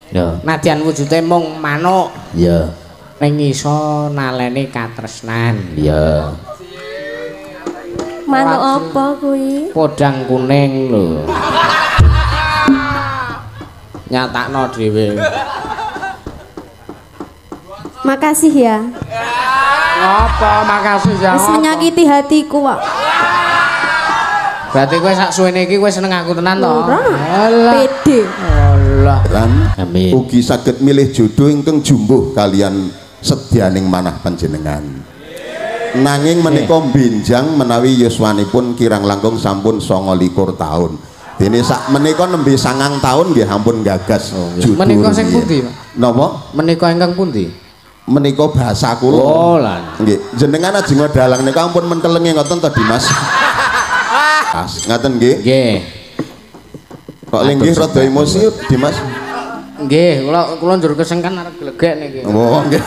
Ya. Nadyan wujude mung manuk. Ya. Ning iso naleni katresnan. Ya. Manuk apa kuwi? Podang kuning lho. Nyatakno dhewe. Makasih ya. Apa makasih ya. Wis menyakiti hatiku kok. Berarti kowe sak suwene iki kowe seneng aku tenan to? Pede. Allah. Lan Amin. ugi saged milih jodoh ingkang jumbuh kalian sedyaning manah panjenengan. Nanging menika benjang menawi yuswanipun kirang langkung sampun 29 taun. Dene sak menika nembe 9 taun nggih ampun gagas jodoh. Menika sing pundi, Pak? Napa? Menika ingkang pundi? Menika bahasa kula. Oh, lan. Nggih, jenengan ajeng dalang nika ampun mentelenge ngoten to Dimas. As, ngaten nggih. Nggih. Kok linggih rada emosi Dimas. Nggih, kula njur kesengkan arep glegek niki. Oh, nggih.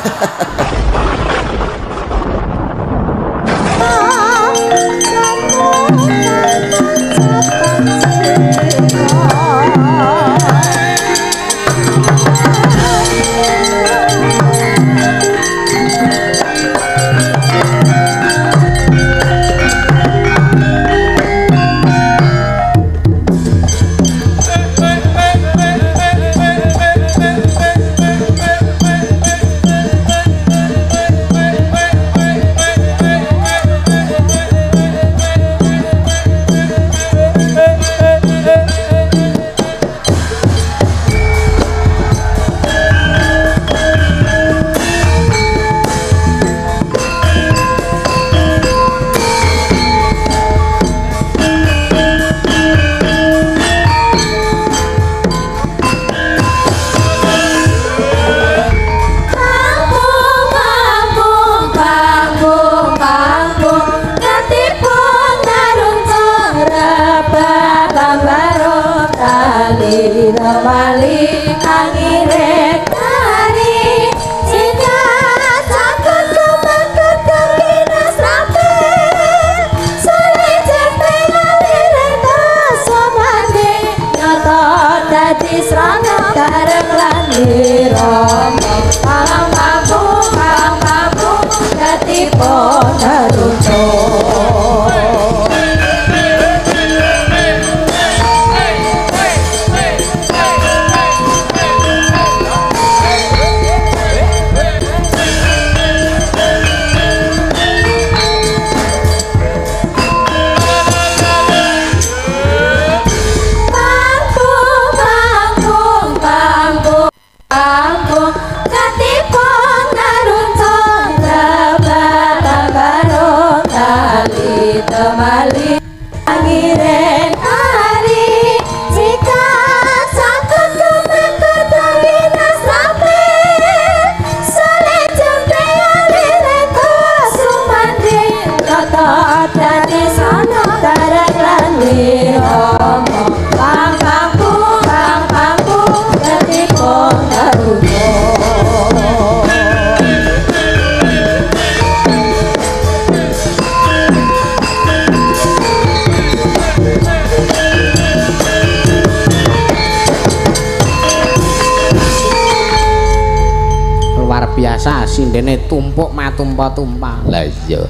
Biasa sindene tumpuk matumpa-tumpa. Lah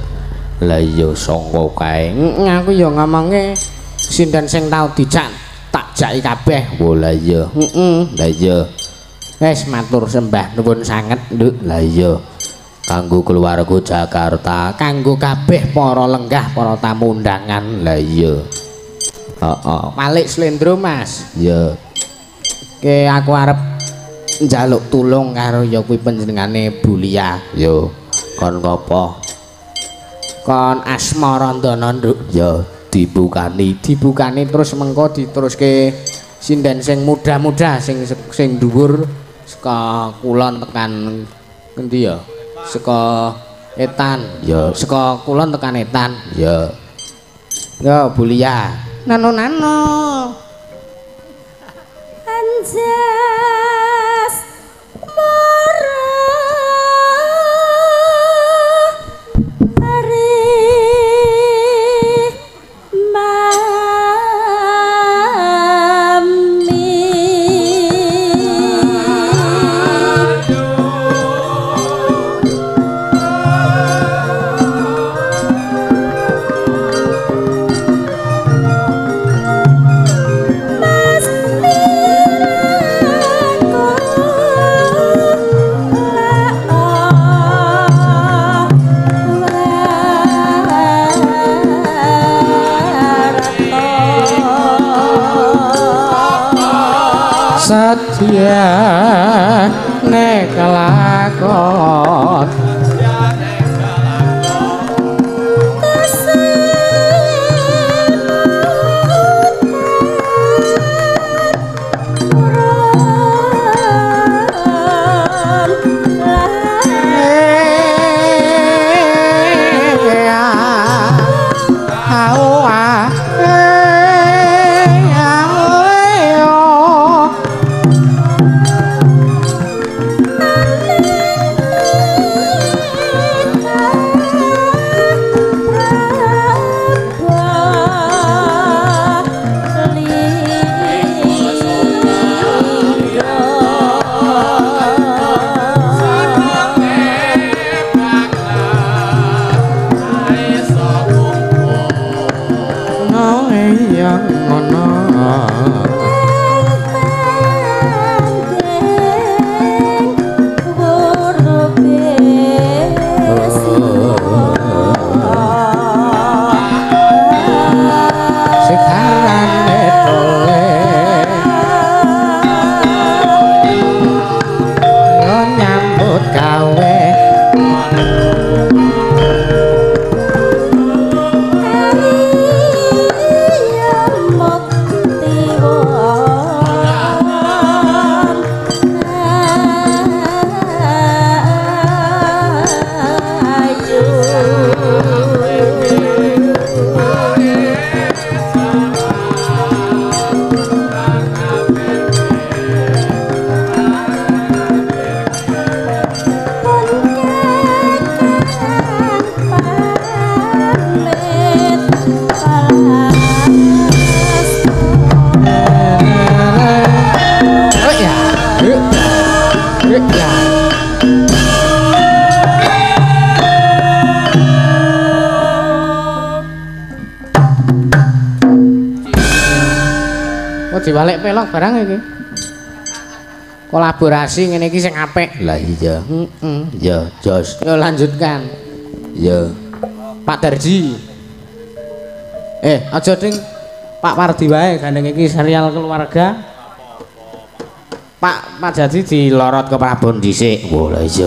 iya sangka kae. Aku ya ngomonge sinden sing tau dicak tak jaki kabeh. Oh lah iya. Lah iya. Wis matur sembah nuwun sanget, Nduk. Lah iya. Kanggo keluarga Jakarta, kanggo kabeh para lenggah, para tamu undangan. Lah iya. Heeh. Malik Slendro, Mas. Ya. Ke aku arep njaluk tulung karo ya kuwi panjenengane Bulia. Yo, kon ngopo? Kon asmarandana, Nduk. Ya, dibukani terus mengko diteruske sinden sing muda-muda sing dhuwur saka kulon tekan endi ya? Saka Etan. Ya, saka kulon tekan Etan. Ya. Ya, Bulia. Nano. Anjas mara hari mami nek kelakon diwalek pelok barang iki. Kolaborasi ngene iki sing apik. Lah iya. Ya, jos. Yo lanjutkan. Ya. Pak Darji. Aja ding Pak Pardi wae gandeng iki serial keluarga. Pak Jadi dilorot ke Prabon dhisik. Oh lah iya.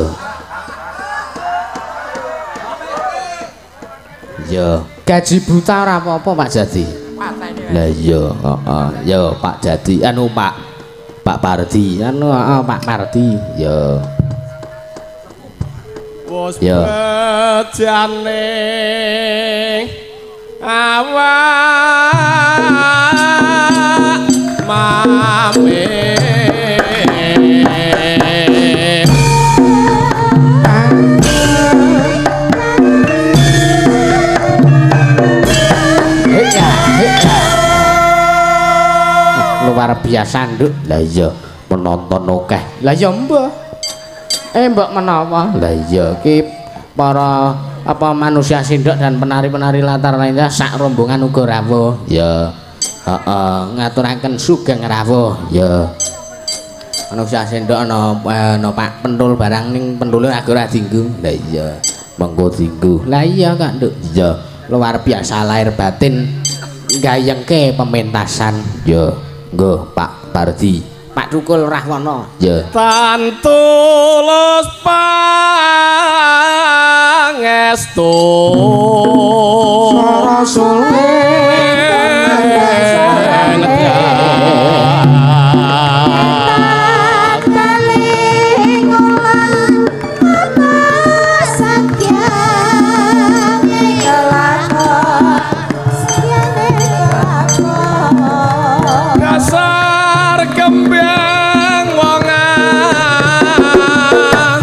Ya. Gaji buta ora apa-apa Pak Jadi. Lah iya, heeh. Ya Pak Jadi anu Pak Pardi, anu Pak Pardi. Ya. Wes Ya. bejane awak mame Luar biasa nduk. Lah iya, penonton akeh. Lah ya mbah. Mbok menawa. Lah iya, Ki para manusia sindok dan penari-penari latar lainnya sak rombongan uga rawuh. ya. Heeh, ngaturaken sugeng rawuh. Ya. Manusia sindok ana Pak Pentul barang ning pentule ora dienggo. Lah iya, mengko dinggo. Lah iya Kak Nduk. Ya. Luar biasa lahir batin gayengke pementasan. Ya. Nggo Pak Pardi. Pak Tukul Rahwana. Ya. tantulus pangestu dasar kembang wongan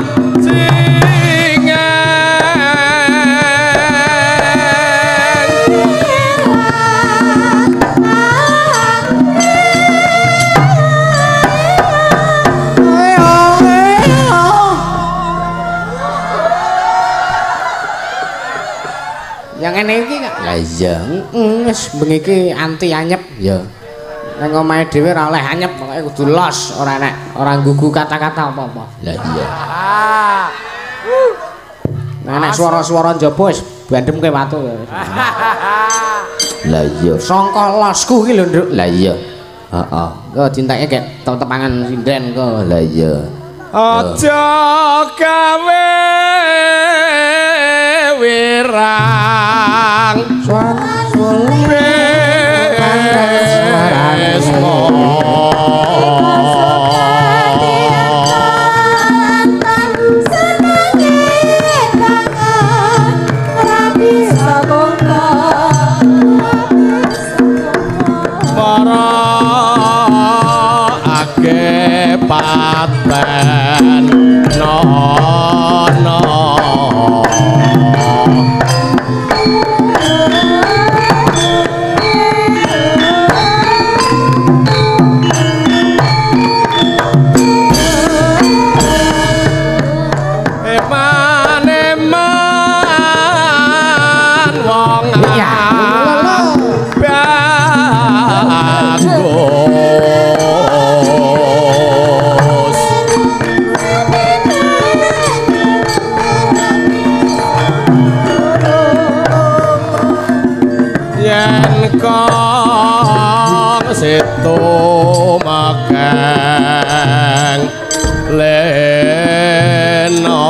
Yang ngene iki Kak. Lah iya. Wis bengi iki anti anyep. Ya. Nang omahe dhewe ora oleh anyep, pokoke kudu los, ora nek ora nggugu kata-kata apa-apa. Lah iya. Nah nek swara-swara njaba wis bandemke watu. Lah iya. Sangka losku iki lho, Nduk. Lah iya. Heeh. Kok dinteke gek tepangan sinden kok. Lah iya. Aja gawe wirang paten nono eman wong kong situ makeng leno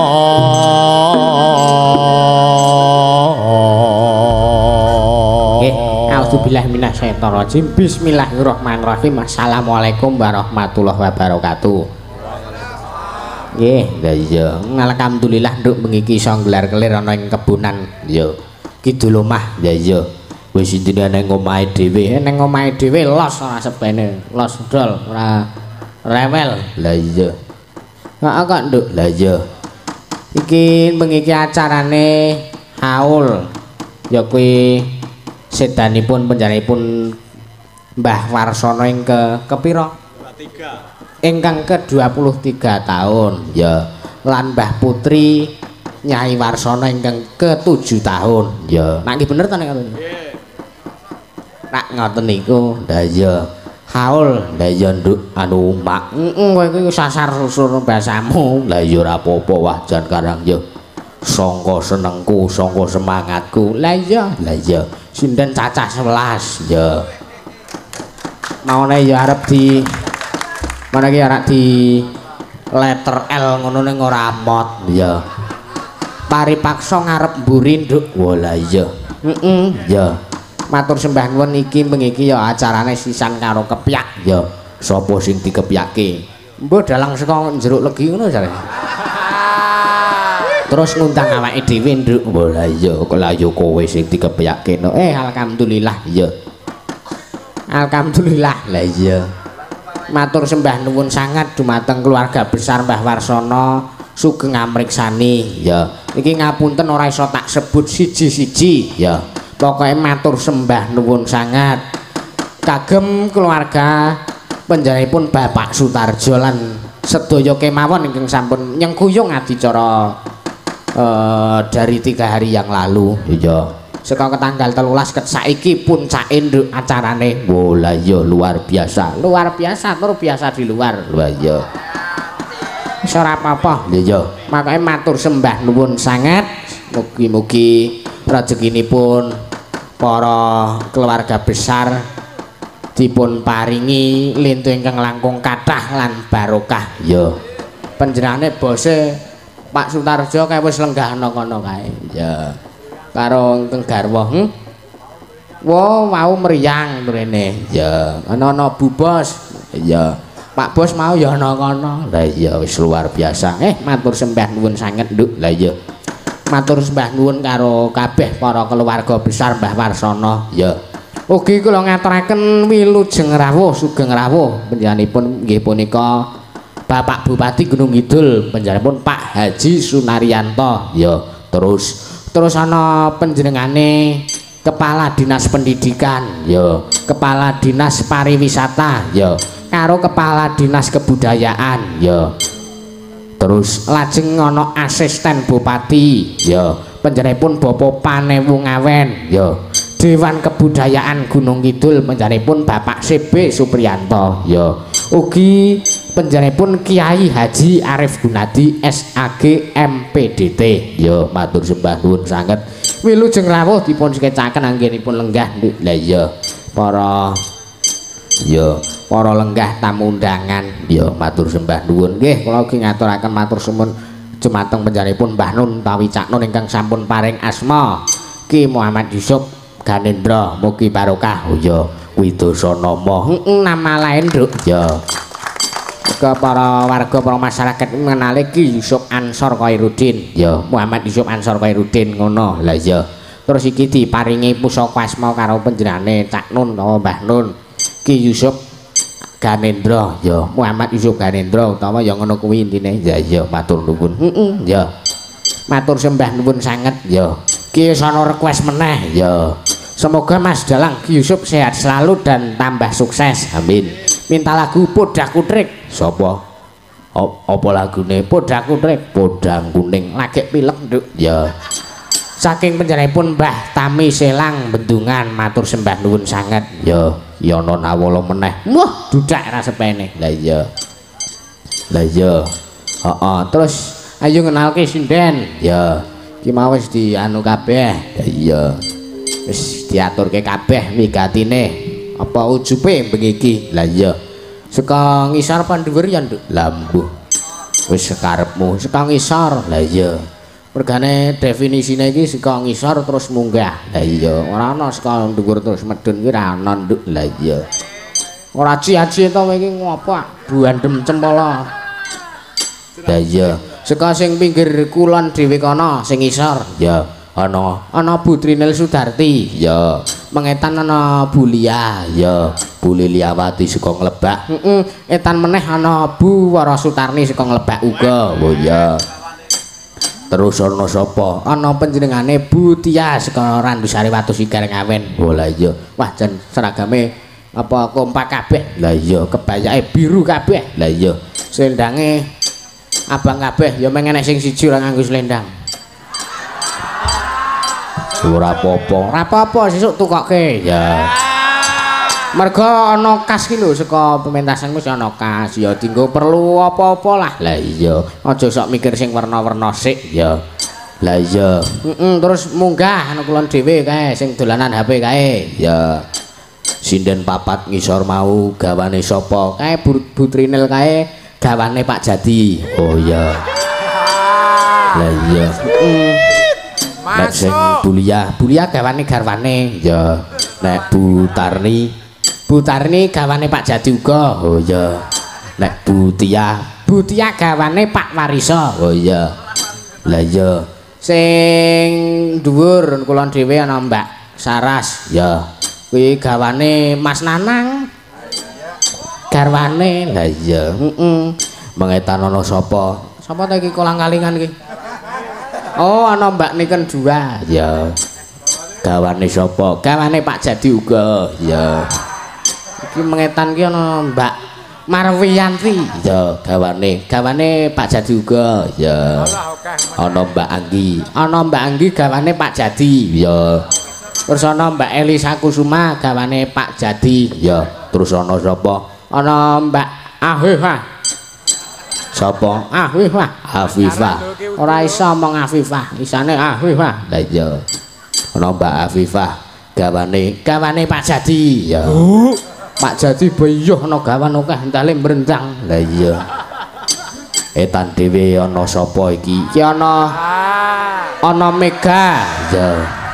A'udzubillahi minasyaitonirrajim. Bismillahirrahmanirrahim. Assalamualaikum warahmatullahi wabarakatuh. Nggih, lah iya. alhamdulillah nduk bengi iki iso nggelar-gelir ana ing kebunan Yo. kidul omah. Ya iya. Wis intine nang omahe dhewe. Ning omahe dhewe los ora sepene, los dol ora rewel. Lah iya. Heeh kok nduk. Lah iya. Iki bengi iki acarane haul. Ya kuwi sedanipun penjaripun Mbah Warsono ing kepira? 23. Ingkang ke-23 tahun. Ya. Lan Mbah Putri Nyai Warsono ingkang ke-7 tahun. Ya. Nak iki bener ta nek ngoten? Nggih. Nak ngoten niku. Lah iya. Haul. Lah iya nduk anu mak. Kowe iki sasar susur basamu. Lah iya ora apa-apa wah jan karang yo. Sangka senengku, sangka semangatku. Lah iya. Lah iya. Sinden cacah 11. Ya. Maune ya arep di mana iki arep di letter L ngono ning ora amot. Ya. Paripaksa ngarep mburi nduk. Wah lah iya. Heeh. Ya. Matur sembah nuwun iki bengi iki ya acarane sisan karo kepyak. Ya. Sapa sing dikepyake? Mbah dalang saka jeruk legi ngono jare. Terus ngundang awake dhewe nduk. Wah lah iya, kok lah yo kowe sing dikepyake no. Alhamdulillah. Iya. Alhamdulillah. Lah iya. Matur sembah nuwun sangat dumateng keluarga besar Mbah Warsono sugeng amriksani. Ya. Iki ngapunten ora iso tak sebut siji-siji. Ya. Pokoke matur sembah nuwun sangat kagem keluarga panjenenganipun Bapak Sutarjo lan sedaya kemawon ingkang sampun nyengkuyung adicara dari 3 hari yang lalu. Iya. Saka tanggal 13 ket saiki puncake nduk acarane. Wah lah iya luar biasa. Luar biasa, tur biasa di luar. Lah iya. Wis ora apa-apa. Iya. Makanya matur sembah nuwun sangat. Mugi-mugi rezekinipun para keluarga besar dipun paringi lintu ingkang langkung kathah lan barokah. Iya. Panjenengane bose Pak Sutarjo kae wis lenggah ana kono kae. Ya. Karo ingkang garwa. Wo mau mriyang mrene. Ya. Ana Bu Bos. Iya. Pak Bos mau ya ana kono. Lah iya wis luar biasa. Matur sembah nuwun sanget nduk. Lah iya. Matur sembah nuwun karo kabeh para keluarga besar Mbah Warsono. Ya. Ugi kula ngaturaken wilujeng rawuh sugeng rawuh panjenenganipun nggih punika Bapak Bupati Gunung Kidul panjenenganipun Pak Haji Sunaryanto. Ya. Terus ana panjenengane Kepala Dinas Pendidikan, ya. Kepala Dinas Pariwisata, Ya. karo Kepala Dinas Kebudayaan. Ya. Terus Lajeng ana Asisten Bupati, ya. panjenenganipun Bapak Panewu Ngawen. Ya. Dewan Kebudayaan Gunung Kidul panjenenganipun Bapak CB Supriyanto. Ya. Ugi panjenenganipun Kiai Haji Arif Gunadi SAG MPDT. Ya matur sembah nuwun sanget. Wilujeng rawuh dipun skecaken anggenipun lenggah. Lah iya. Para Ya para lenggah tamu undangan. Ya matur sembah nuwun. Nggih, kula ugi ngaturaken matur suwun jumateng panjenenganipun Mbah Nun utawi Cak Nun ingkang sampun paring asma Ki Muhammad Yusuf Ganendra, mugi barokah. Oh ya Widosanama. Nama lain, Nduk. Ya. Ke para warga para masyarakat mengenali Ki Yusuf Ansor Khairuddin. Ya. Muhammad Yusuf Ansor Khairuddin ngono. Lah iya. Terus iki diparingi pusaka asma karo panjenengane Cak Nun utawa Mbah Nun Ki Yusuf Ganendra. Ya. Muhammad Yusuf Ganendra utawa ya ngono kuwi intine. Ya iya matur nuwun. Ya. Matur sembah nuwun sanget. Ya. Ki sono request meneh. Ya. Semoga Mas Dalang Ki Yusuf sehat selalu dan tambah sukses. Amin. Minta lagu Podak Kutrik. Sapa? Apa lagune? Podak Kutrik. Podang kuning. Lagi pilek, Nduk. Ya. Saking panjenenganipun Mbah Tami Selang Bendungan, matur sembah nuwun sanget. Ya, yana nawala meneh. Wah, dudak rasepene. Lah iya. Lah iya. Heeh, Terus ayo ngenalke sinden. ya. Ki mau wis dianu kabeh. Ya iya. Wis diaturke kabeh wigatine. Apa ujube bengi iki? Lah iya. Saka ngisor apa dhuwur ya, Nduk? Lambuh. Wis sekarepmu. Saka ngisor. Lah iya. Mergane definisine iki saka ngisor terus munggah. Lah iya. Ora ana saka dhuwur terus medun ki ra ana, Nduk. Lah iya. Ora ci-ci to kowe iki ngopo? Buandem cempala. Lah iya. Saka sing pinggir kulon dhewe kono sing ngisor. Ya, ana. Ana Bu Trinil Sudarti. Ya. Mengetan ana Bu Lia. Ya, Bu Liliawati saka Nglebak. Etan meneh ana Bu Wara Sutarni saka Nglebak uga. Oh ya. Terus ana sapa? Ana panjenengane Bu Tia saka Randusari Watu Sigar Ngawen. Oh lah iya. Wah jan seragame apa kompak kabeh. Lah iya. Kebayake biru kabeh. Lah iya. Slendange abang kabeh ya meng enek sing siji ora nganggo slendang. Ora apa-apa. Ora apa-apa sesuk tukoke. Ya. Mergo ana kas ki lho saka pementasanmu wis ana kas ya dienggo perlu apa-apa lah. Lah iya. Aja sok mikir sing warna-warna sik. Ya. Lah iya. Terus munggah ana kulon dhewe kae sing dolanan HP kae. Ya. Sinden papat ngisor mau gawane sapa? Kae Bu Trinil kae gawane Pak Jadi. Oh iya. Lah iya. Nek sing Bulia gawane garwane. ya. Nek Bu Tarni gawane Pak Jadi uga. oh iya. Nek Bu Tia gawane Pak Wariso. oh iya. Lah iya. Sing dhuwur kulon dhewe ana Mbak Saras. Ya. Kuwi gawane Mas Nanang. Garwane. Lah iya. Mengetan ana sapa? Sapa ta iki kolang-kalingan iki? Oh, ana Mbak Niken Dua. Ya. Gawane sapa? Gawane Pak Jadi uga. Ya. Iki mengetan ki ana Mbak Marwiyanti. Ya, gawane Pak Jadi uga. ya. Ana Mbak Anggi. Ana Mbak Anggi gawane Pak Jadi. Ya. Terus ana Mbak Elisa Kusuma gawane Pak Jadi. Ya. Terus ana sapa? Ana Mbak Afifah. Sapa? Afifah. Afifah. Ora iso omong Afifah, isane Afifah. Lah iya. Ana Mbak Afifah gawane Pak Jadi. ya. Pak Jadi bayuh ana gawan akeh entale mrentang. Lah iya. Etan dhewe ana sapa iki? Iki ana Mega. Ya.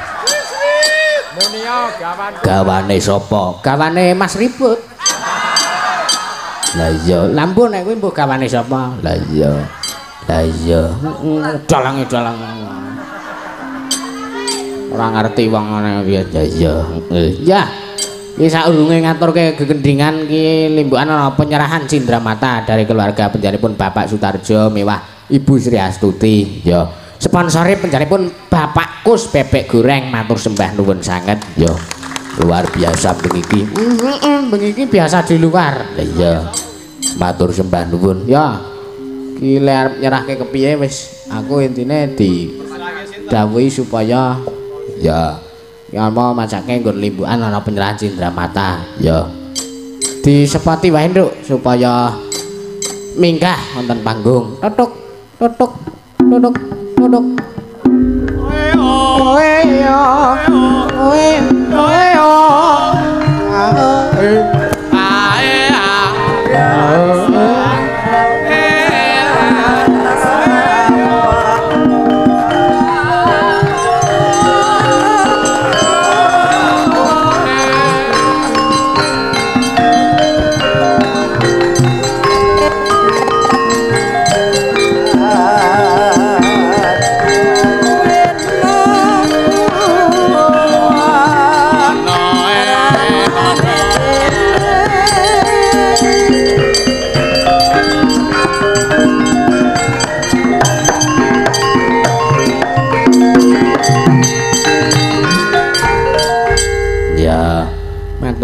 Gawane sapa? Gawane Mas Ribut. Lah iya. Lampu nek kuwi mbok gawane sapa? Lah iya. Lah iya. Dalange. Ora ngerti wong ngene piye. Ya iya. Ya. Iki saurunge ngaturke gegendingan ki limbukan ana penyerahan cindramata dari keluarga penjaripun Bapak Sutarjo mewah Ibu Sri Astuti. Ya. Sponsori penjaripun Bapak Kus Bebek Goreng, matur sembah nuwun sanget. Ya. Luar biasa bengi iki. Bengi iki biasa di luar. Lah iya. Matur sembah nuwun. Ya. Ki arep nyerahke kepiye wis aku intine di dawuhi supaya Ya. ya mau macake nggon limbukan ana penyerahan cindramata. Ya. Disepati wae Nduk supaya minggah wonten panggung. Tutuk.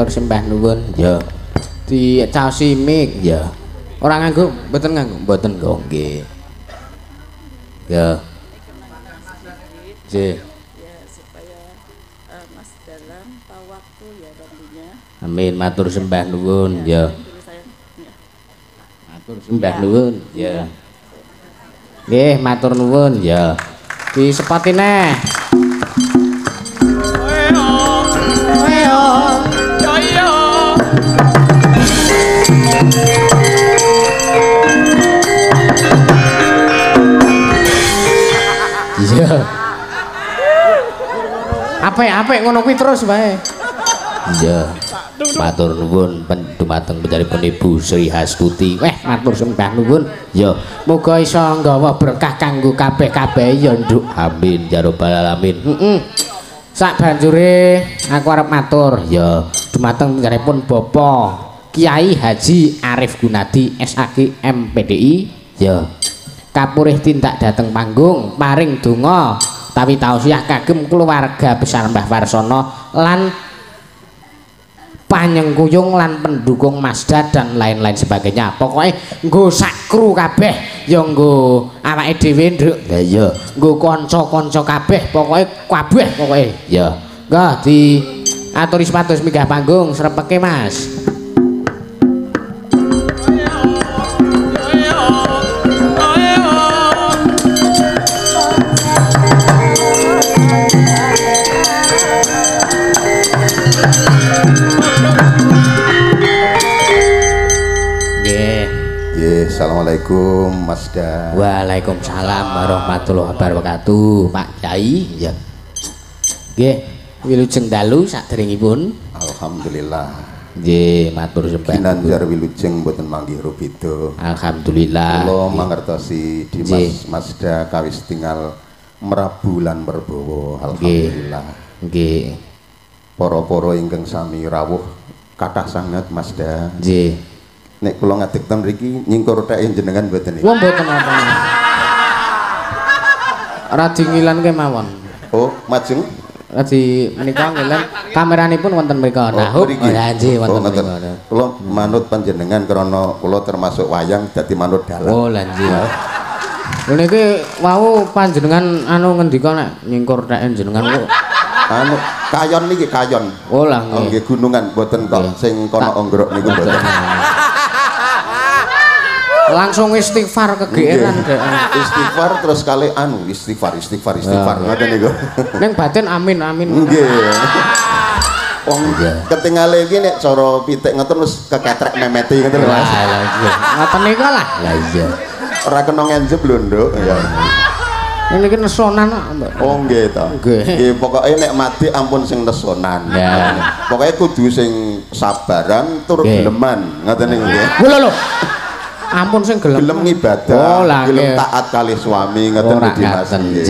matur sembah nuwun. Ya. Dicaosi mik. Ya. Ora nganggo, mboten nganggo. Mboten kok nggih. Ya. Nggih. Ya supaya Mas Dalam tahu waktu ya tentunya. Amin, matur sembah nuwun. Ya. Dulu saya ya. Matur sembah nuwun. Ya. Nggih, matur nuwun. Ya. Disepati neh. Iya. Apik ngono kuwi terus bae. Iya. Matur nuwun dumateng penjaripun Ibu Sri Hastuti. Weh, matur sembah nuwun. Ya. Muga iso nggawa berkah kanggo kabeh-kabeh ya, Nduk. Amin ya rabbal alamin. Sak banjure aku arep matur Ya. dumateng penjaripun Bapak Kiai Haji Arif Gunadi SAG MPDI. Ya. Kapurih tindak dateng panggung paring donga tawi tausiah kagem keluarga besar Mbah Warsono lan panyengkuyung lan pendukung Mazda dan lain-lain sebagainya. Pokoknya nggo sak kru kabeh ya nggo awake dhewe Nduk. Ya iya. Nggo kanca-kanca kabeh kabeh pokoke. Ya. Nggih di aturi sepatus minggah panggung srepeke Mas. Assalamualaikum Mas Da. Waalaikumsalam warahmatullahi wabarakatuh. Pak Kyai ya. Nggih, wilujeng dalu saderengipun. Alhamdulillah. Nggih, matur sembah. Ginanjar wilujeng boten manggih rubeda. Alhamdulillah. Kula mangertosi Dimas Mazda kawis tinggal merabu lan merbawa. Alhamdulillah. Nggih. Para-para ingkang sami rawuh kathah sanget Mazda. Nggih. Nek kula ngadeg ten mriki nyingkur theke jenengan mboten iki. Wong mboten apa. Ora dingilanke mawon. Oh, majeng. Radi menika ngilan kameranipun wonten mriku. Nah, nggih wonten mriku. Kula manut panjenengan krana kula termasuk wayang dadi manut dalang. Oh, lha nggih. Lha niki wau panjenengan anu ngendika nek nyingkur theke jenengan kok anu kayon niki kayon. Oh, lah nggih. Nggih gunungan mboten kok sing kono onggrok niku mboten. Langsung istighfar kegeeran dek. Istighfar terus kali anu istighfar ngoten niku. Ning batin amin. Nggih. Wong ketingale iki nek cara pitik ngoten wis keketrek memeti ngoten lho Mas. Lah iya. Ngoten niku lah. Lah iya. Ora kena ngenjep lho Nduk. Ya. Niki nesonan kok. Oh nggih to. Nggih pokoke nek mati ampun sing nesonan. Ya. Pokoke kudu sing sabaran tur geleman ngoten niku nggih. Lho. Ampun sing gelem ngibadah, gelem taat kali suami ngoten iki Mas.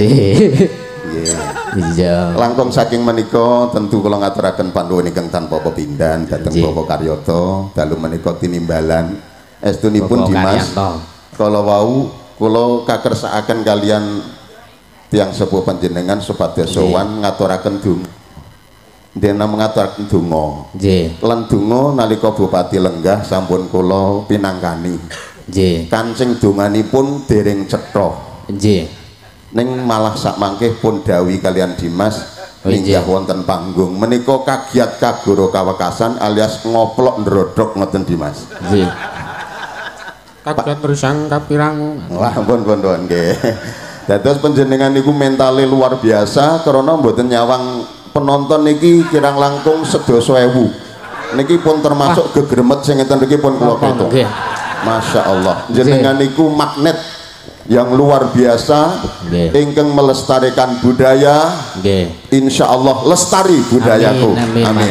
Iya. Langkung saking menika tentu kula ngaturaken panuwun ingkang tanpa pepindhan dhateng Bapak Karyoto dalu menika tinimbalan estunipun Dimas. Kala wau kula kakersakaken kalian tiyang sepuh panjenengan supados sowan ngaturaken dene mengaturaken donga. Nggih. Lan donga nalika Bupati Lenggah sampun kula pinangkani. Nggih. Kancing donganipun dereng cetha. Nggih. Ning malah sak mangke pun dawuh kalian Dimas minggah wonten panggung menika kagiat kagoro kawekasan alias ngoplok ndrodok ngoten Dimas. Nggih. Kagiat bersang kapirang. Wah pun nggih. Dados panjenengan niku mentale luar biasa karena mboten nyawang penonton niki kirang langkung 11.000. Niki pun termasuk gegremet sing ngeten niki pun kula ketok. Masya Allah. Jenengan niku magnet yang luar biasa ingkang melestarikan budaya. Insya Allah lestari budayaku. Amin.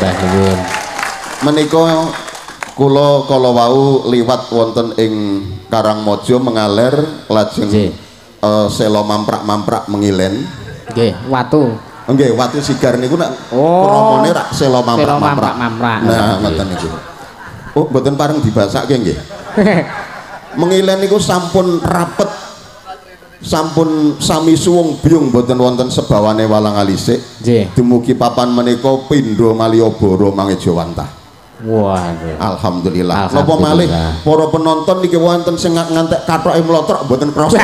Menika kula kala wau liwat wonten ing Karangmojo mengaler lajeng selo mamprak-mamprak mengilen. Nggih, watu. Nggih, watu sigar niku nek kromone rak selo mamprak-mamprak. Nah, ngoten niku. Oh, mboten pareng dibasakke nggih. Mengilen niku sampun rapet sampun sami suwung byung boten wonten sebawane walang alisik. Nggih. Dumugi papan menika pindha Malioboro Mangejawantah. Waduh. Alhamdulillah. Napa Alhamdulillah. malih para penonton niki wonten sing ngantek kathoke mlotrok boten krasa.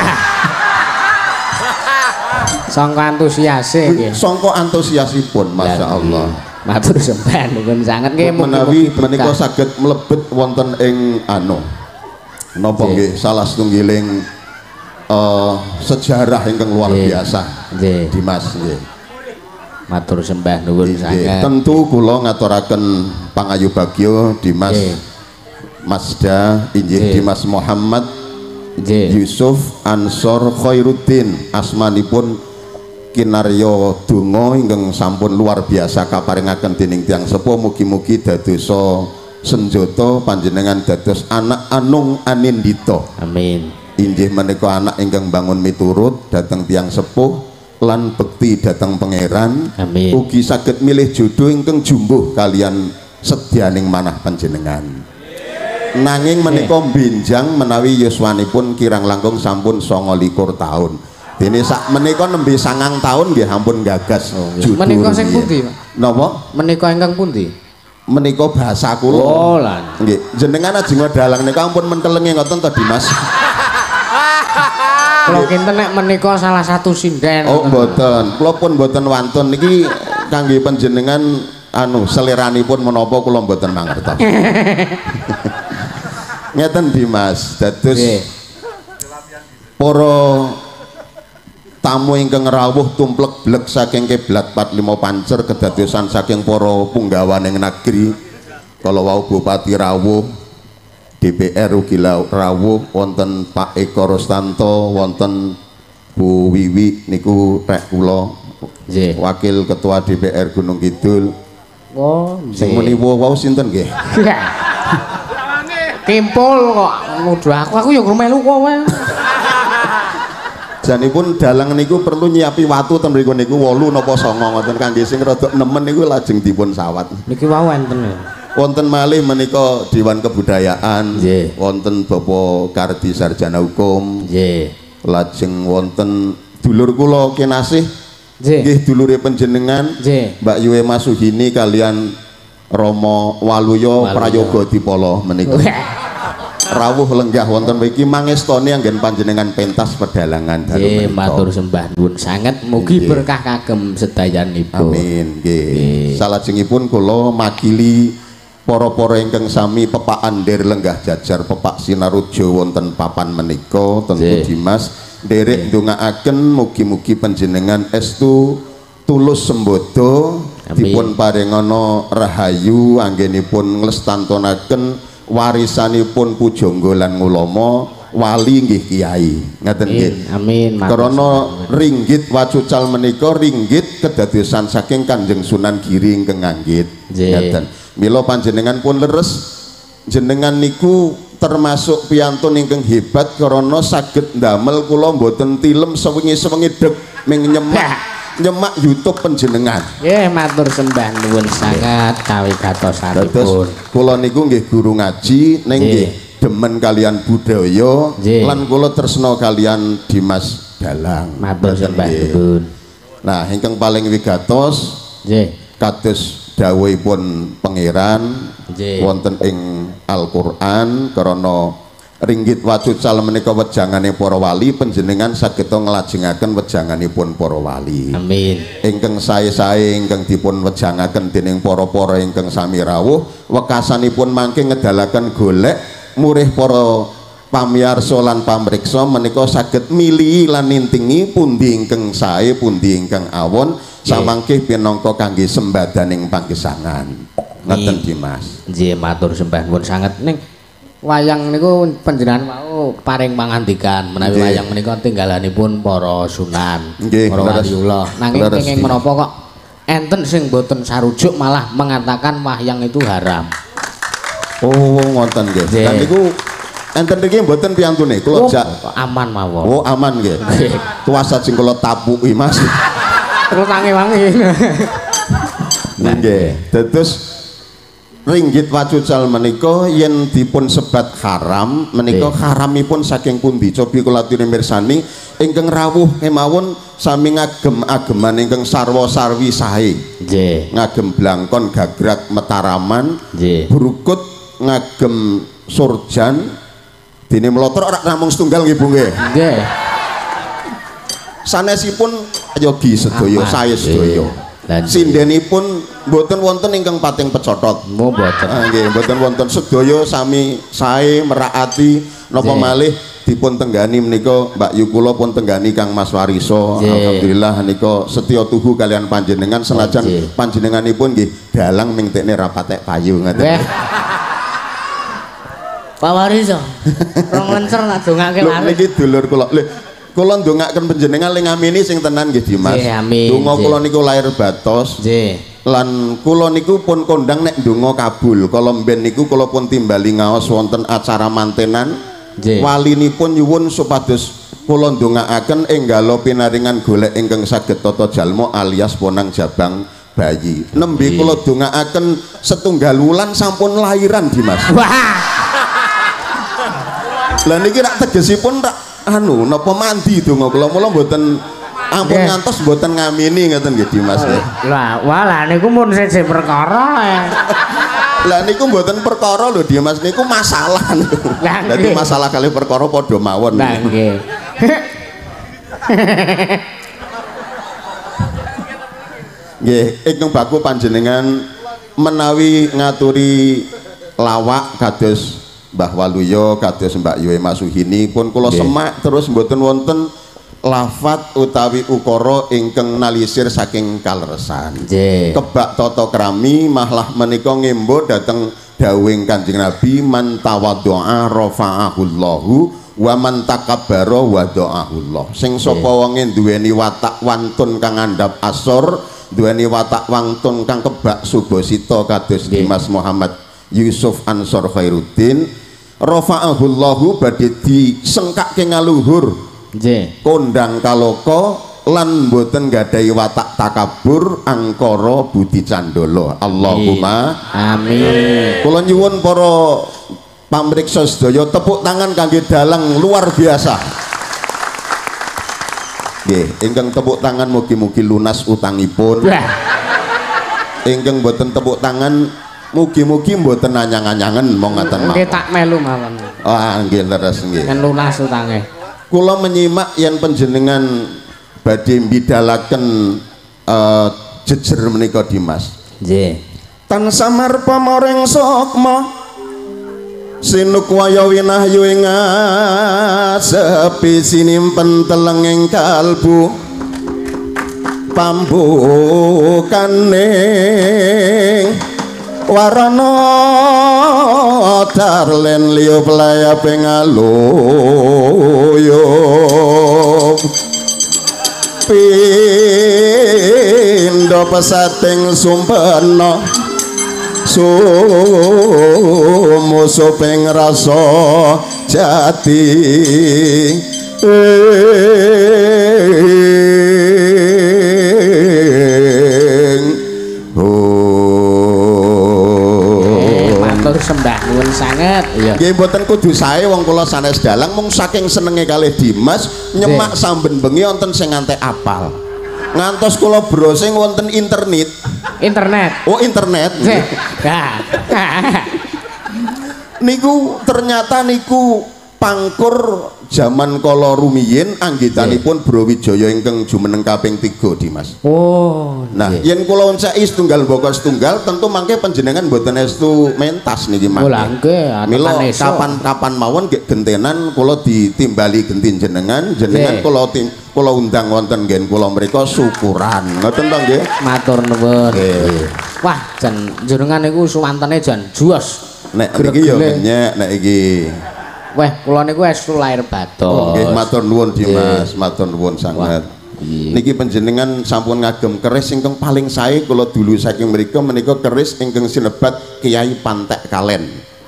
Sangka antusiase nggih. Sangka antusiasipun, masyaallah. Matur sembah nuwun sanget nggih Menawi menika saged mlebet wonten ing napa nggih salah setunggiling sejarah ingkang luar biasa. Nggih. Dimas nggih. Matur sembah nuwun sanget. Tentu kula ngaturaken pangayubagya Dimas Masda inggih Dimas Muhammad Yusuf Ansor Khairuddin, asmanipun kinarya donga ingkang sampun luar biasa kaparingaken dening tiyang sepuh. Mugi-mugi dadosa senjata panjenengan dados anak anung anindita. Amin. Inggih menika anak ingkang bangun miturut dhateng tiyang sepuh lan bekti dhateng pangeran. Amin. Ugi saged milih jodoh ingkang jumbuh kalian sedyaning manah panjenengan. Nanging menika benjang menawi yuswanipun kirang langkung sampun 29 taun. Dene sak menika nembe 9 taun nggih ampun gagas judul. Menika sing pundi, Pak? Napa? Menika ingkang pundi? Menika bahasa kula. Oh, lan. Nggih, jenengan ajeng dalang nika ampun mentelenge ngoten to Dimas. Kula kinten nek menika salah satu sinden. Oh, mboten. Kula pun mboten wantun niki kangge panjenengan seleranipun menapa kula mboten mangertos. Ngeten Dimas, dados para tamu ingkang rawuh tumplek blek saking kiblat 45 Pancer kedadosan saking para punggawaning negeri kala wau Bupati rawuh, DPR ugi rawuh, wonten Pak Eko Rostanto, wonten Bu Wiwi niku rek kula wakil ketua DPR Gunung Kidul. Oh, Sing muni wau sinten nggih? Kimpul kok nuduh aku ya melu kowe. Janipun dalang niku perlu nyiapi watu ten mriku niku 8 napa 9 ngoten kangge sing rada nemen niku lajeng dipun sawat. Niki wau enten. Wonten malih menika Dewan Kebudayaan, wonten Bapak Kardi Sarjana Hukum. Nggih. Lajeng wonten dulur kula kinasih. Nggih dulure panjenengan Mbak Yue Masuhini kalian Romo Waluyo Prayoga Dipala menika. Rawuh lenggah wonten mriki mangestoni anggen panjenengan pentas pedalangan dalu menika. Matur sembah nuwun sanget mugi berkah kagem sedayanipun. Amin nggih. Salajengipun kula makili para-para ingkang sami pepak andir lenggah jajar pepak sinarujo wonten papan menika tentu Dimas nderek ndongaaken mugi-mugi panjenengan estu tulus sembodo dipun paringana rahayu anggenipun nglestantunaken warisanipun pujangga lan ngulama wali nggih kiai ngaten nggih. Amin. Karena ringgit wacucal menika ringgit kedadosan saking Kanjeng Sunan Giri ingkang nganggit ngaten. Mila panjenengan pun leres jenengan niku termasuk piyantun ingkang hebat karena saged ndamel kula mboten tilem sewengi-sewengi deg ming nyemak YouTube panjenengan. Nggih matur sembah nuwun sangat kawigatosipun. Kula niku nggih guru ngaji ning nggih demen kalian budaya lan kula tresna kalian Dimas Dalang. Matur sembah nuwun. Nah, ingkang paling wigatos kados dawuhipun pangeran wonten ing Al-Qur'an karena ringgit wacucal menika wejangane para wali panjenengan saged nglajengaken wejanganipun para wali. Amin. Ingkang sae-sae ingkang dipun wejangaken dening para-para ingkang sami rawuh wekasanipun mangke ngedalaken golek murih para pamiyarsa lan pamriksa menika saged milihi lan nintingi pundi ingkang sae pundi ingkang awon samangke pinangka kangge sembadaning panggesangan. Ngoten Dimas. Nggih matur sembah nuwun sanget ning wayang niku panjenengan mau paring pangandikan menawi wayang menika tinggalanipun para sunan, para waliullah. Nanging kenging menapa kok enten sing boten sarujuk malah mengatakan wayang itu haram. Oh, ngoten nggih. Lan niku enten niki mboten piyantune kula jak aman mawon. Oh, aman nggih. Kuasa sing kula tapuki Mas. Terus wangi-wangi. Nggih. Dados ringgit wacucal menika yen dipun sebat haram menika haramipun saking pundi cobi kula aturi mirsani ingkang rawuh kemawon sami ngagem-ageman ingkang sarwa sarwi sae. Nggih. Ngagem blangkon gagrak metaraman, Nggih. brukut ngagem surjan. Dene mlotor ora namung setunggal nggih Bu nggih. Nggih. Sanesipun yogi sedaya sae sedaya. Lan Sindenipun mboten wonten ingkang pating pecotot. mboten. Nggih, mboten wonten sedaya sami sae meraati napa Nggih. malih dipun tenggani menika Mbak Yu kula pun tenggani Kang Mas Wariso. Nggih. Alhamdulillah nika setya tuhu kalian panjenengan senajan Nggih. panjenenganipun nggih dalang mingtekne ra patek payu ngoten. Nggih. Pak Wariso. Rong lencer tak dongake Lho wae. niki dulur kula. Lho kula ndongaaken panjenengan ling ngamini sing tenan nggih Dimas. Nggih, amin. Donga Nggih. kula niku lair batos. Nggih. Lan kula niku pun kondang nek ndonga kabul. Kala mben niku kula pun timbali ngaos wonten acara mantenan. Nggih. Walinipun nyuwun supados kula ndongaaken enggalo pinaringan golek ingkang saged tata jalma alias ponang jabang bayi. Nembe kula ndongaaken setunggal wulan sampun lahiran Dimas. Wah. Lah niki rak tegesipun rak anu napa mandi donga kula mula mboten ampun Nggih. ngantos mboten ngamini ngoten nggih Dimas nggih. Lah, walah niku mun siji perkara. Lah niku mboten perkara lho Dimas niku masalah niku. Lah, Dadi nggih. masalah kali perkara padha mawon. Lah nggih. Nggih, ingkang baku panjenengan menawi ngaturi lawak kados Mbah Waluyo kados Mbak Yue Masuhini pun kula Nggih. semak terus mboten wonten lafat utawi ukara ingkang nalisir saking kaleresan. Nggih. Kebak tata krami malah menika ngembo dhateng dawuhing Kanjeng Nabi man tawaddoa rafa'ahullahu wa man takabbara wada'ahullah. Sing sapa wonge duweni watak wantun kang andhap asor, duweni watak wantun kang kebak subasita kados Nggih. Dimas Muhammad Yusuf Ansor Khairuddin, rafa'ahullahu badhe disengkake ngaluhur Nggih. kondang kaloka lan mboten gadhahi watak takabur angkara budi candala. Allahumma Amin. kula nyuwun para pamriksa sedaya tepuk tangan kangge dalang luar biasa. Nggih, ingkang tepuk tangan mugi-mugi lunas utangipun. Wah. Ingkang mboten tepuk tangan mugi-mugi mboten anyang-anyangen mong ngaten Nggih mawon. tak melu mawon. Ah nggih leres nggih. Kan lunas utange. Kula menyimak yen panjenengan badhe mbidalaken jejer menika Dimas. Nggih. Tan samar pamoring sukma sinuk waya winahyu ing sepi sinimpen telenging kalbu pambukaning warana darlen liya playa pengaluyo pindo pesating sumpena sumuso ping rasa jati Matur sembah nuwun sanget. Iya. nggih mboten kudu sae wong kula sanes dalang mung saking senenge kalih Dimas nyemak samben bengi wonten sing ngantek apal ngantos kula browsing wonten internet. Internet. Oh internet Nggih. Nah. niku ternyata niku pangkur zaman kala rumiyin anggitanipun Brawijaya ingkang jumeneng kaping 3 Dimas. Oh. Nah, yen kula uncaki setunggal bokor setunggal tentu mangke panjenengan mboten estu mentas niki Oh, mangke. lah nggih, Mila tekan esuk. kapan-kapan mawon nggih gentenan kula ditimbali gentin jenengan Nggih. kula undang wonten nggen kula mriku syukuran. Ngoten to nggih? Matur nuwun. Nggih. Wah, jan jenengan niku suwantene jan juos. Nek niki ya Gregele. ngenyek nek iki. Weh, kula niku estu lair batos. Oh, nggih matur nuwun Dimas, matur nuwun sanget. Iya. Niki panjenengan sampun ngagem keris ingkang paling sae kula dulu saking mriku menika keris ingkang sinebat Kiai Pantek Kalen.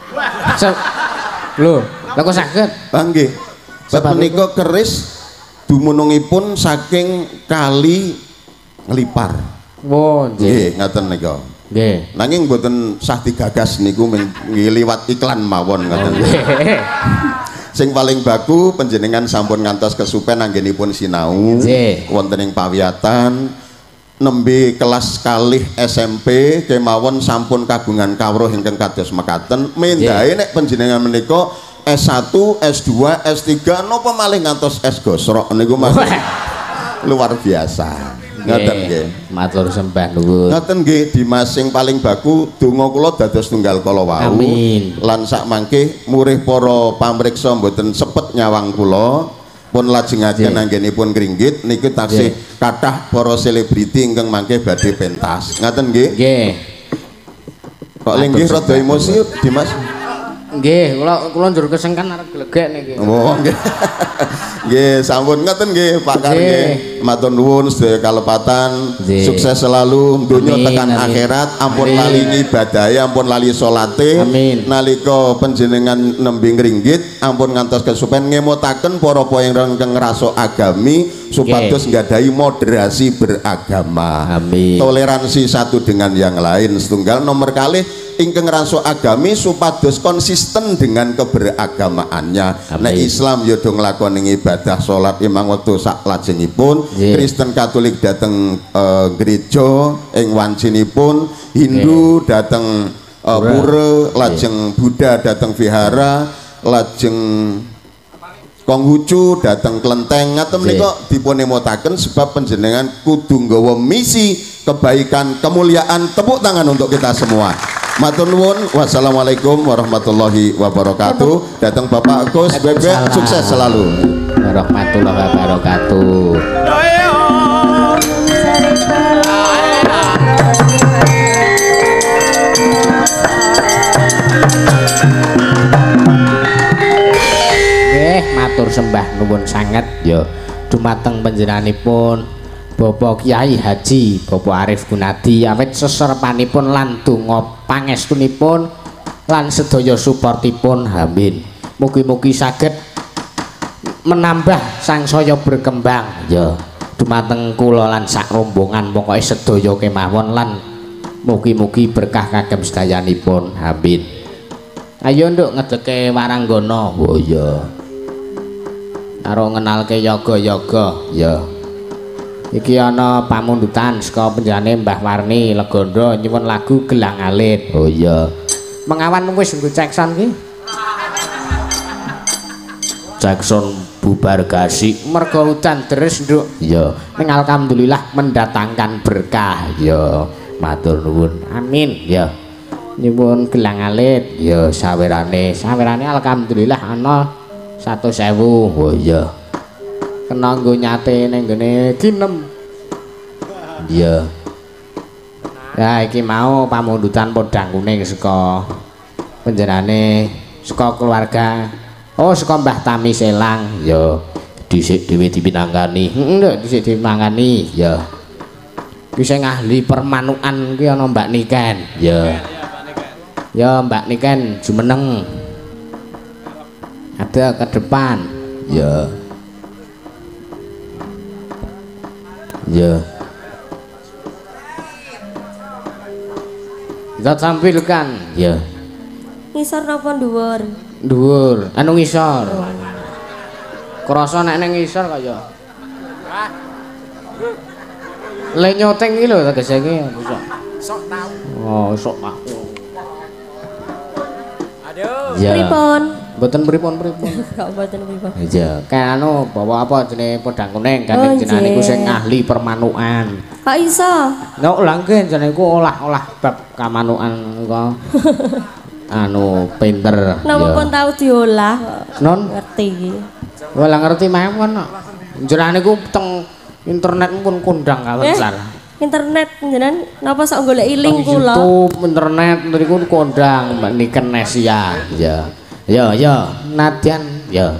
Lho, lha kok saged? Ah nggih. Bab Sebab menika keris dumunungipun saking Kali Nglipar. Oh, nggih. Nggih, ngaten nika. Nggih. Nanging mboten sah digagas niku liwat iklan mawon ngaten. Nggih. Sing paling baku panjenengan sampun ngantos kesupen anggenipun sinau wonten ing pawiyatan nembe kelas kalih SMP kemawon sampun kagungan kawruh ingkang kados mekaten mendahe nek panjenengan menika S1, S2, S3 napa malih ngantos S gosrok niku Mas luar biasa. Ngoten nggih. Matur sembah nuwun. Ngoten nggih Dimas sing paling baku donga kula dados tunggal kala wau. Amin. Lan sak mangke murih para pamriksa mboten sepet nyawang kula pun lajengaken anggenipun Kringgit niku taksih kathah para selebriti ingkang mangke badhe pentas. Ngoten nggih? Nggih. Kok linggih rada emosi Dimas? Nggih, kula njur kesengkan arep glegek niki. Oh nggih. Nggih, sampun ngoten nggih Pak Kar nggih. Matur nuwun sedaya kalepatan, sukses selalu donya tekan akhirat, ampun lali ngibadahe, ampun lali salate. Nalika panjenengan nembe Kringgit, ampun ngantos kesupen ngemutaken para ingkang ngrasa agami supados nggadahi moderasi beragama. Amin. Toleransi satu dengan yang lain. Setunggal nomor kalih ingkang ngrasa agami supados konsisten dengan keberagamaannya. Nek Islam ya do nglakoni ibadah salat imang wektu sak lajengipun, Kristen Katolik dateng gereja ing wancinipun, Hindu dateng pura, lajeng Buddha dateng vihara, lajeng Konghucu dateng kelenteng ngaten menika dipun emutaken sebab panjenengan kudu nggawa misi kebaikan kemuliaan. Tepuk tangan untuk kita semua. Matur nuwun. Wassalamualaikum warahmatullahi wabarakatuh. Datang Bapak Agus Bebek, sukses selalu. Warahmatullahi wabarakatuh. Matur sembah nuwun sanget ya dumateng panjenenganipun Bapak Kyai Haji Bapak Arif Gunadi awit seserepanipun lan donga pangestunipun lan sedaya supportipun. Amin. Mugi-mugi saged menambah sangsaya berkembang ya dumateng kula lan sak rombongan pokoke sedaya kemawon lan mugi-mugi berkah kagem sedayanipun. Amin. Ayo nduk ngedeke waranggana. Oh iya. Karo ngenalke yoga-yoga ya. Iki ana pamundutan saka penjane Mbah Warni Legondo nyuwun lagu Gelang Alit. Oh iya. Mengawan wis nggo Jackson ki. Jackson bubar gasik mergo udan deres nduk. Ya. Ning alhamdulillah mendatangkan berkah ya. Matur nuwun. Amin ya. Nyuwun Gelang Alit ya sawerane alhamdulillah ana 100.000. Oh iya. Kena nggo nyate ning gene kinem. Iya. Ya iki mau pamundutan podang kuning saka panjenengane saka keluarga. Oh saka Mbah Tami Selang. Ya dhisik dhewe dipinangkani. Heeh, dhisik dipinangkani. Ya. Ki sing ahli permanukan ki ana Mbak Niken. Ya. Ya Mbak Niken jumeneng. Ada ke depan ya kita tampilkan ya Ngisor napa dhuwur? Dhuwur anu ngisor krasa nek ning ngisor kaya le nyoteng iki lho tegese iki sok tau sok tau aduh pripun mboten pripun gak mboten pripun iya kan anu bawa apa jenenge podang kuning kan jenenge niku sing ahli permanukan kok iso nek langke jenenge niku olah-olah bab kamanukan kok anu pinter napa pun tau diolah non ngerti iki ora ngerti mawon kok jenenge niku teng internet pun kondang kawentar internet jenengan napa sok goleki link kula YouTube internet niku kondang Mbak Niken Nesia ya ya nadyan ya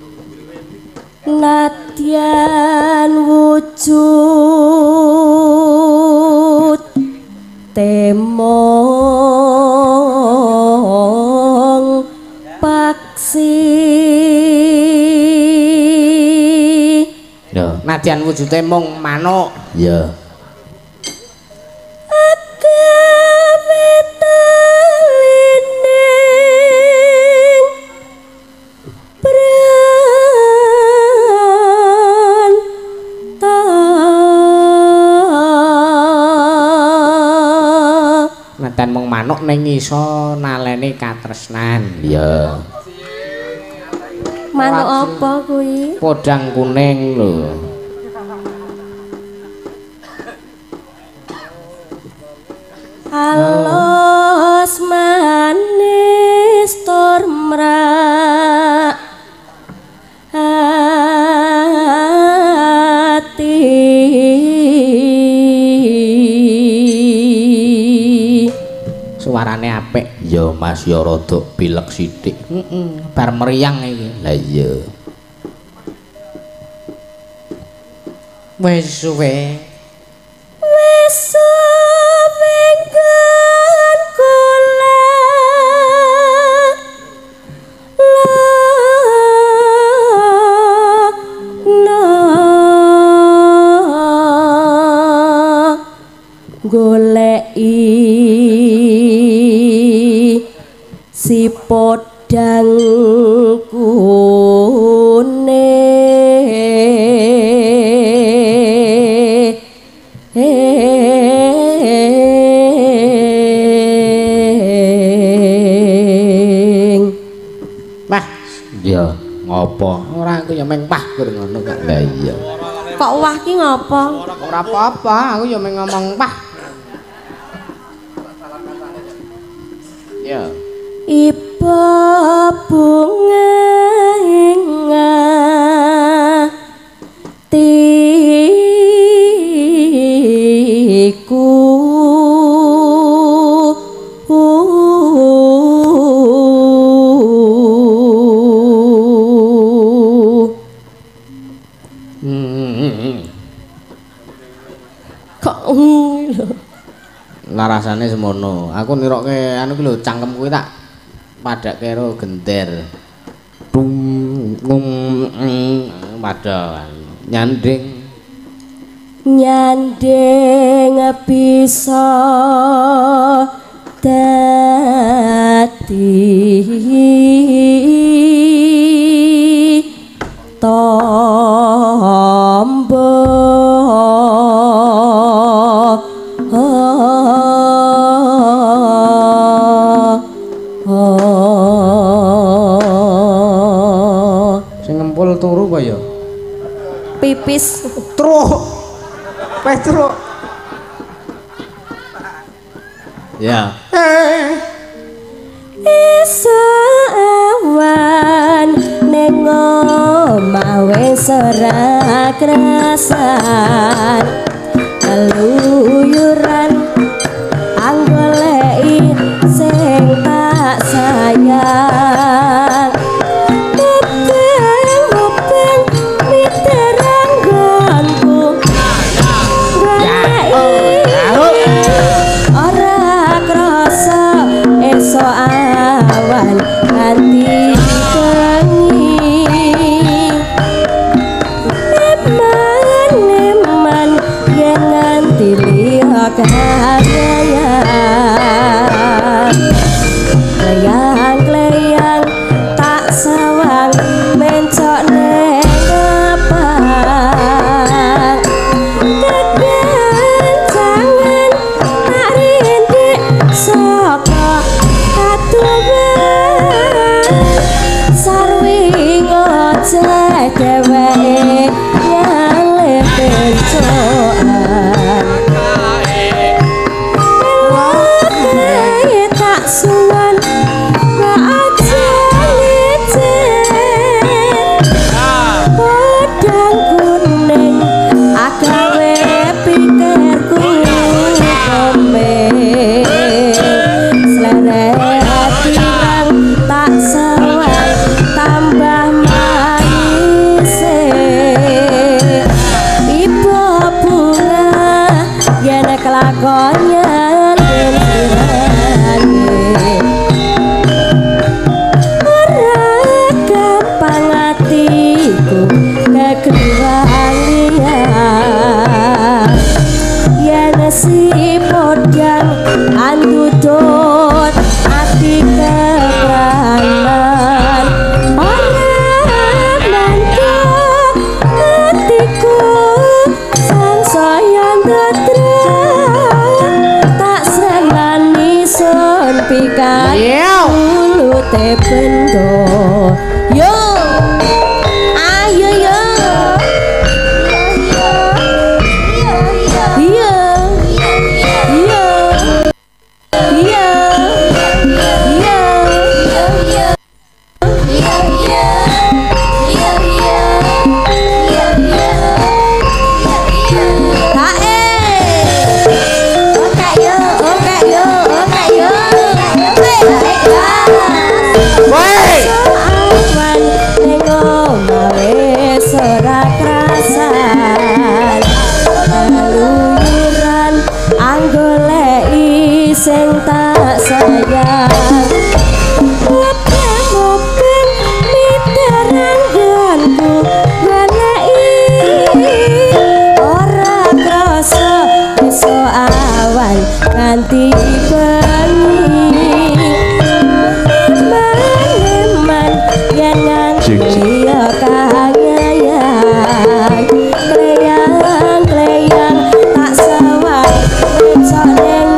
nadyan wujud temong paksi ya nadyan wujude mung manuk ya Pre manuk ning iso naleni katresnan. Iya. Manuk apa kuwi? Podang kuning lho. Alos manis tur mrak ati Suarane apik. Ya Mas ya rada pilek sithik. Bar meriang iki. Lah iya. Wis suwe. wis suwengken kula goleki si podang kuning. Wah, Ya ngopo? ora aku ya meng pah kur ngono kok. Lah iya. Kok wah ki ngopo? Ora apa-apa, aku ya meng ngomong pah. Ya. Iba bunga tiku kok Lah rasane semono. Aku nirokke anu ki lho cangkem kuwi tak padake karo genter. Dung ngung padha nyanding nyanding bisa dadi tombo sing ngempul turu apa ya? pipis Truk. Petruk. Ya. esuk awan ning omah wis ora krasan keluyuran anggoleki sing tak sayang mubeng miterang gonku ora krasa esuk awan nganti bengi neman yen nganti liya kleyang tak sawang mencok neng ngepang kegancangan tak rindik saka katuban sarwi ngoceh dheweke nyale pencokan tak suwan gak aja licin podang kuning agawe pikirku komeng sleret pirang tak sawang tambah manis ibu bunga yen kelakonnya gampang atiku kegriya te bendo yo ayo yo iya iya iya sing tak sayang ngopeng miteran ganku ganai ora krasa iso awan nganti bengi man yen nganti ya kangayang kleyang tak sawang ning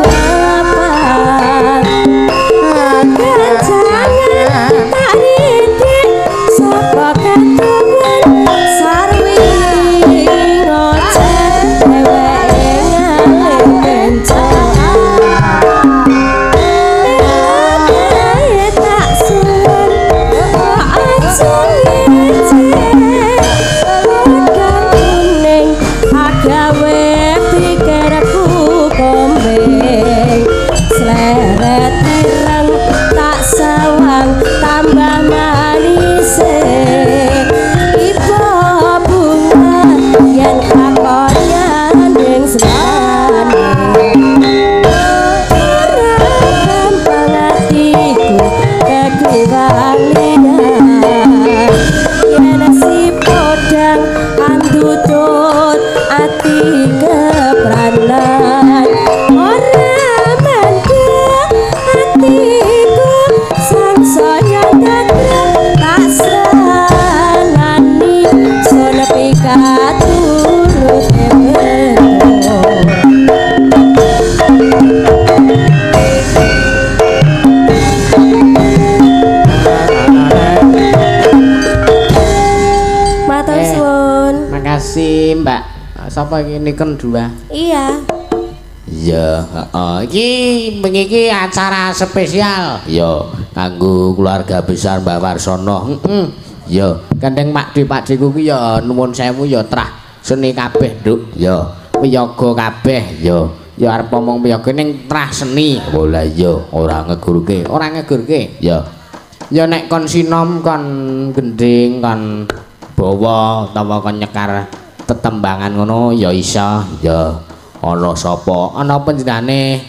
Mbak, sapa ini kan dua? Iya. Iya, iki bengi acara spesial. Yo, kanggo keluarga besar Mbak Warsono. Yo, gandeng Pakde kuwi ya nuwun sewu ya trah seni kabeh, Nduk. Yo, wiyaga kabeh yo. Ya arep omong wiyaga ning trah seni. Oh lah yo, ora ngegurke. Yo. Yo nek kon sinom kon gending kon bawa utawa kon nyekar tetembangan ngono ya isa ya ana sapa ana panjenengane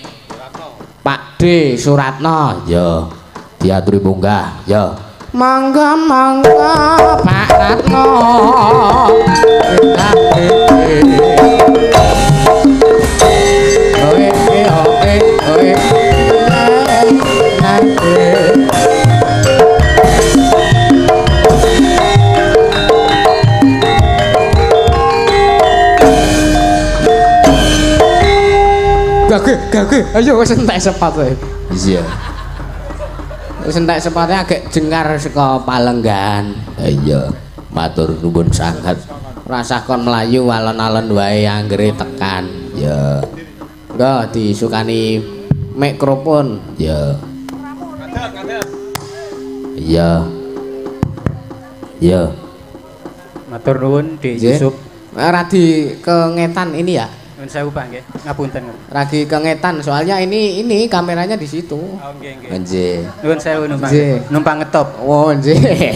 Pakde Suratno ya diaturi munggah ya mangga Pak Ratno Gage, ayo wis entek sepat wae. Iya. Wis entek sepate agek jengar saka Palenggan. Iya, matur nuwun sanget. Rasah kon mlayu alon-alon wae anggere tekan. Ya. Nggo disukani mikrofon. Ya. Iya. Iya. Matur nuwun Dik Yusuf. Ora di kengetan ini ya. Nuwun sewu Pak nggih. Ngapunten. Ragi kengetan soalnya ini kameranya di situ. Oh nggih nggih. Nggih. Nuwun sewu numpang ngetop. Oh nggih.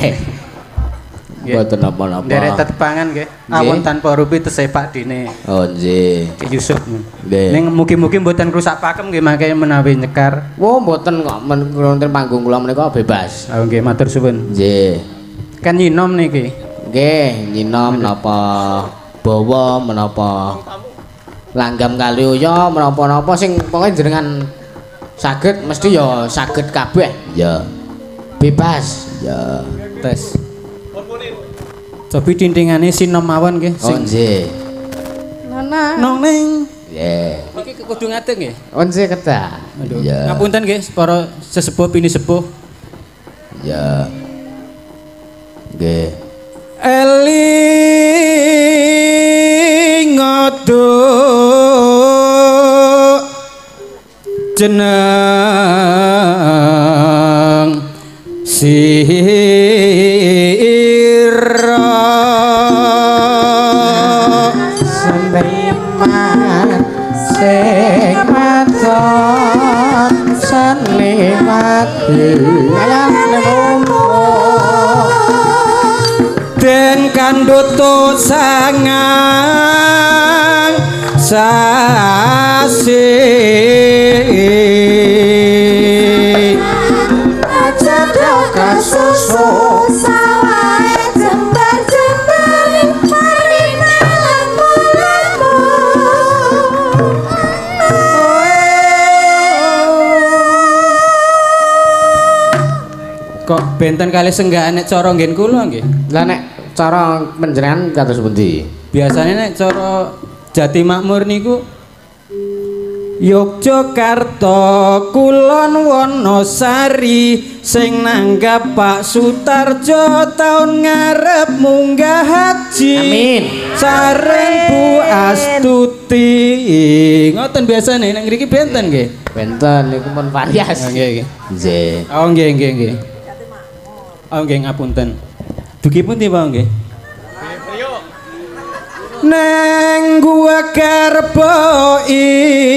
Mboten napa-napa. Derek tetepangan nggih. Awon tanpa rupi tesih Pak Dine. Oh nggih. Dik Yusuf. Nggih. Ning mugi-mugi mboten rusak pakem nggih mangke menawi nyekar. Oh mboten kok wonten panggung kula menika bebas. Oh nggih matur suwun. Nggih. Kan nyinom niki. Nggih, nyinom napa bawa menapa langgam kali uya menapa-napa sing pokoke jenengan saged mesti ya saged kabeh. Ya. Bebas. Ya. Tes. Cobi tintingane sinom mawon nggih sing. Oh nggih. Nana. Nong ning. Nggih. Niki kudu ngadeg nggih. Oh nggih kedah. Aduh. Ngapunten nggih para sesepuh pini sepuh. Ya. Nggih. Eling ngoduk jeneng sira seniman sing maton seniman ayam den kandoto sangang sasi aja doka susu sawae jembar-jembar mari malam mulamu kok benten kali senggak nek cara nggen kula nggih. lah nek cara panjenengan kados pundi Biasane nek cara Jati Makmur niku Yogyakarta Kulon Wonosari sing nanggap Pak Sutarjo taun ngarep munggah haji. Amin. Sareng Bu Astuti. Ngoten biasane nek mriki benten nggih. benten niku pun variasi Nggih nggih. Nggih. Oh nggih nggih nggih. Oh nggih ngapunten. Dugi pundi Pak nggih? Neng gua karboi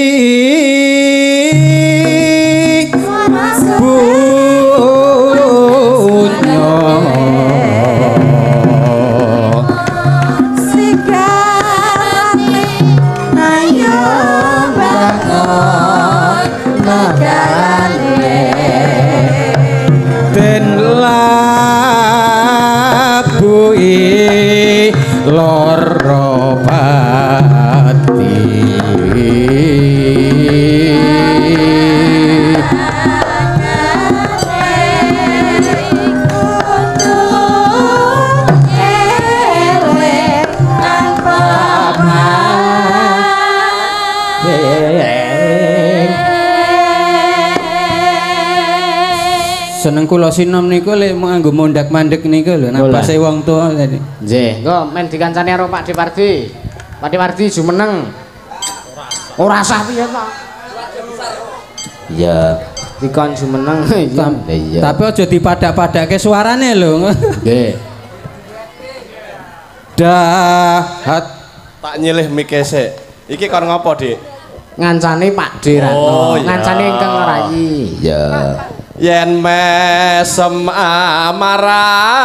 bunyo sigarane ayo bangun negarane den labui loro pati seneng kula sinom niku lek nganggo mondhak-mandhek niku lho napase wong tuwa tadi. nggih engko men dikancani karo Pak Dewardi Pak Dewardi jumeneng ora sah piye to Ya. dikon jumeneng Iya. Tapi aja dipadak-padake suarane lho. Nggih. Dahat Tak nyilih mike sik. Iki kon ngopo, Dik? ngancani Pak D Ratno Oh, iya. ngancani ingkang ngerayi Ya. Yen mesem amara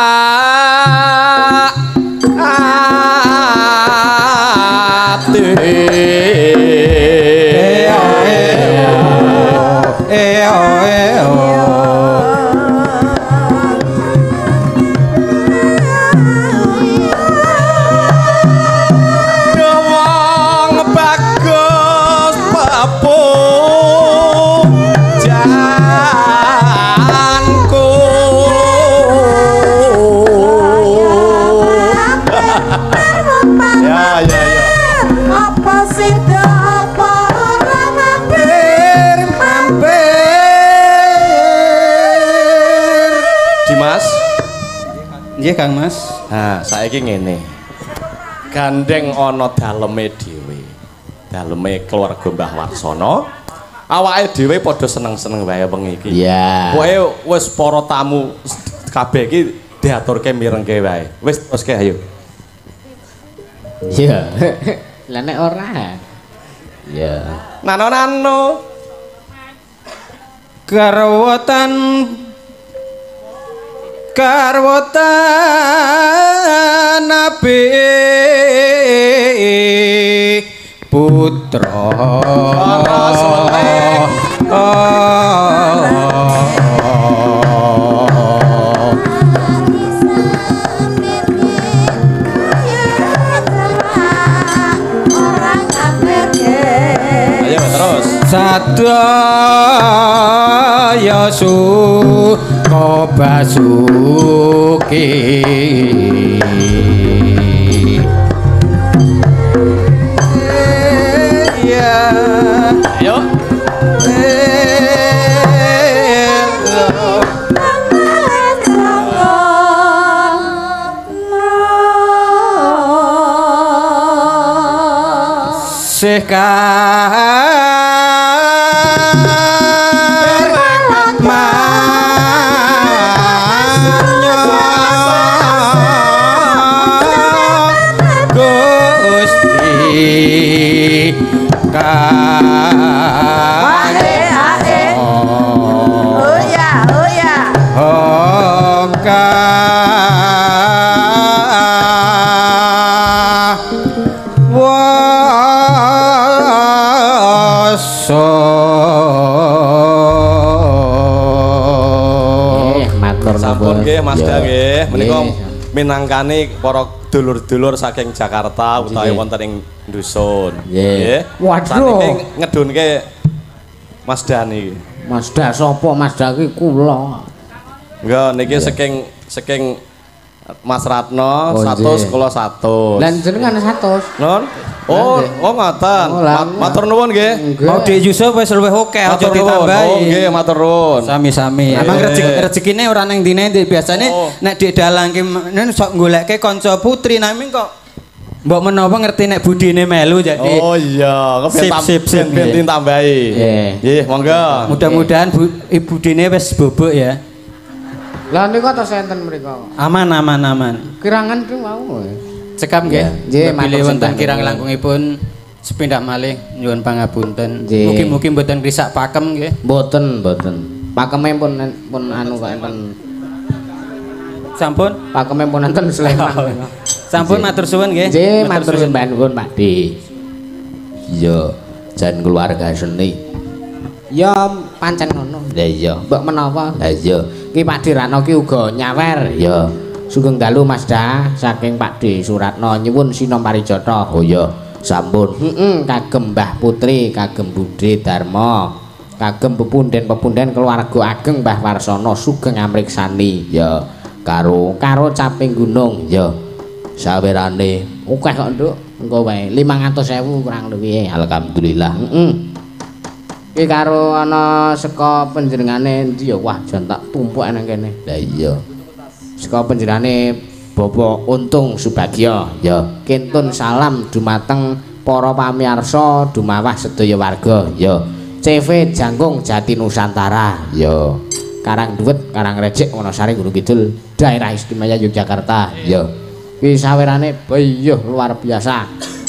ati wong bagus papu janku ya apa sih apa ora mampir Dimas. nggih Kang Mas. Nah, saiki ngene. Gandeng ana daleme dhewe. Daleme keluarga Mbah Warsono. Awake dhewe padha seneng-seneng wae wengi iki. Ya. Pokoke wis para tamu kabeh iki diaturke mirengke wae. Wis teruske ayo. iya lah nek ora Ya. Nano-nano. Karwotan nabi putra orang kafir Ayo terus. sadaya suka basuki Ayo. tasih sampun nggih Mas Da nggih menika minangkani para dulur-dulur saking Jakarta utawi wonten ing dusun nggih waduh ngedunke Mas Da niki Mas Da sapa Mas Da ki kula enggak niki saking Mas Ratno 100 kula 100 lan jenengan 100 non oh ngoten matur nuwun nggih mau di Yusuf wis luwih oke aja ditambahi oh nggih matur nuwun sami-sami emang rezekine ora ning dine biasane nek dik dalangke sok goleke kanca putri naming kok mbok menawa ngerti nek budine melu jadi oh iya ben ditambahi nggih monggo mudah-mudahan budine wis bobok ya lah niku tos enten mriku aman kirangan ku mau cekap nggih nggih pilih wonten kirang langkungipun sepindah malih nyuwun pangapunten mugi-mugi mboten risak pakem nggih mboten pakeme pun anu kok enten sampun pakeme pun enten Sleman sampun matur suwun nggih nggih matur suwun Pak Di iya jan keluarga seni ya pancen ngono lah iya mbok menawa lah iya ki Pak Dirano ki uga nyawer iya sugeng dalu Mas Da saking Pak Di Suratno nyuwun sina parijata oh iya sampun kagem Mbah Putri kagem Budhe Darma kagem pepunden keluarga ageng Mbah Warsono sugeng amriksani ya karo caping gunung ya sawerane akeh kok Nduk engko wae 500.000 kurang luwih alhamdulillah iki karo ana saka panjenengane endi ya wah jan tak tumpuk nang kene lah iya saka panjenengane Bapak Untung Subagya ya kintun salam dumateng para pamirsa dumawah sedaya warga ya CV Jangkung Jati Nusantara ya Karang Duwet Karang Recik Wonosari Gunung Kidul Daerah Istimewa Yogyakarta ya iki sawerane bayuh luar biasa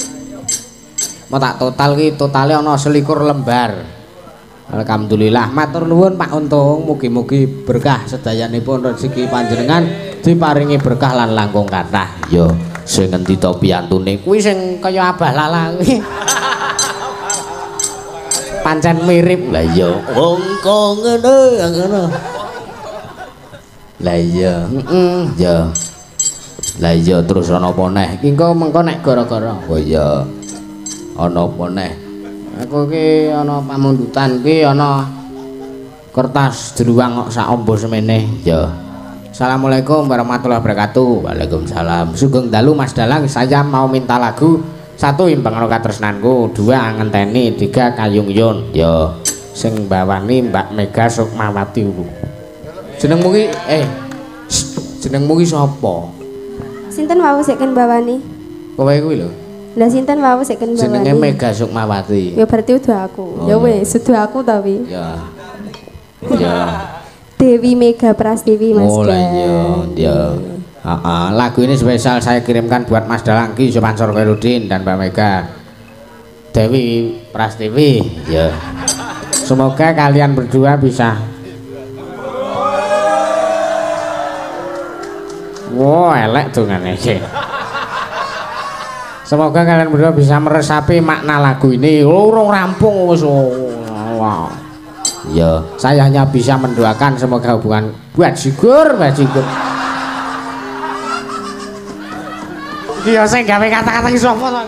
mau tak total ki totale ana 21 lembar alhamdulillah matur nuwun Pak Untung mugi-mugi berkah sedayanipun rezeki panjenengan diparingi berkah lan langkung kathah ya sing ngendi to piyantune kuwi sing kaya Abah Lala kuwi pancen mirip lah iya wong kok ngono lah iya ya lah iya terus ana apa neh iki mengko nek gara-gara oh iya ana apa neh aku ki ana pamundutan ki ana kertas jeruang kok sak ombo semene ya Assalamualaikum warahmatullahi wabarakatuh. Waalaikumsalam. Sugeng dalu Mas Dalang, saya mau minta lagu 1 Imbang Roka Tresnanku, 2 Angenteni, 3 Kayung Yun. Ya, sing bawani Mbak Mega Sukmawati. Jenengmu ki jenengmu ki sapa? Sinten wau sik ken bawani? Kowe kuwi lho. Lah sinten wau sik ken bawani? Jenenge Mega Sukmawati. Ya berarti udah aku. Ya wis, sudah aku ta wi. Ya. Ya. Dewi Mega Prastiwi Mas. Oh lah iya. Lagu ini spesial saya kirimkan buat Mas Dalang Ki Sumansor Khairuddin dan Mbak Mega Dewi Prastiwi. Ya. Semoga kalian berdua bisa. Wow, elek tuh ngene iki. Semoga kalian berdua bisa meresapi makna lagu ini. Urung rampung wis. Wow. Ya, saya hanya bisa mendoakan semoga hubungan buat sigur. Iya, saya gawe kata-kata ki sapa to?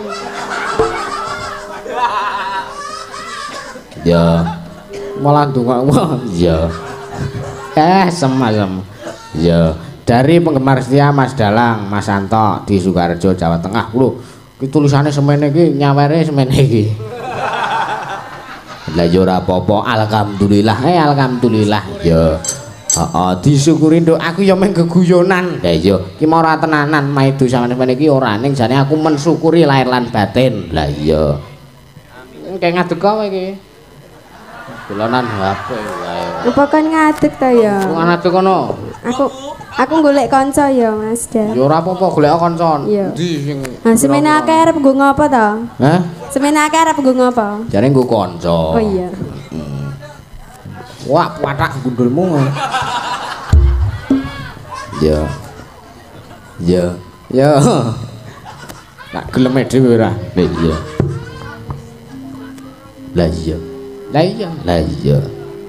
Ya, malah ndongakmu. Ya. Semasem. Ya, dari penggemar setia Mas Dalang, Mas Santo di Sukoharjo, Jawa Tengah. Lho, iki tulisane semene iki, nyawere semene iki. lah ya ora apa-apa, alhamdulillah. Alhamdulillah. Ya. Disyukuri Nduk, aku ya mung geguyonan. Ya iya, iki mau ora tenanan maido sampeyan iki ora ning jane aku mensyukuri lahir lan batin. Lah iya. Kayak ngadeg kowe iki. Dolanan HP wae. Apa kan ngadeg ta ya? Wong ngadeg kono. Aku golek kanca ya, Mas Dar. Ya ora apa-apa golek koncon. Iya. Ndi sing Nah, semene akeh arep nggo ngopo ta? Hah? Semene akeh arep nggo ngopo? Jare nggo kanca. Oh iya. Wah, patak gundulmu. Ya. Ya. Ya. Tak gelem dhewe ora. Lah iya. Lah iya. Lah iya. Lah iya.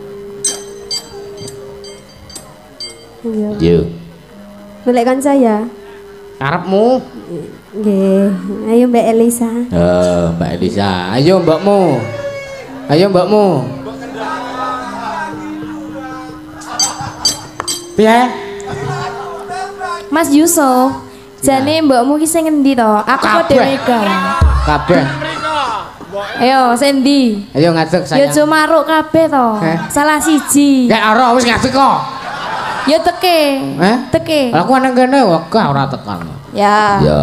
Iya. Yo. Golek kanca ya. Karepmu. Nggih. Ayo Mbak Elisa. Mbak Elisa. Ayo mbakmu. Ayo mbakmu. Piye? Mas Yusuf, jane mbokmu ki sing ngendi to? Aku kok Kabeh. Deweka. Kabeh. Ayo, sendi? Ayo ngadeg Ya sayang. aja maruk kabeh to. Salah siji. Gak ora wis ngadeg kok. Ya teke. Teke. Aku nang kene wegah ora tekan. Ya. Ya.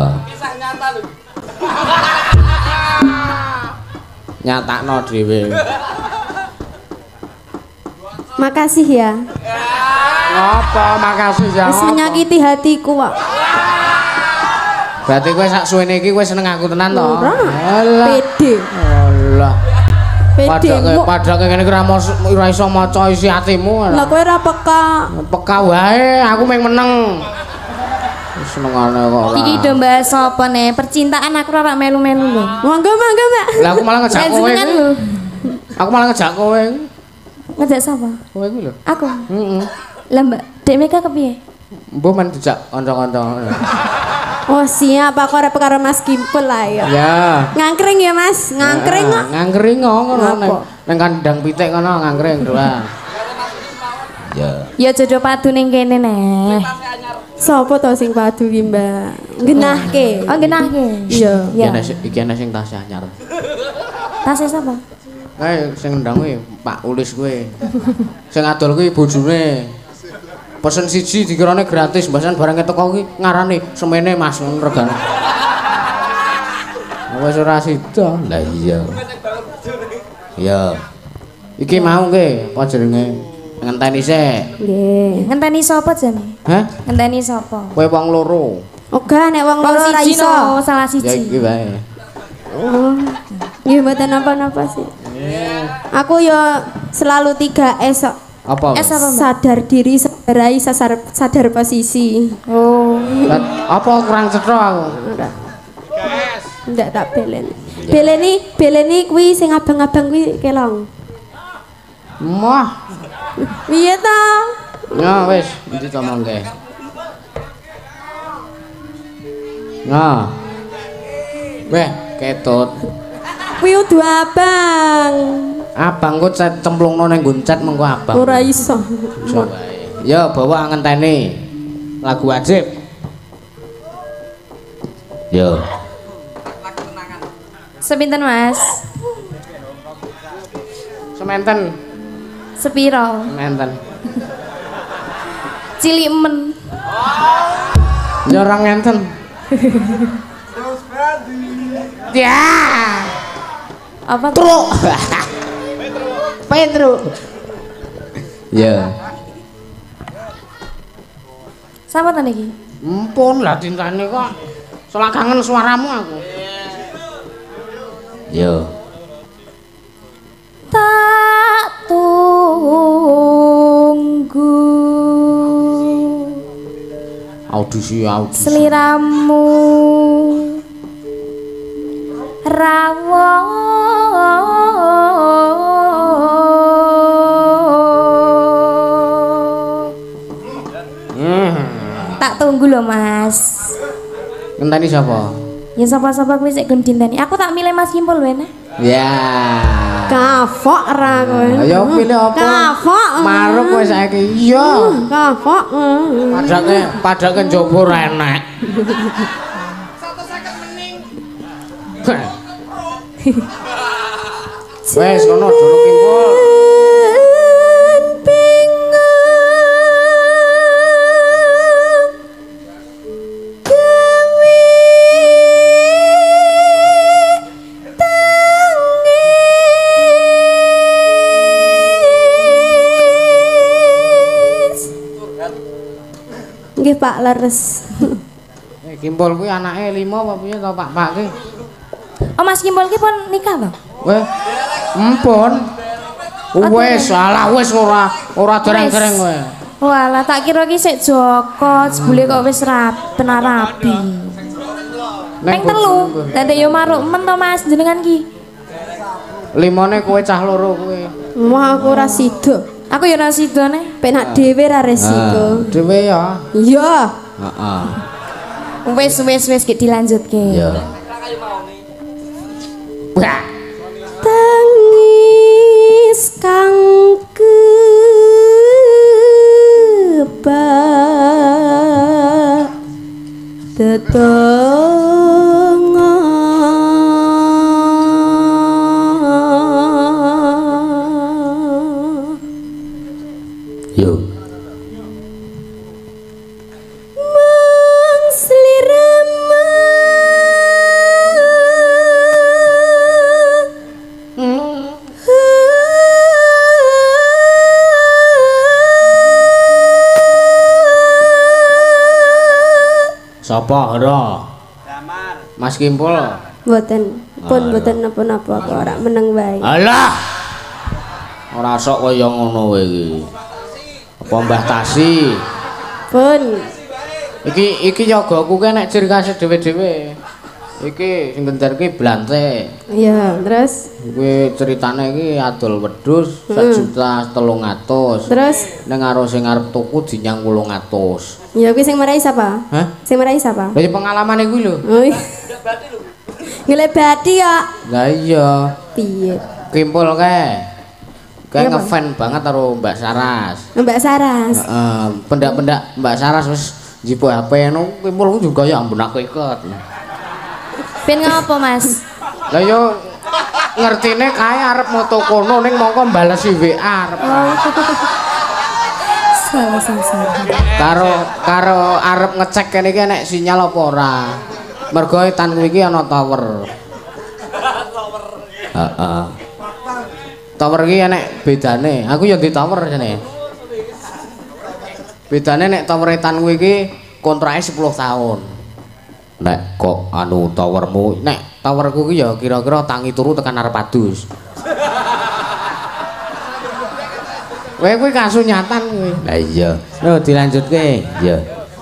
Nyatakno dhewe. Makasih ya. Apa makasih ya. Wis menyakiti hatiku kok. Berarti kowe sak suwene iki kowe seneng aku tenan to? Ora. Alah. Pede. Allah. Pedemu. Padake kene ora iso maca isi atimu. Lah kowe ora peka. Peka wae, aku meng meneng. Senengane kok ora. Iki do bahas apa nih? Percintaan aku ora melu-melu lho. Monggo Mbak. Lah aku malah ngejak kowe. Jenengan lho. Aku malah ngejak kowe. Ngejak sapa? Kowe iki lho. Aku. Heeh. Lah Mbak, Dek Mega kepiye? Mbah men dijak kanca-kanca. Oh siap, aku arep karo Mas Kimpul lah ya. Ya. Ngangkring ya Mas, ngangkring kok. Ngangkring ngono Ngapa? nang kandang pitik kono ngangkring doang. Ya. Ya jodoh padu ning kene neh. Sopo to sing padu ki, Mbak? Genahke. Oh, genahke. Iya. Ya. Iki ana sing tasih anyar. Tasih sapa? Kae sing ndang kuwi Pak Ulis kuwi. Sing adol kuwi bojone. Pesen siji dikirane gratis, mbasan barang teko kuwi ngarani semene Mas regane. Wis ora sida. Lah iya. Ya. Iki mau ke apa jenenge? Ngenteni sik. Nggih. Ngenteni sapa jane? Hah? Ngenteni sapa? Kowe wong loro. Oga nek wong loro ora siji iso. no, salah Ya siji. iki wae. Oh. Nggih mboten napa-napa sih. Aku ya selalu 3S kok. Apa? S apa, Mbak? Sadar diri, sadar sadar posisi. Oh. Apa kurang cetha aku? Ndak tak belen. Beleni kuwi sing abang-abang kuwi kelong. Mah. Piye ta? Ya wis, iki comongke. Nah. Weh, ketut. Kuwi udu abang. Abang kok cemplungno ning nggon cat mengko abang. Ora iso. Iso wae. Ya bawa ngenteni. Lagu wajib. Yo. Sepinten Mas? Sementen. Sepiro? Sementen. Cilik men. Ya ora ngenten. Ya. Apa? Truk. Pedro. Ya. Sama ta niki? Ampun lah tintane kok. Soale kangen suaramu aku. Yo. Tak tunggu Audisi. seliramu rawon tak tunggu loh Mas. Ngenteni sapa? Ya sapa-sapa kuwi sik gon dinteni. Aku tak milih Mas Kimpul wae nah. Ya. Kafok ra kowe. Ayo pilih apa? Kafok. Maruk kowe saiki. Iya. Kafok. Padake njaba ora enak. Wes kono Doro Kimpul. Pak leres. Kimpul kuwi anake 5 apa piye to Pak ki? Oh Mas Kimpul ki pun nikah to? Weh. Empun. Wes, alah wis ora dereng-dereng kowe. Walah tak kira ki sik Joko, jebule kok wis tenar rabi. Ping 3. Dadi yo maruk men to Mas jenengan ki. 5ne kowe cah loro kowe. Wah aku ora sida. Aku yo ora sidone. Penak dhewe ra resiko. Dhewe ya. Iya. Heeh. Wis ki dilanjutke. Ya. Wah. Tangis kang kebak tetengah Yo. Sapa ora? Mas Kimpul. Mboten, pun mboten napa-napa kok ora meneng wae. Alah. Ora sok kaya ngono kowe iki. Apa Mbah Tasi? Pun. Iki yogaku ki nek ciri khas dhewe-dhewe. Iki sing gendarke blante. Iya, terus Kuwi ceritane iki adol wedhus 1.300.000. Terus ning karo sing arep tuku dinyang 800. ya kuwi sing marai sapa? Hah? Sing marai sapa? Lah ya pengalaman iku lho. Oh. Ngelek bati ya. Lah iya. Piye? Kimpul kae. Kae Iya, Pak. ngefan banget karo Mbak Saras. Mbak Saras. Heeh, pendak-pendak Mbak Saras wis jipo HP no Kimpul juga ya ampun aku ikut. Ben ngopo Mas? Lah yo ngertine kae arep moto kono ning mongko balesi WA arep. Salah. Karo arep ngecek kene iki nek sinyal apa ora. Mergo etan kuwi iki ana tower. Heeh. Tower iki enek bedane. Aku ya di tower jane. Bedane nek tower etan kuwi iki kontrake 10 tahun. Nek kok anu towermu Nek towerku ki ya kira-kira tangi turu tekan arep adus. Kowe kuwi kasunyatan kuwi. lah iya. Lho dilanjutke. Iya.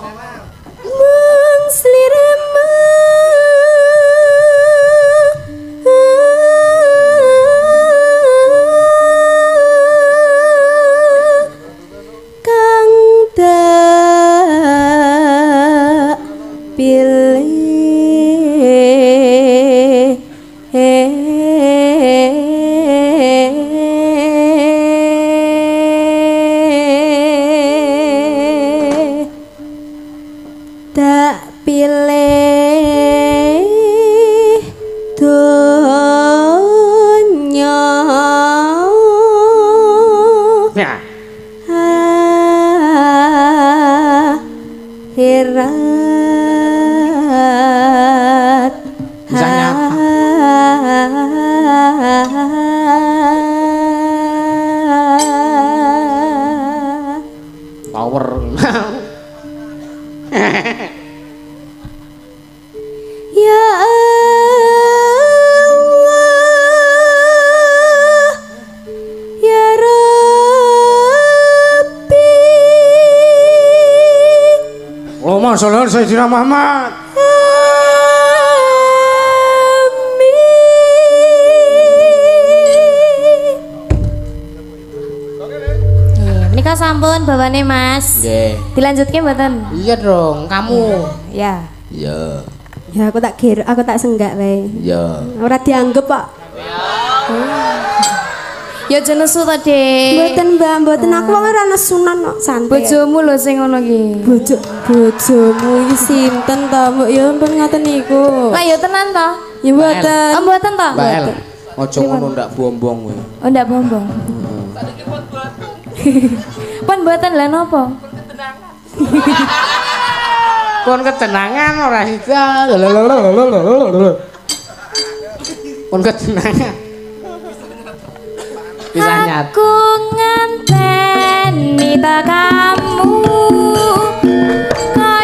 Mung slirama kang tak pilih tak pilih dunya Ya. akhirat Bisa nyapa. Power. Ya Allah, ya Rabbi, Allahumma sholli ala sayyidina Muhammad. Menika sampun bawane Mas. Nggih. Dilanjutke mboten? Iya dong, kamu. Ya. Iya. ya aku tak senggak wae. Iya. Ora dianggep kok. Ya aja nesu to, Dik. Mboten Mbak, mboten aku wong ora nesunan kok, santai. Bojomu lho sing ngono ki. Bojomu iki sinten to, Mbok? Ya ampun ngoten niku. Lah ya tenan to? Ya mboten. Oh mboten to? Mbak El. Ojo ngono ndak bombong kowe. Oh ndak bombong. Pun mboten lah napa? Pun ketenangan ora sida. Pun ketenangan. Bisa nyat. Aku nganteni ta kamu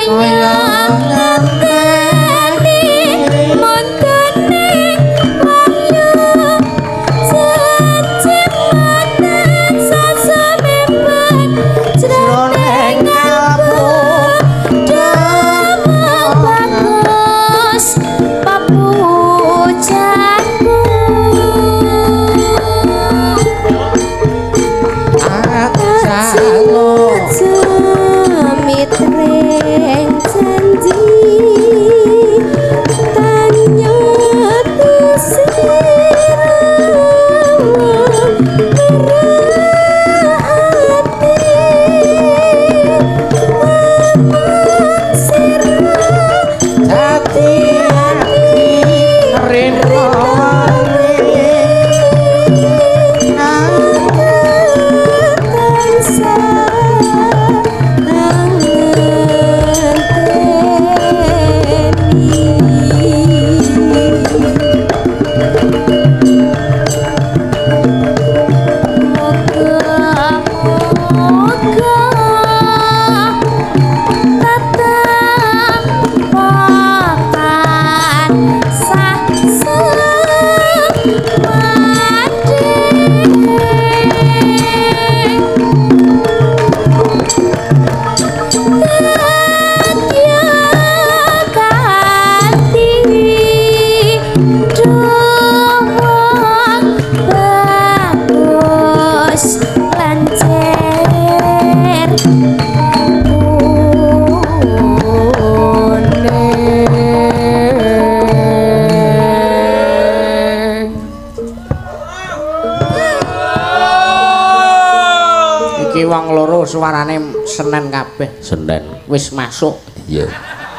Suarane Senen kabeh. Senen Wis masuk. Iya.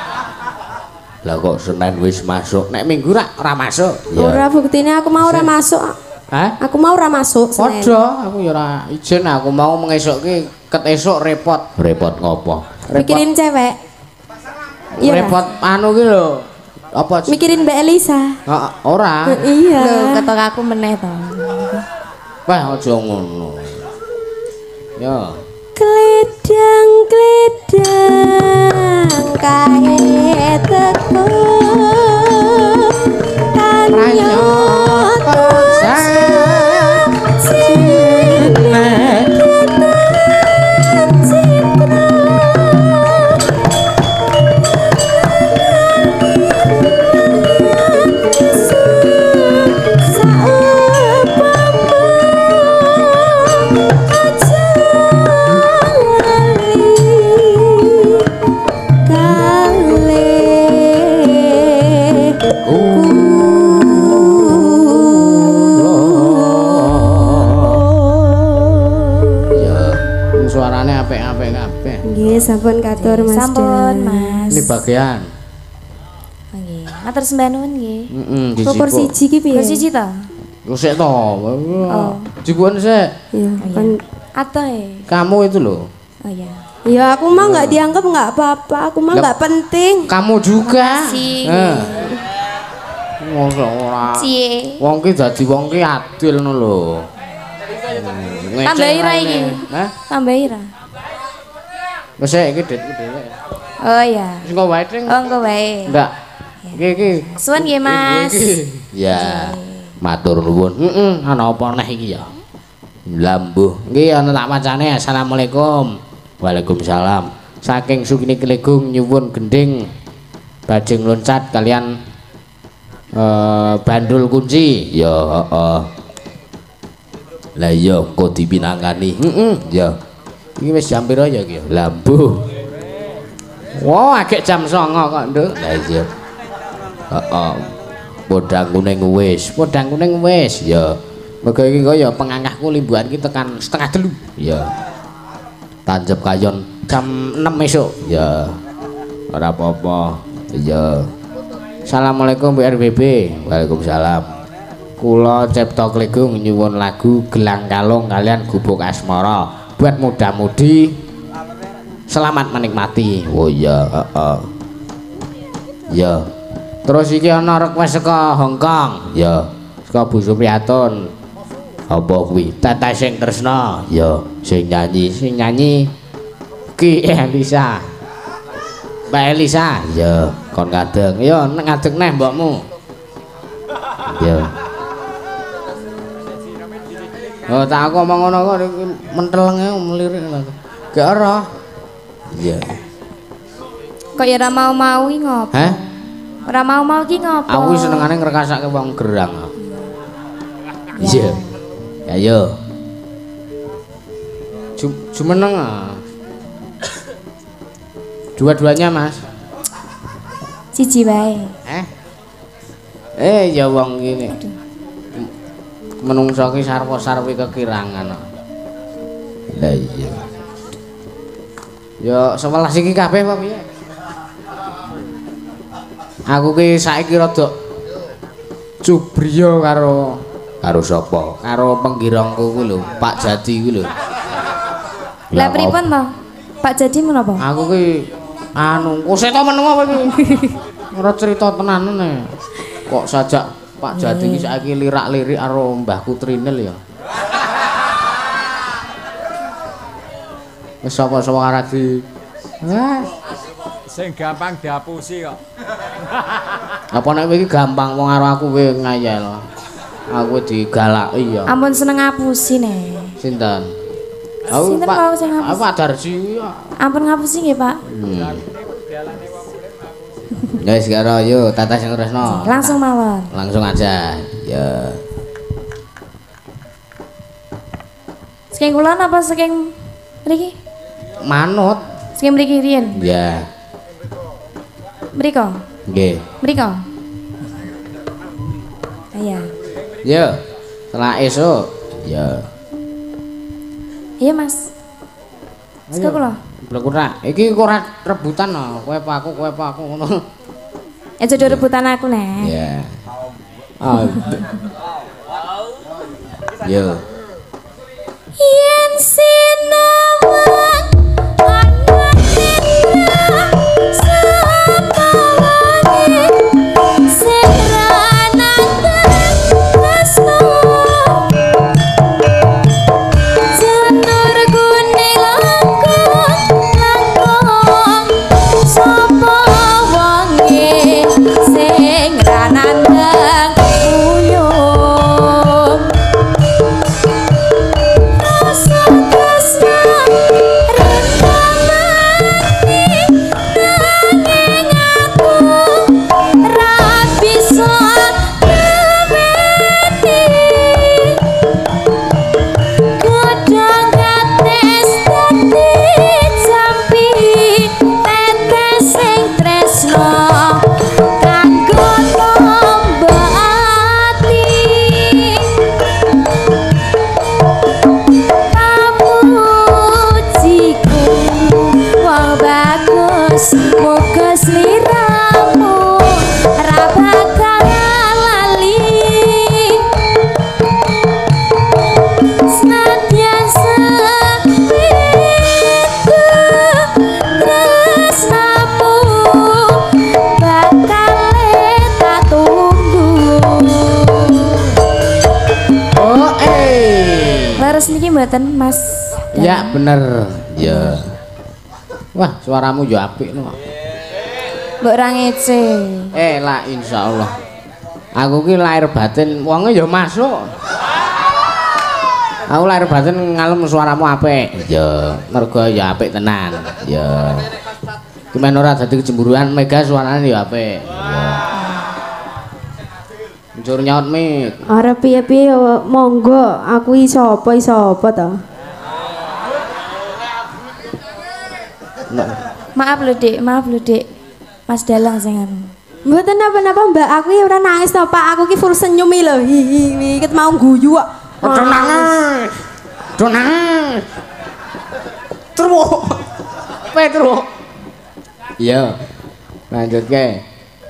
Lah kok Senen wis masuk. Nek Minggu ora masuk. Ora buktine aku mau ora masuk. Hah? Aku mau ora masuk Senin. Padha, aku ya ora ijen, aku mau mengesokke ket esuk repot. Repot ngopo? Mikirin cewek. Iya. Repot anu ki lho. Apa? Mikirin Mbak Elisa. Heeh, ora. Iya. Lho, ketok aku meneh to. Wah, aja ngono. Ya. Kledang kae teko kanyoto sampun katur Mas. Sampun Mas. Ini bagian. Nggih. Matur sembah nuwun nggih. Heeh, Kopor siji ki piye? Kopor siji to? Yo sik to. Oh. Jibuan sik. Iya, kan Atoe. Kamu itu loh. Oh iya. Ya aku mah nggak dianggap nggak apa-apa, aku mah nggak penting. Kamu juga. Mosok ora. Cie. Wong ki dadi wong ki adil ngono lho. Tambah ira iki. Hah? Tambah ira. Wis iki ditku dhewe. Oh iya. Wis engko wae, Ding. Oh engko wae. Ndak. Iki. Suwun nggih Mas. Ya. Matur nuwun. Heeh, ana apa neh iki ya? Lambuh. Nggih ana tak macane. Assalamualaikum. Waalaikumsalam. Saking Sugini Kelegung nyuwun gending bajing loncat kalian bandul kunci. Ya, heeh. Lah iya engko dipinangani. Heeh. Ya. Iki wis jam pira ya iki? Lambuh. Wah, agek jam 09.00 kok, Nduk. Lah iya. Heeh. Podang kuning wis. Podang kuning wis. Ya. Mergo iki kaya pengangkahku limbuhan ki tekan 2:30. Ya. Tancep kayon jam 6 esuk. Ya. Ora apa-apa. Ya. Assalamualaikum Bu RBB. Waalaikumsalam. Kula Cipta Klegung nyuwun lagu Gelang Kalung kalian Gubuk Asmara. Buat muda-mudi selamat menikmati. Oh iya, heeh. Ya. Terus iki ana request saka Hong Kong. Ya. Saka Bu Supriyatun. Apa kuwi? Teteh sing tresna. Ya, sing nyanyi Ki Elisa. Mbak Elisa, ya kon kadang ya ngadeg neh mbokmu. ya Oh, tak aku omong ngono kok mentelenge melirik lho. Gak ora. ya Kok ya ora mau-mau iki ngopo? Hah? Ora mau-mau iki ngopo? Aku senengane ngrekasake wong gerang. iya ya yo Jumeneng. Dua-duanya, Mas. Siji wae. Ya wong ngene. Menungso ki sarwa-sarwi kekirangan. lah iya Ya 11 iki kabeh apa piye? Aku ki saiki rada cubriya karo sapa karo penggirongku kuwi lho, Pak Jati kuwi lho. Lah pripun to? Pak Jadi menapa? Aku ki kose to meneng apa iki? Ora cerita tenanan e. Kok sajak Pak Jati iki saiki lirak-lirik karo Mbahku Trinil ya. Wis sapa-sapa arep di sing gampang diapusi kok. Apa nek iki gampang wong karo aku kowe ngayal. Aku digalaki ya. Ampun seneng ngapusi nih. Sinten? Sinten mau sing ngapusi? Pak Darsi. Ampun ngapusi nggih, Pak. Guys, karo yo tata sing resno. Langsung mawon. Langsung aja. Ya. Saking kulon apa saking mriki? Manut. Saking mriki riyen. Ya. Mriko. Nggih. Mriko. Iya. Yo. Setelah esuk. Ya. Iya, Mas. Saka kula. Blekura. Iki ora rebutan no. Kowe apa aku ngono. Ya jodoh rebutan aku nek. Ya. Yo. Yen sinawang ana tindra sapa wangi sing ranatan tresno janur kuning langkung sapa wangi sing ranandang uyung rasa tresno rentamani nanging aku ra bisa nemeni kadang kates dadi jampi tetes sing tresno kanggo nombak ati pamujiku wong bagus muga sliramu ra bakal lali senadyan sepitu tresnamu bakal tak tunggu. Oh, Leres niki mboten, Mas? Ya bener. ya Wah, suaramu yo apik no. Mbok ra ngece. Lah insyaallah. Aku ki lahir batin wonge yo masuk. Aku lahir batin ngalem suaramu apik. ya Mergo ya apik tenan. ya Ki men ora dadi kecemburuan mega suarane yo apik. Njur nyaut mik. Arep piye-piye ya, monggo aku sapa to? Maaf lho, Dik. Mas Dalang sing anu. Mboten napa-napa Mbak, aku ya ora nangis to, Pak. Aku ki full senyum lho. Hi, ket mau guyu kok. Aja nangis. Do nangis. Truk. Petro. Iya. Lanjutke.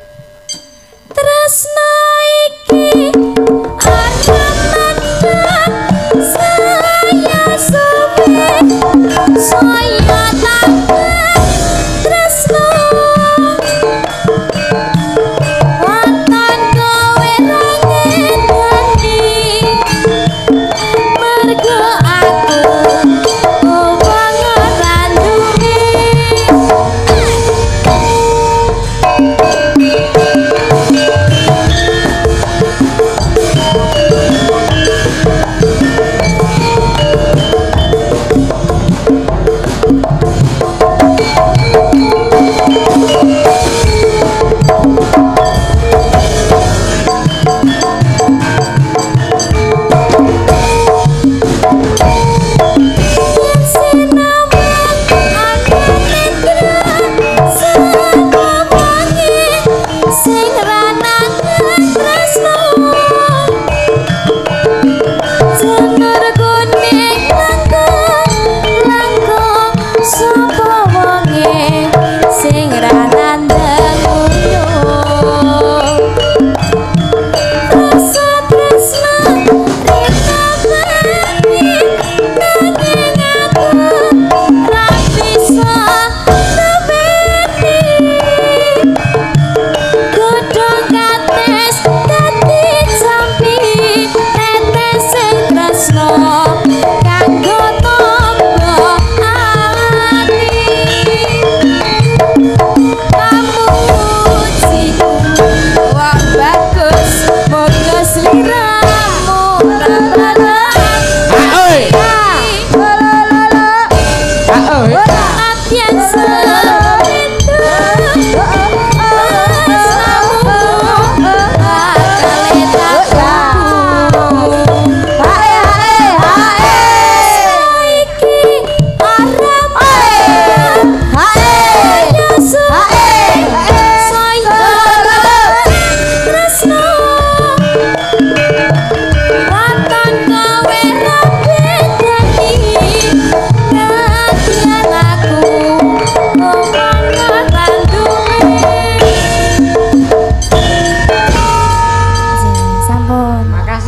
Tresno iki ana mandan saya suwe saya takkan tresno wonten kowe ra ngenteni mergo aku wong ora duwe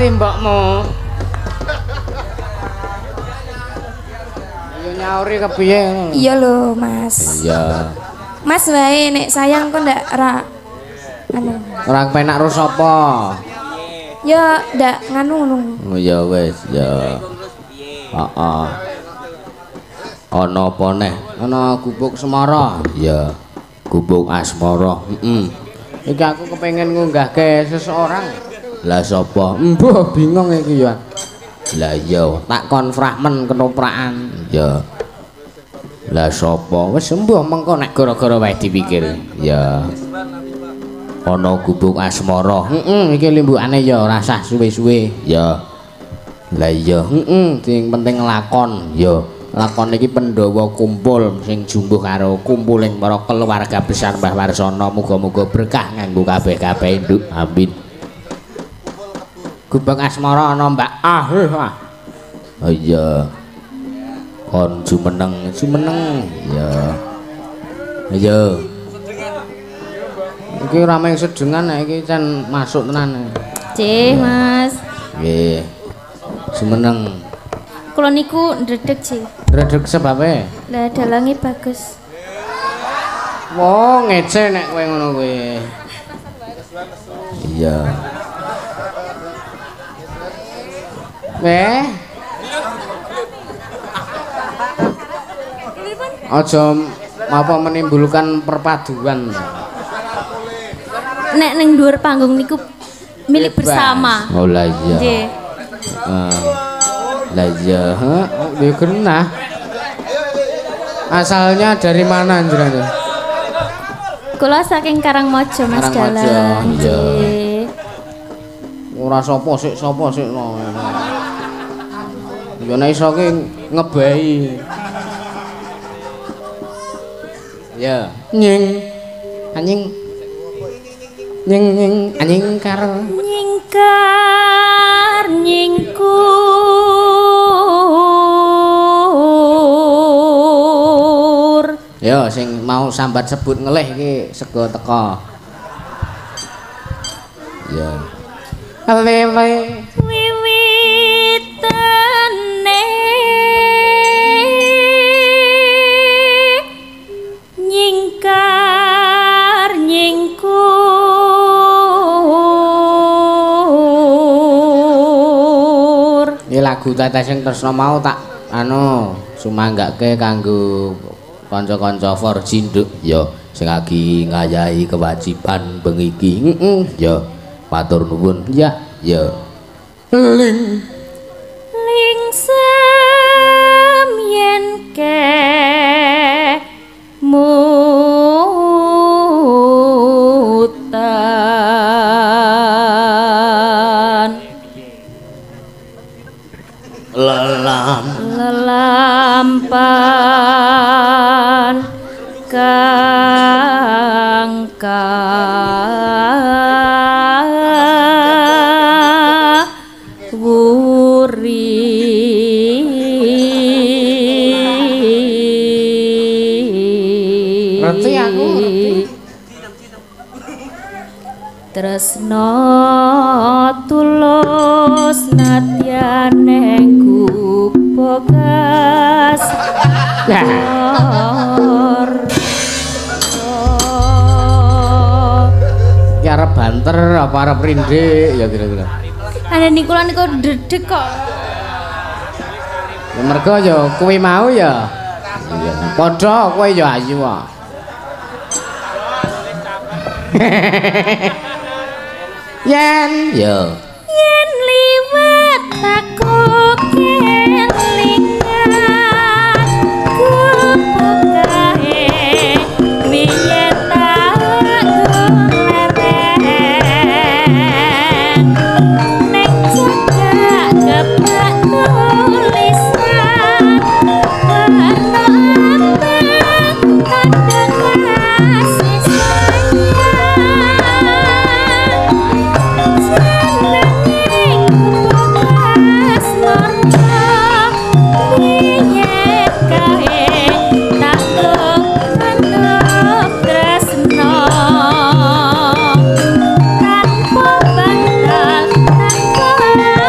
ngerti mbokmu. Yo nyauri kepiye ngono. Iya lho, Mas. Iya. Mas wae nek sayang kok ndak anu. Ora penak ro sapa? Ya ndak nganu ngono. Oh ya wis, ya. Heeh. Ana apa neh? Ana gubuk semara. Ya. Gubuk asmara. Iki aku kepengin ngunggahke seseorang. Lah sapa? Mbah bingung iki ya. Lah iya. Tak kon fragmen kenoprakan. Ya. Lah sapa? Wis sembuh mengko nek gara-gara wae dipikir. Ya. Ana gubuk asmara. Iki limbukane ya ora sah suwe-suwe. Ya. Lah iya. Sing penting lakon. Ya. Lakon iki Pandhawa kumpul sing jumbuh karo kumpuling para keluarga besar Mbah Warsana. Muga-muga berkah nganggo kabeh-kabeh nduk. Amin. Gubuk asmara ana Mbak Oh iya. Kon jumeneng. Ya. Ayo. Iki ora mung sedengan nek iki can masuk tenan. Cih, Mas. Nggih. Jumeneng. Kula niku ndredeg, Cih. Ndredeg sebabe? Lah dalange bagus. Wong ngece nek kowe ngono kuwi. Iya. Aja apa menimbulkan perpaduan. Nek ning dhuwur panggung niku milik bersama. Oh lah iya. Nggih. Lah iya, Dia kena. Asalnya dari mana jenengan? Kula saking Karangmaja, Mas Dalang. Nggih. Ora sapa sik no. Ya nek iso ki ngebahi. Ya, nying anjing kar nyingkar nyingkur. Ya sing mau sambat sebut ngelih iki sego teka. Ya. Lele Wiwitane nyingkar nyingkur. Iki lagu Teteh sing tresno mau tak sumanggake kanggo kanca-kanca Forjin Nduk. Ya, sing lagi ngayahi kewajiban bengi iki. Ya, matur nuwun. Ya, ya. Ling samyen ke mutan lelampan kang ngerti aku tresno tulus natyane kupogas ya arep banter apa arep rindhik ya kira-kira. Ana niku ndredeg kok. Ya mergo ya kuwi mau ya. Iya, padha kowe ya ayu kok. Yen Ya. yen liwat aku kelingan kubukae biyen tak lereng nek jaga kebak tulisan warna abang tanda kasih sayang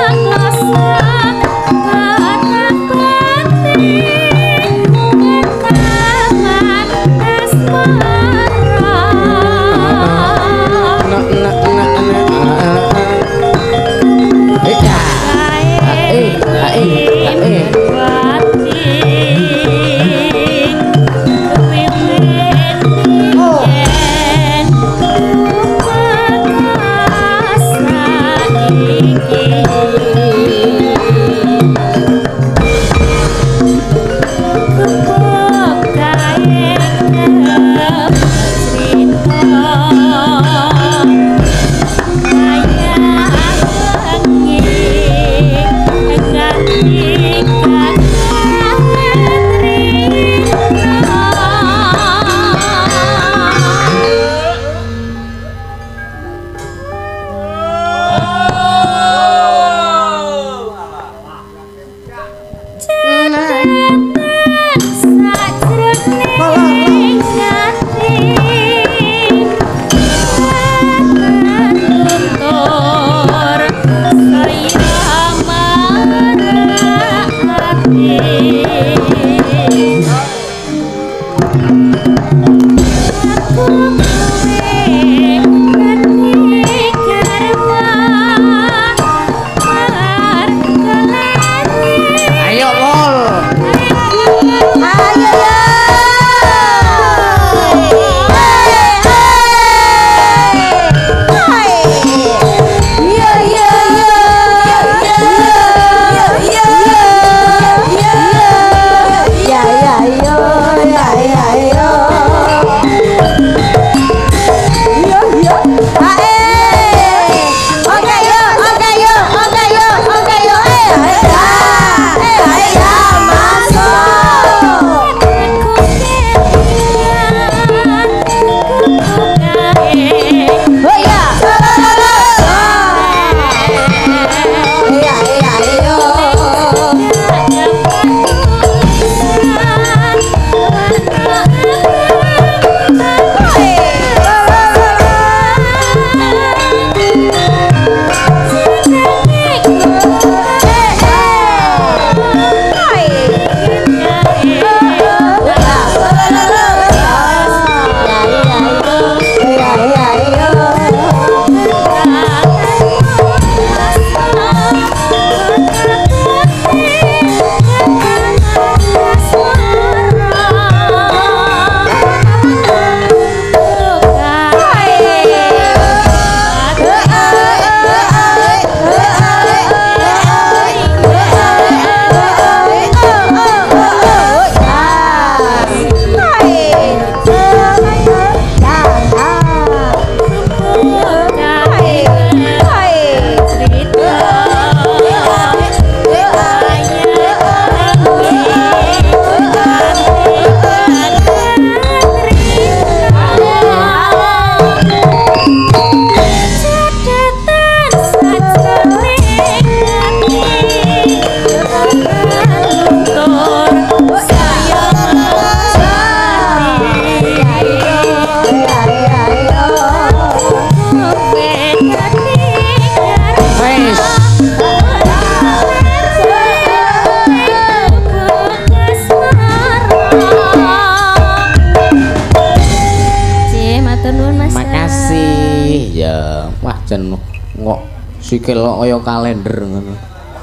jan ngok sikil kaya kalender ngono.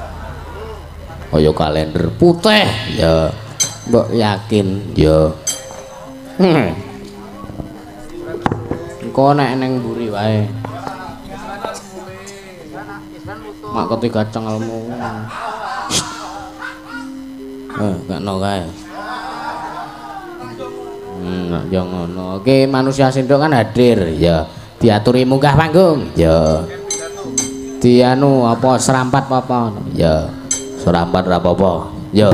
Kaya kalender putih ya. Mbok yakin ya. Engko nek ning mburi wae. Mak ketiga cengelmu. Gak no kae. Ya ngono. Oke, manusia sendok kan hadir ya. Diaturi munggah panggung ya. Dianu apa serampat apa ya. Serampat ra apa-apa. Ya.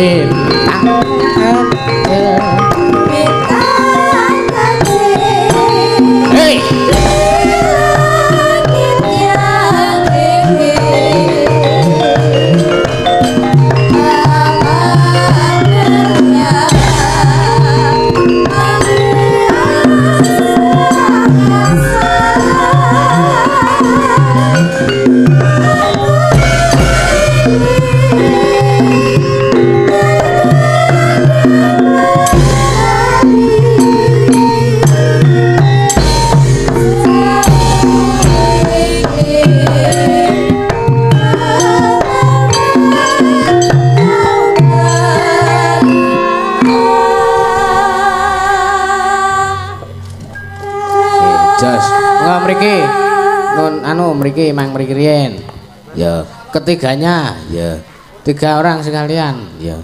Mriki mang mriki riyen. Ya, ketiganya ya. 3 orang sekalian, ya.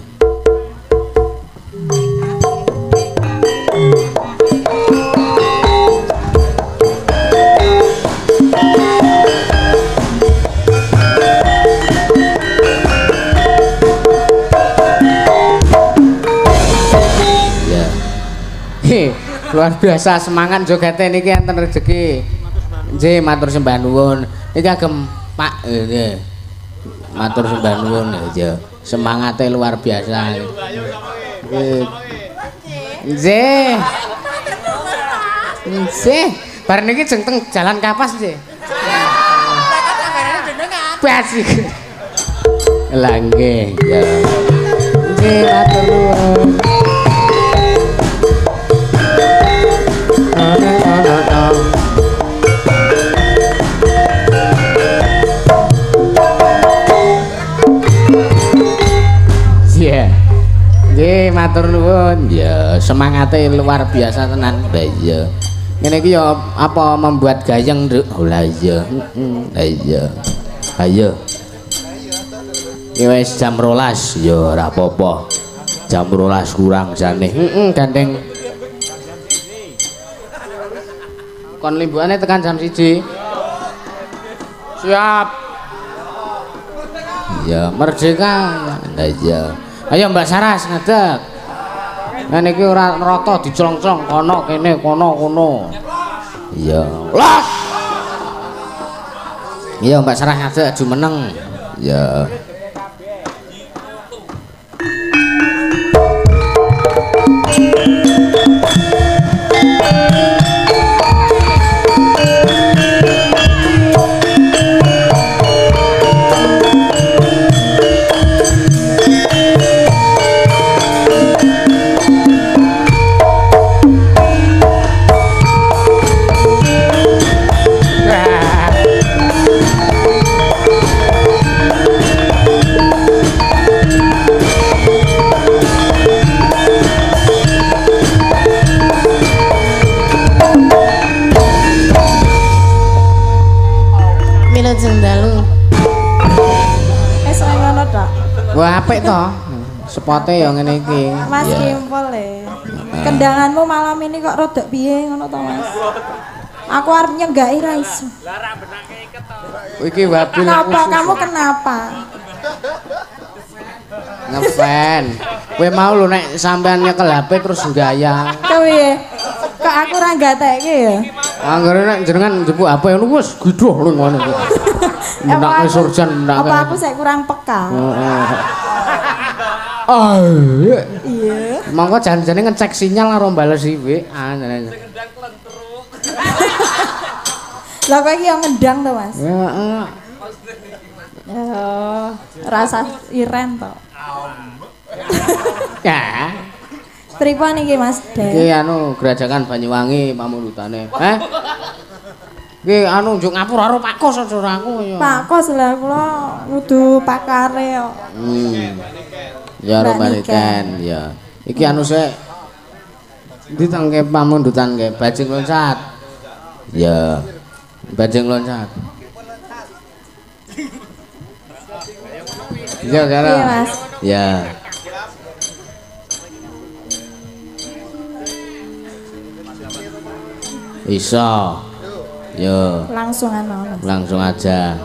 Ya. Luar biasa semangat jogate niki enten rezeki. Nggih matur sembah nuwun. Iki agem Pak matur sembah nuwun ya. Semangate luar biasa. Nggih. Nggih. Bar niki jeng teng Jalan Kapas nggih. Pas iki. Lah nggih ya. Nggih matur nuwun. Nggih matur nuwun. Ya, semangate luar biasa tenan. Lah iya. Ngene iki ya apa membuat gayeng, Nduk. Oh lah iya. Lah iya. Ayo. Ya wis jam 12 ya ora apa-apa. Jam 12 kurang jane. Gandeng. Kon limbukane tekan jam 1. Siap. Ya, merdeka. Lah iya. Ayo Mbak Saras ngadeg. Nah niki ora rata dicolong-colong kono kene kono. Iya. Los. Iya Mbak Saras ngadeg jumeneng. Ya. Wah apik to. Spote ya ngene iki. Mas Kimpol le. Kendanganmu malam ini kok rodok piye ngono to, Mas? Aku arep nyenggaki ra iso. Lah ra benake iket to. Iki wabil. Kenapa kamu kenapa? Ngefen. Kowe mau lho nek sampean nyekel HP terus gaya. Kepiye? Kok aku ora gatekke ya? Anggere nek jenengan njupuk HP ngono wis gidhoh lho ngono. Ndake surjan ndake. Apa aku sik kurang peka? Heeh. Iya. Monggo jan-jane ngecek sinyal karo bales WA. Lah kok iki yo ngendang to, Mas? Heeh. Rasa iren to. Ya. Pripun iki, Mas? Iki anu Gerajakan Banyuwangi pamulutane. Iki anu njuk ngapura karo Pak Kos ora aku ya. Pak Kos lah kula kudu pakare kok. Ya Romaniken ya. Iki anu sik ditangke pamundutan ke bajing loncat. Ya. Bajing loncat. Iya, Kara. Iya, Mas. Ya. Iso. Yo. Langsung Langsung aja.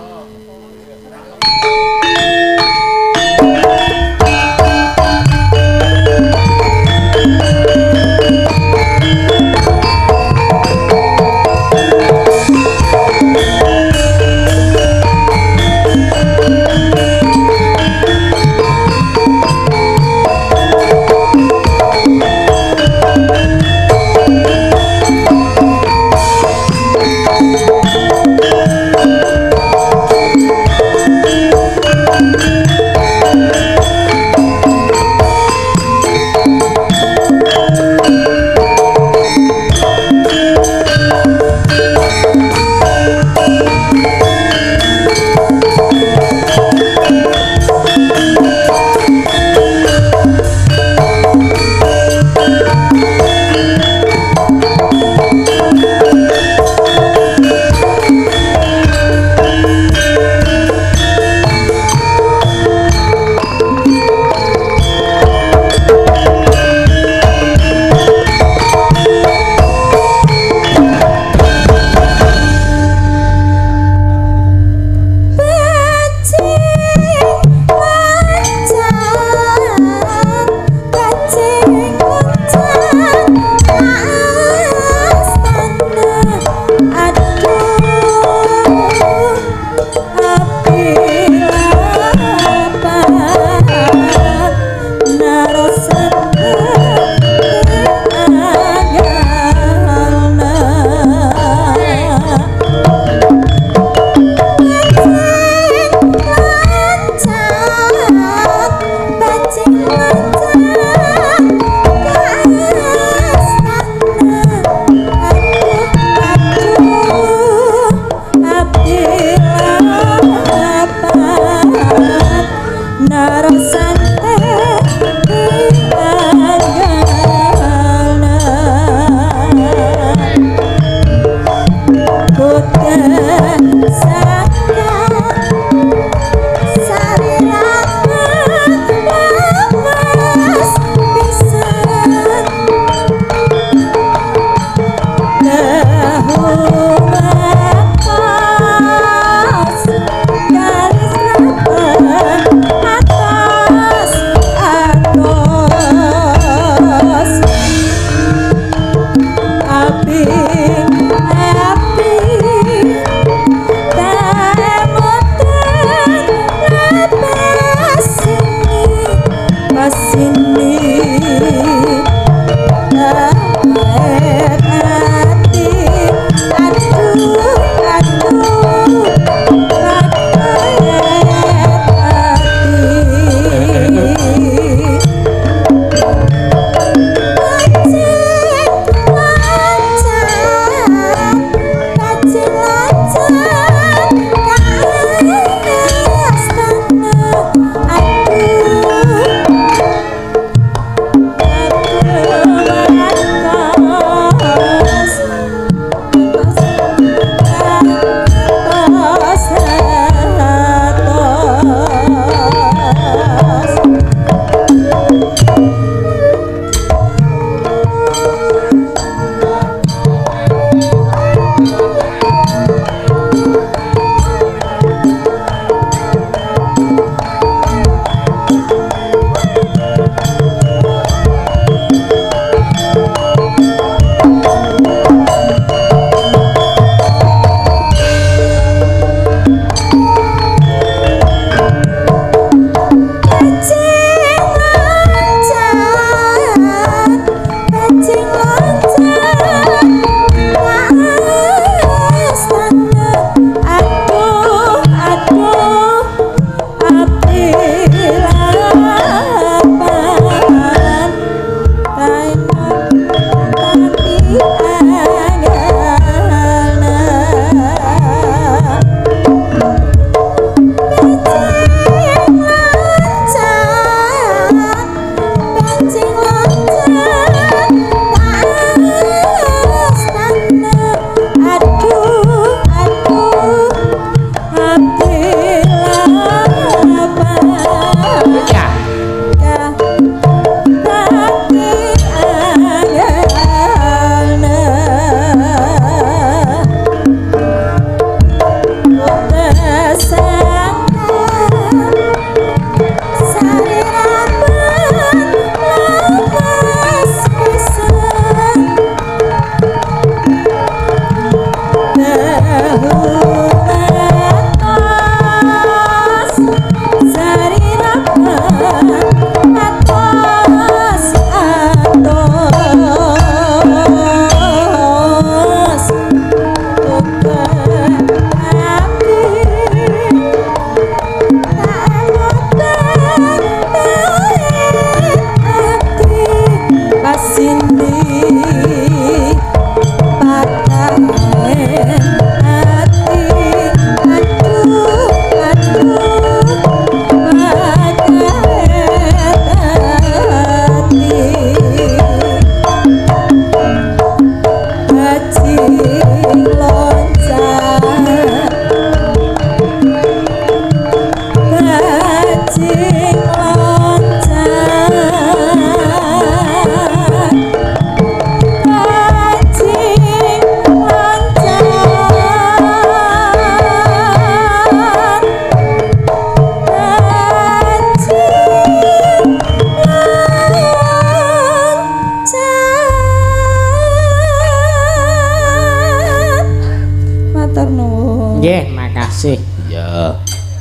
Nggih, makasih. Ya.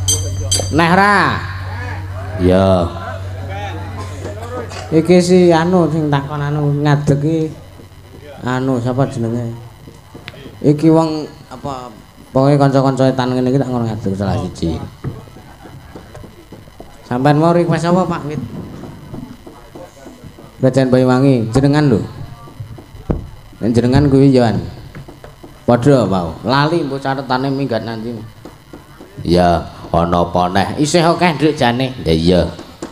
Nehra. Ya. Iki si anu sing takon anu ngadeg iki anu sapa jenenge? Iki wong apa pokoke kanca-kanca etan ngene iki tak ngono ngadeg salah siji. Sampeyan mau request apa Pak Wit? Kerajaan Banyuwangi jenengan lho. Dan jenengan kuwi Yohan. Padha mau. Lali mbok catetane minggat nanti. Ya, ana apa neh? Isih akeh nduk jane. Ya iya.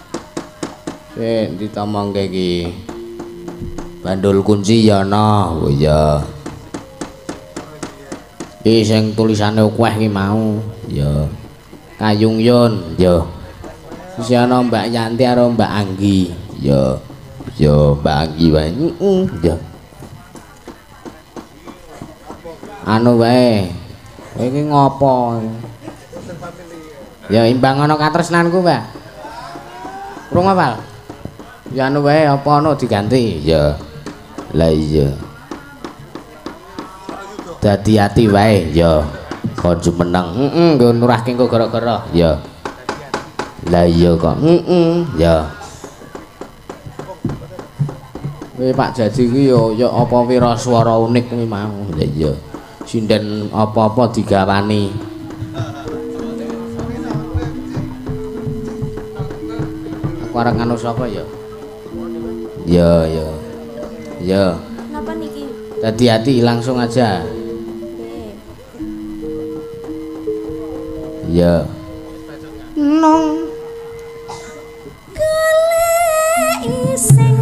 Ditomongke iki. Bandul kunci ya ana. Oh iya. Iki sing tulisane akeh iki mau. Ya. Kayung Yun. Ya. Isih ana Mbak Yanti karo Mbak Anggi. Ya. Ya Mbak Anggi wae. Ya. Anu wae. Iki ngopo? Ya imbang ana katresnanku, Mbak. Krungu apal? Ya anu wae apa ana diganti? Ya. Lah iya. Dadi ati wae ya. Konju meneng. Nggo nurahke engko gara-gara. Ya. Lah iya kok. Ya. Kowe Pak Jadi iki ya apa wiraswara unik kuwi mau. Lah iya. Sinden apa-apa digawani. Aku arep nganu sapa ya? Ya, ya. Ya. Napa niki? Hati-hati langsung aja. Ya. Nong golek sing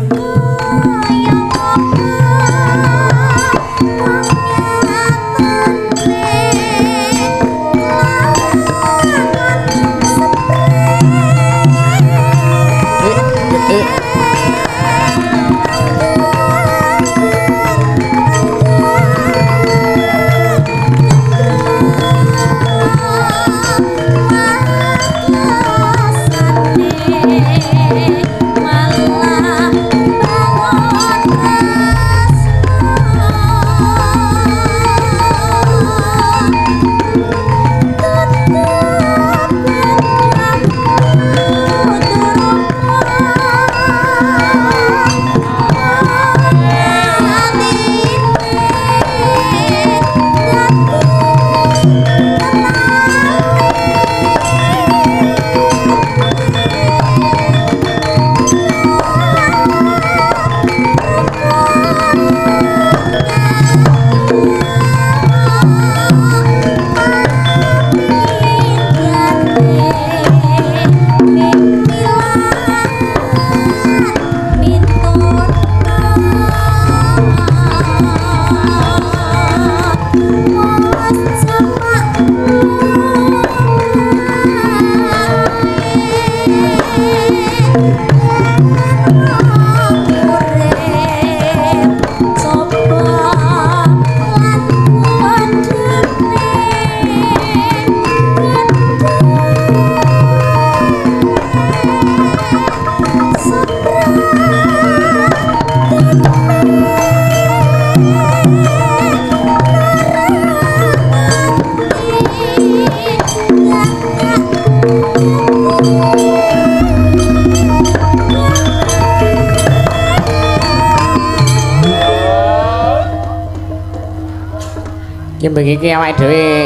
Iki awake dhewe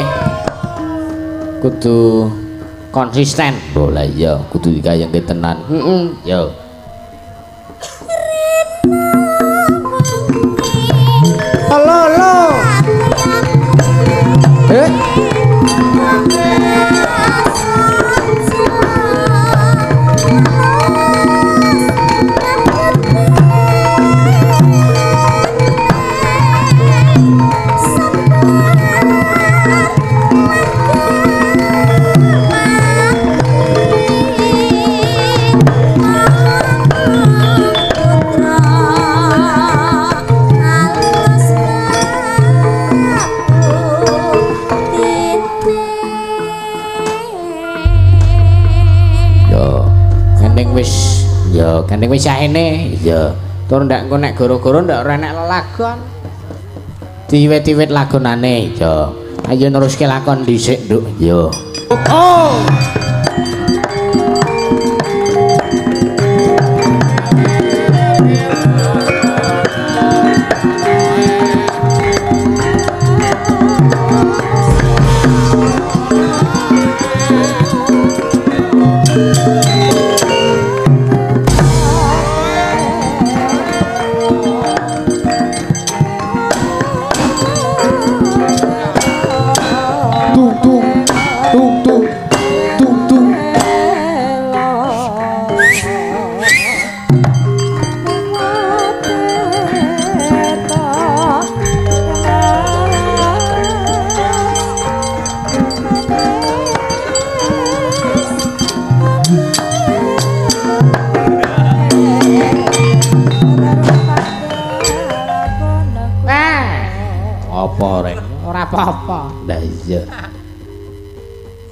kudu konsisten. Boleh ya, kudu dikayangke tenan. Ya. Halo. Gandeng wis saene. Iya. Tur ndak engko nek goro-goro ndak ora enek lelagon. Diwit-wit lagonane. Iya. Ayo neruske lakon dhisik, Nduk. Iya. Oh.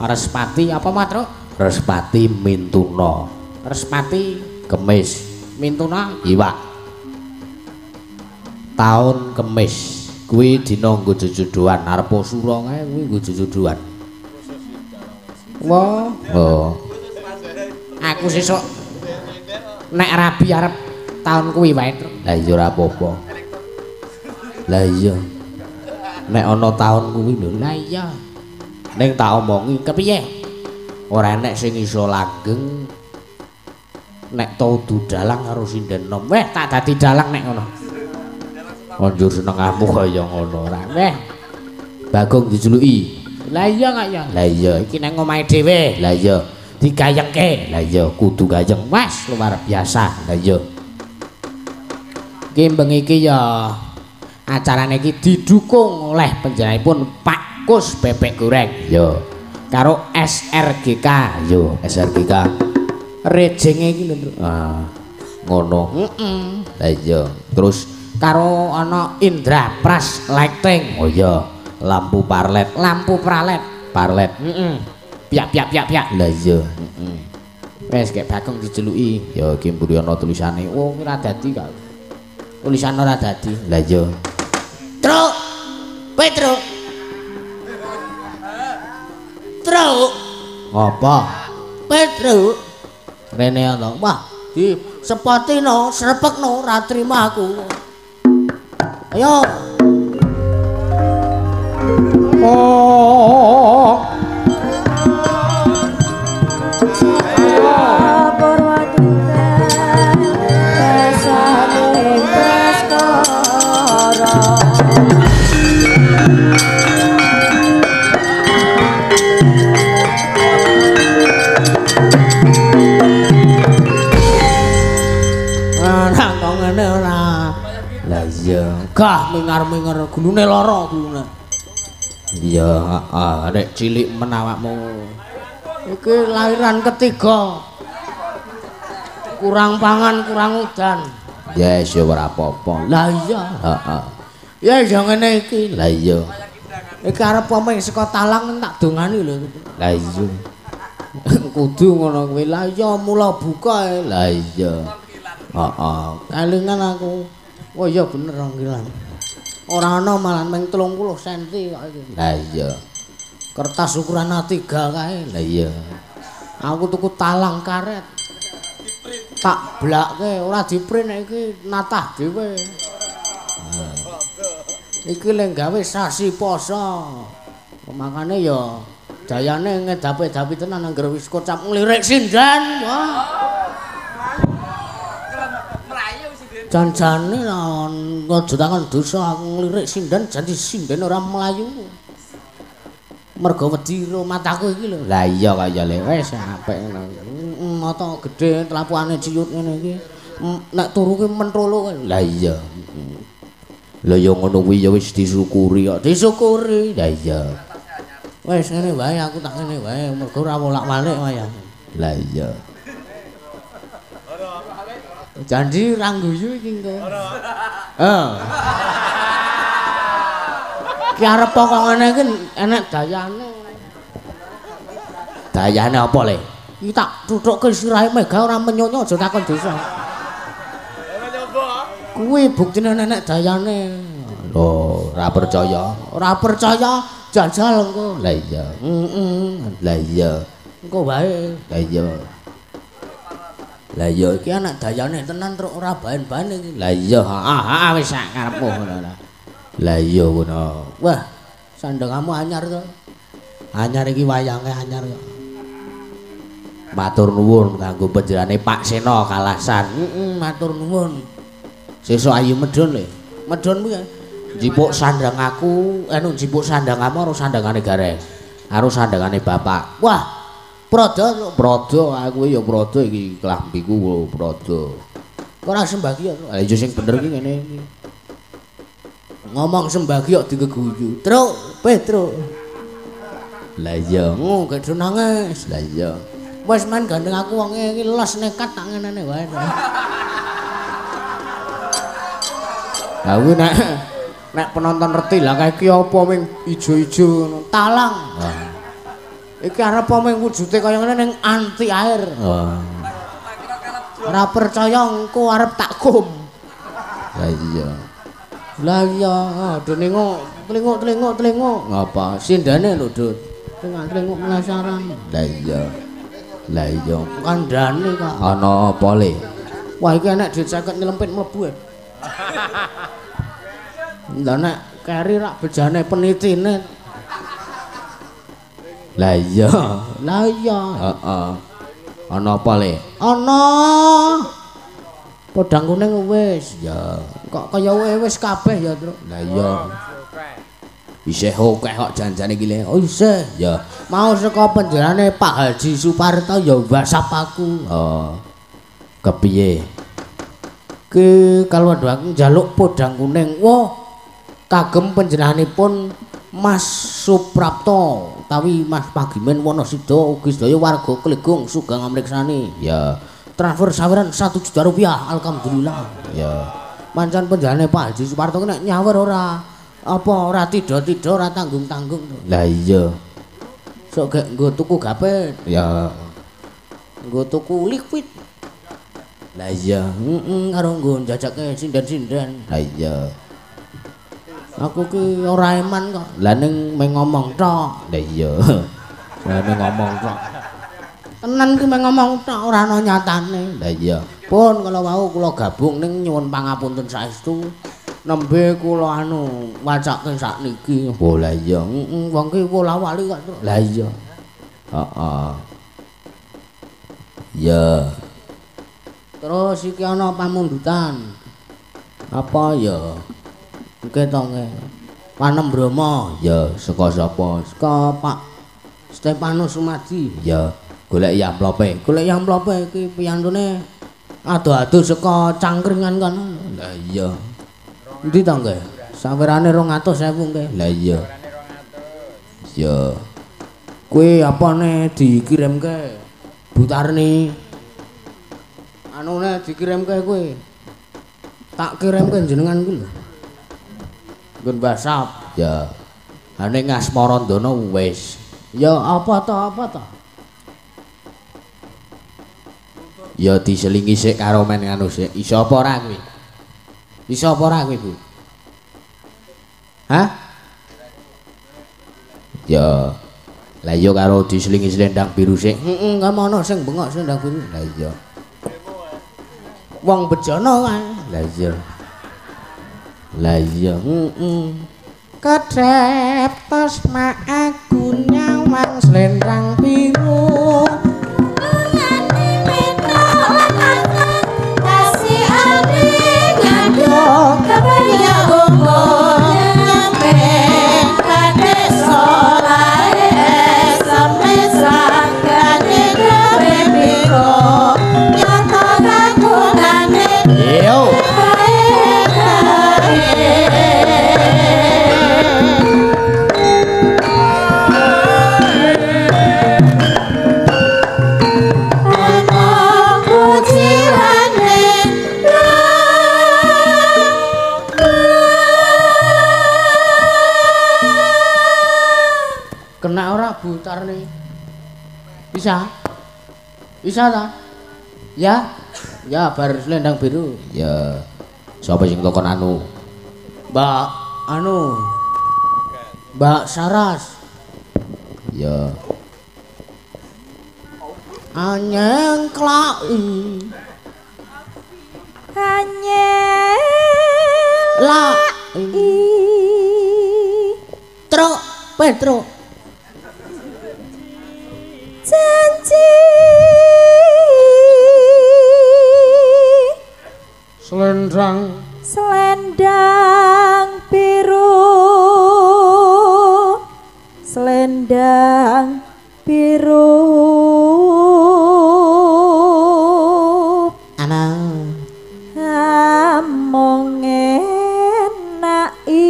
Respati apa Matro? Respati Mintuna. Respati Kemis. Mintuna Iwak. Taun Kemis. Kuwi dina nggo jujuduan arep sura kae kuwi nggo jujuduan. Wah, Oh. aku sesuk nek rabi arep taun kuwi wae. Lah iya ora apa-apa. Lah iya. Nek ana taun kuwi lho. Lah iya. Ning tak omongi Kepiye? ora enek sing iso langgeng nek tudu dalang karo sinden nom. Weh, tak dadi dalang nek ngono. Anjur senengahmu kaya ngono ora. Weh, Bagong dijuluki. lah iya kok ya. Lah iya Iki nek omahe dhewe Lah iya, digayengke. lah iya kudu gayeng. Mas, luar biasa. Lah iya. Ki bengi iki ya acarane iki didukung oleh panjenenganipun Pak Kus Bebek Goreng Yo, karo SRGK. yo SRGK. Rejenge iki lho. Ah, ngono. Lah iya. Terus Karo ana Indra Pras Lighting. oh iya, lampu parlet, Lampu pralet. parlet. Piak. Lah iya. Wes gek Bagong dijeluki. Ya iki mburi ana tulisane. Oh, ora dadi kok. Tulisan ora dadi. Lah iya. Truk. Truk. Truk. Apa? Truk. Rene ana. Wah, di sepatino, srepekno ora trimo aku. Ayo. Oh. Gah mingar-mingar gulune lara gulune. Iya, heeh, nek cilik men awakmu. Iki lahiran ketiga. Kurang pangan, kurang udan. Yes, ya ora apa-apa. Lah iya. Heeh. Ya ya ngene iki. Lah iya. Iki arep pameng saka talang tak dongani lho. Lah iya. Kudu ngono kuwi. Lah iya mula buka ae. Lah iya. Heeh. Kelingan aku. Oh iya bener nggilan. Ora ana malah meng 30 cm kok iki. Lah iya. Kertas ukuran A3 kae. Lah iya. Aku tuku talang karet. Tak blakke ora diprint iki natah dhewe. Iki lek gawe sasi poso. Makane ya dayane ngedapi-dapi tenan anggere wis kocap nglirik sinden. Wah. Janjane aja tangan dosa aku nglirik sinden janji sinden ora mlayu. Mergo wedi ro mataku iki lho. Lah iya kaya le Wis apik ngono. Mata gedhe tlapuane ciut ngene iki. Nek turu ki mentrolo. Lah iya. Lah ya ngono kuwi ya wis disyukuri kok. Disyukuri. Lah iya. Wis ngene wae aku tak ngene wae mergo ora bolak-balik wayah. Lah iya. Janji ra guyu iki engko. Heeh. Ki arep kok ngene iki enek dayane. Dayane apa le? Iki tak tutukke sirahe Mega ora menyonyo aja takon dosa. Kuwi buktine enek dayane. Loh, ora percaya. Ora percaya jajal engko. Lah iya. Lah iya. Engko wae. Lah iya. Lah iya Iki anak dayane tenan truk ora bahan-bahan iki. Lah iya, Heeh, wis sak karepmu ngono lah. Lah iya ngono. Wah, sandhangamu anyar to. Anyar iki wayange anyar kok. Matur nuwun kanggo panjenengane Pak Sena Kalasan. Matur nuwun. Sesuk ayu medhun le. Medhon kuwi. Jipuk sandang aku, jipuk sandangmu karo sandangane Gareng. Karo sandangane bapak. Wah, Prada Aku ya prada iki klambiku prada. ora sembagya. Lah iya sing bener iki ngene iki. Ngomong sembagya dikeguyu. Truk, Truk. Lah iya. Gak nangis. Lah iya. Wis men gandeng aku wong iki los nekat tak ngene wae. Lah kuwi nek penonton ngerti lah kae iki apa ming ijo-ijo ngono. Talang. Iki arep apa wujude kaya ngene ning anti air. Oh. Ora percaya engko arep tak kum. Lah iya. Lah iya, dene telinguk. Ngapa? Sindane lho, Dut. Telinguk penasaran. Lah iya. Lah iya. Kandhane kok. Ana apa le? Wah iki enek duit 50 nyelempit mlebu. Lah nek keri rak bejane penitine. Lah iya. Lah iya. Heeh. Ana apa le? Ana podang kuning wis. Ya. Kok kaya wis kabeh ya, Tru. Lah iya. Isih akeh kok janjane iki le. Oh isih. Ya. Mau saka penjarane Pak Haji Suparto ya WhatsApp aku. Oh. Kepiye? Ki kalau aku njaluk podang kuning. Wah, kagem panjenenganipun Mas Suprapto utawi Mas Pagimen Wonosida ugi sedaya warga Klegung Sugeng amriksani. Ya. Transfer saweran 1 juta rupiah. Alhamdulillah. Ya. Mancan panjenengane Pak Haji Suparto nek nyawer ora ora tido-tido ora tanggung-tanggung. Lah iya. Sok gek nggo tuku gapet. Ya. Nggo tuku liquid. Lah iya. Karo nggo njajake sinden-sinden. Lah iya. Aku ki ora eman kok. Lah ning meng ngomong tok. Lah iya. Lah ning ngomong tok. Tenan ki meng ngomong tok ora ana nyatane. Lah iya. Pun kalau wau kula gabung ning nyuwun pangapunten saestu. Nembe kula wacake sakniki. Oh lah iya. Wong ki wola-wali kok. Lah iya. Heeh. Ya. Terus iki ana pamundutan. Apa ya? Iki to nge. Panem Bromo. Ya, saka sapa? Saka Pak Stefanus Sumadi. Ya, golek amplope. Golek amplope iki piyantune ado-ado saka cangkringan kono. Lah iya. Endi to nge? Sawerane 200.000 nge. Lah iya. Ya. Kuwi apane dikirimke Butarni. Anune dikirimke kuwi. Tak kirimke jenengan kuwi lho. Nggon WhatsApp. Ya. Ane Ngasmarandana wis. Ya apa to? Ya diselingi sik karo men anu sik. Iso apa ora kuwi? Iso apa ora kuwi, Bu? Hah? Ya. Lah iya karo diselingi selendang biru sik. Heeh, ngono sing bengok selendang biru. Lah iya. Wong bejana kae. Lah iya. Lah iya. Kedeptos mak aku nyawang selendang biru. Kasih adi ngado kebaya umur nyampe kade solae sampe sakane dewe biro nyata kagunane. Yo. Kena ora butar nih. Bisa? Bisa ta? Ya? Ya bar selendang biru. Ya. Sapa sing tokon anu? Mbak Saras. Ya. Anyeng klai. Anyeng La. Truk, Petro. janji selendang biru among enaki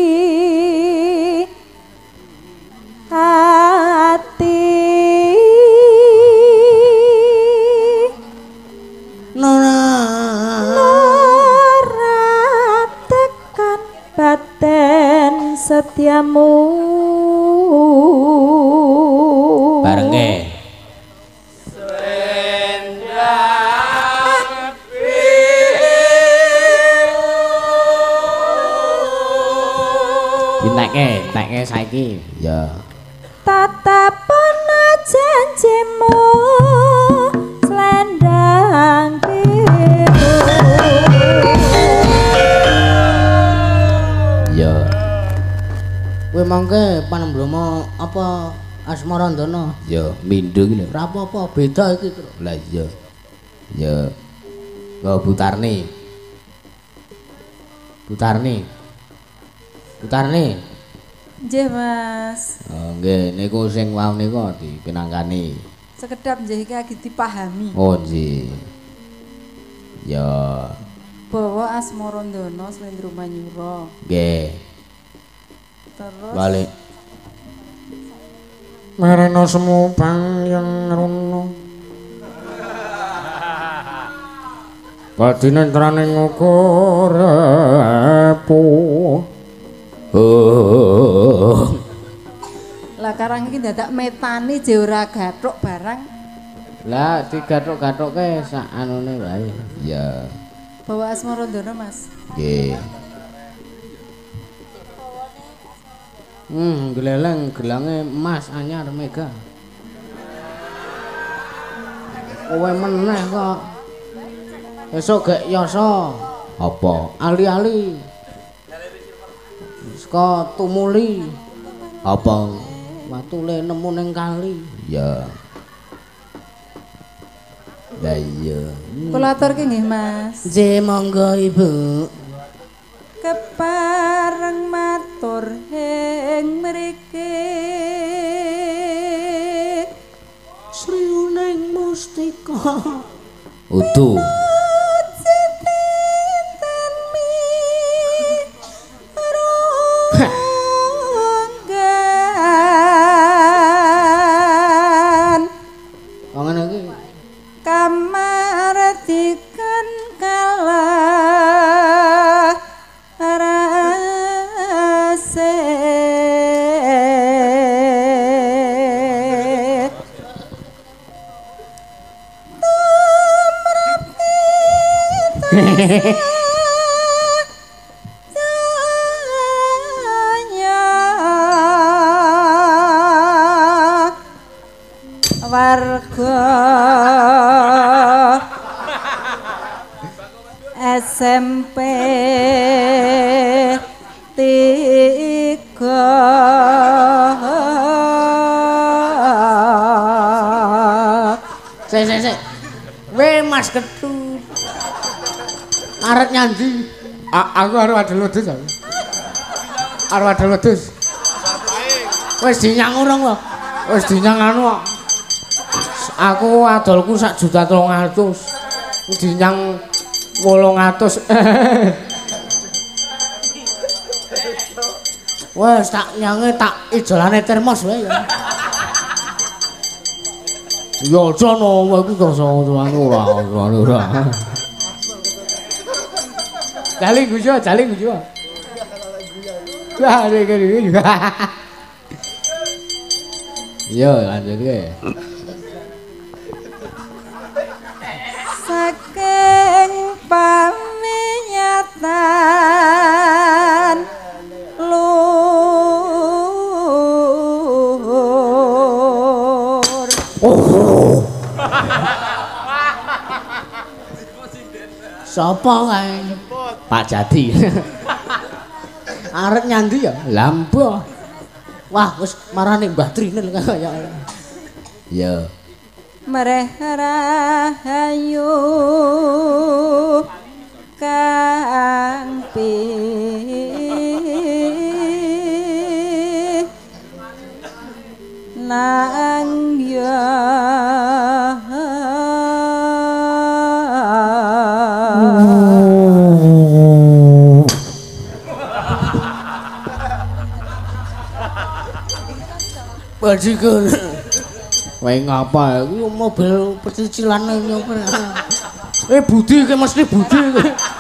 hati Nora tekan baten setiamu entekke saiki. Ya. Tatapan janjimu selendang biru. Ya. Kowe mangke Panembromo apa Asmarandana? Ya, mindho iki lho. Ora apa-apa, beda iki, Tru. Lah iya. Ya. Kok Butarni. Butarni. Nggih, Mas. Oh, nggih, niku sing wau niku dipinangkani. Sekedap nggih iki lagi dipahami. Oh, nggih. Ya. Bawa Asmarandana Slendro Manyura. Nggih. Terus Balik. Marena semu bang yang rono. Badine entrane ngukur repo. lah karang iki dadak metani je ora gathuk barang. Lah digathuk-gathukke sak anune wae. Ya. Bawa Asmarandana, Mas. Nggih. Geleleng gelange emas anyar mega. Kowe meneh kok. Esuk gek yasa. Apa? Ali-ali. Saka tumuli. Apa? Watule nemu ning kali. Ya. Lah iya. Kula aturke nggih, Mas. Nggih, monggo Ibu. Kepareng matur ing mriki sriuning mustika utuh kamardikan kalah warga SMP 3 Sik. We Mas Ketut. Arep nyandi. Aku arep adol wedhus aku. Arep adol wedhus. Wis dinyang urung kok. Wis dinyang anu kok. Aku adolku 1.300.000. Dinyang 800. Wes tak nyange tak ijolane termos wae ya. Ya aja no, aku kok ora. Jaling gujo. Wah, iki. Yo, lanjut ke. Saking paminyatan lur. Sapa kae? Pak Jati. Arep nyandi ya? Lambo. Wah, wis marane Mbah Trinil kaya. Ya. Mereh rahayu kang nang ya Bajikan. Wae ngapa iki mobil pecicilan nyopir. Budi iki mesti Budi iki.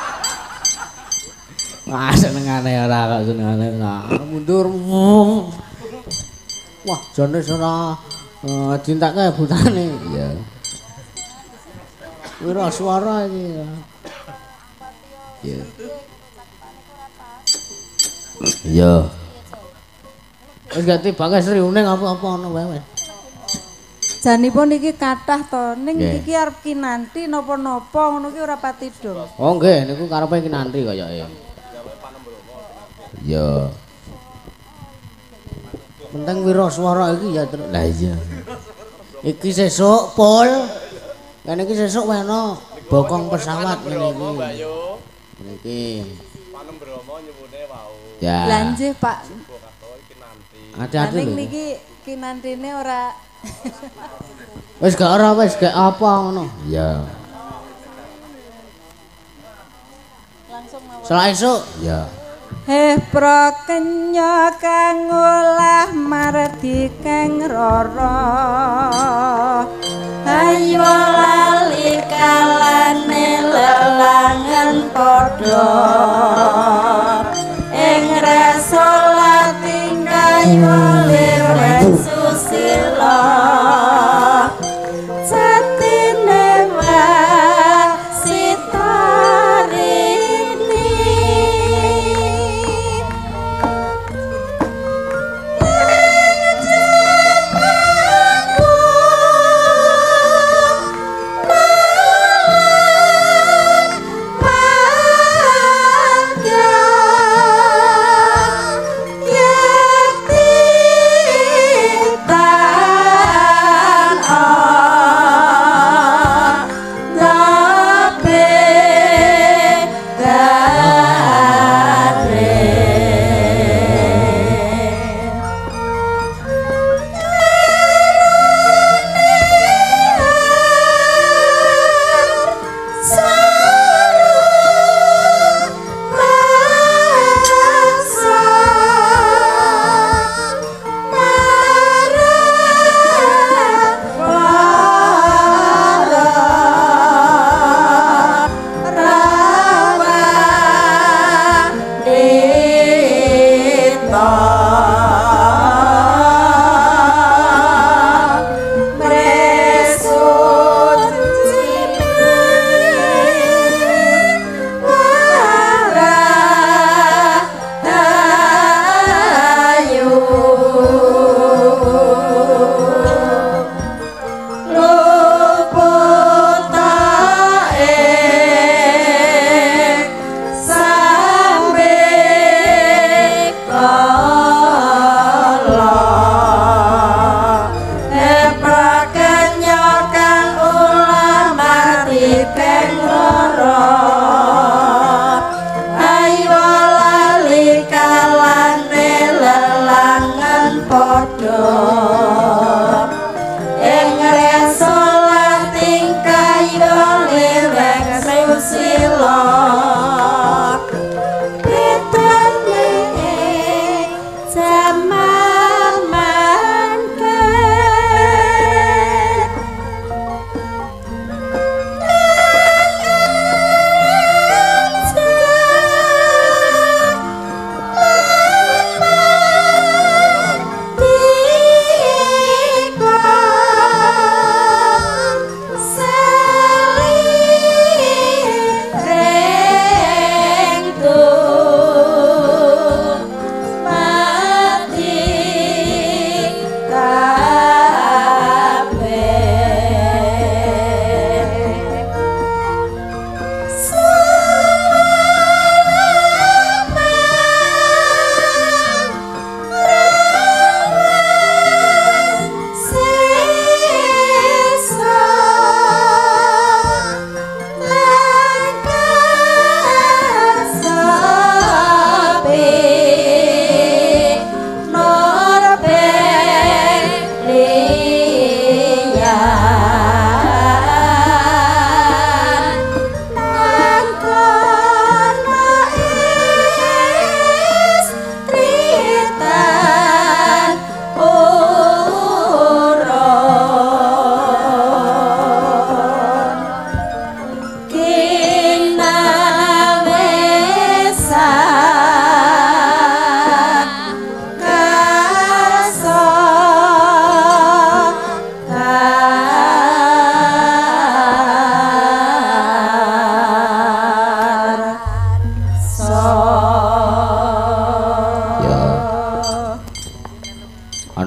Wah, senengane ora kok senengane. Mundur. Wah, jane ora dintake butane. Iya. Wira suara iki. Iya. Iya. Wis gak tibake sriune apa-apa ngono wae. Janipun iki kathah to, ning iki arep kinanti napa-napa ngono ki ora pati dong. Oh nggih, niku karepe kinanti kayake. Ya. Penting wiraswara iki ya terus. Lah iya. Iki sesuk pol. Kan iki sesuk weno bokong pesawat ngene iki. Niki. Panem Bromo nyebune wau. Ya. Lah nggih, Pak. Hati-hati lho. Niki kinantine ora Wis gak ora wis gak apa ngono. Ya. langsung mawon. Selak esuk. Ya. Pro kenya kang olah mardi kang rara. Ayo lali kalane lelangan padha. Ing rasa tingkah oleh susila. Satine wasitarini.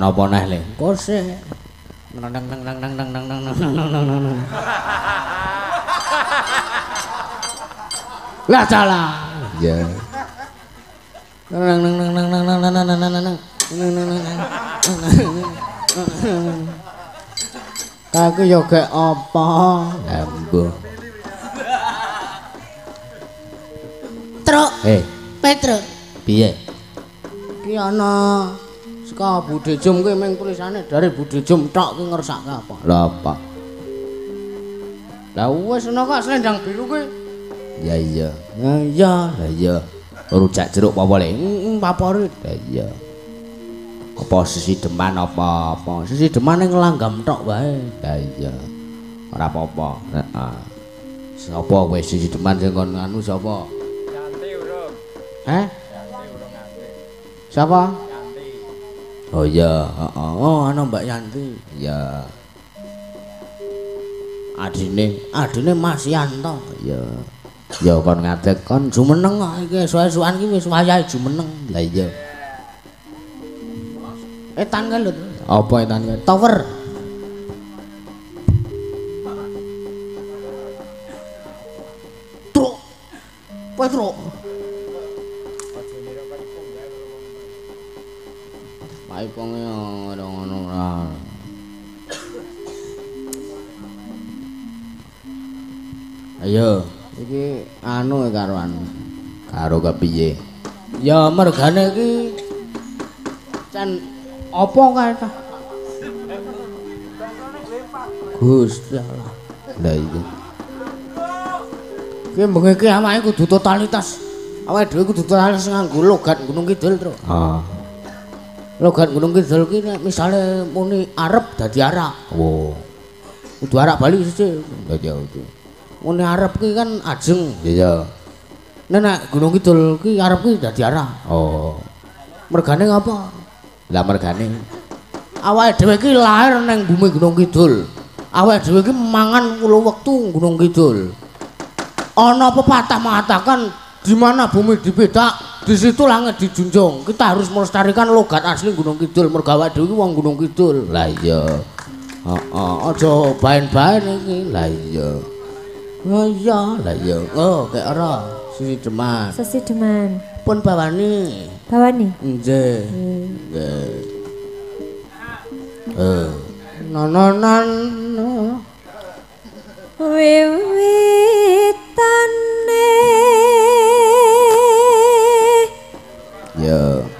Napa neh le? Kose. Lah salah. Ya. Aku yo gek apa? Ambo. Truk. Petro. Piye? Ki ana saka Budhe Jum kuwi mung tulisane dari Budhe Jum tok ki ngersake apa? Lha apa? Lah wis ana kok selendang biru kuwi. Ya iya. Ya iya. Lah iya. Rujak jeruk apa le? Favorit. Lah iya. Apa sisi deman apa-apa? Sisi demane nglanggam tok wae. Lah iya. Ora apa-apa. Heeh. Sapa kowe sisi deman sing kon anu sapa? Yanti urung. Heh? Yanti urung nganti. Siapa? Yanti. Oh iya, heeh. Oh, ana Mbak Yanti. Ya. Adine Mas Yanto. Ya. Ya kon ngadeg kon Jumeneng kok iki suwe-suwean iki wis wayahe jumeneng. Lah iya. Etan kan lho. Apa etan kan? Tower. Truk. Petro. Paiponge ora ngono ora. Ayo, iki anu karo anu. Karo kepiye? Ya mergane iki can apa kae ta? Gusti Allah. Lah iya. Ki bengi ki awake kudu totalitas. Awake dhewe kudu totalitas nganggo logat Gunung Kidul, Tru. Ah. Logat Gunung Kidul ki nek misale muni arep dadi arak. Oh. Kudu arak Bali sithik. Lah iya itu. Muni arep ki kan ajeng. Iya. Nek Gunung Kidul ki arep ki dadi arak. Oh. Mergane ngapa? Lah mergane Awake dhewe ki lair nang bumi Gunung Kidul. Awake dhewe ki mangan wulo wektu Gunung Kidul. Ana pepatah mengatakan di mana bumi dibedak, di situ langit dijunjung. Kita harus melestarikan logat asli Gunung Kidul. Mergo awake dhewe ki wong Gunung Kidul. lah iya. Heeh, aja baen-baen iki. Lah iya. Oh iya. Lah iya. Oh, kek ora. Sisi Deman. Sesi deman. Pun bawani. Bawani. Nggih. Nggih. No. Wiwitane Ya.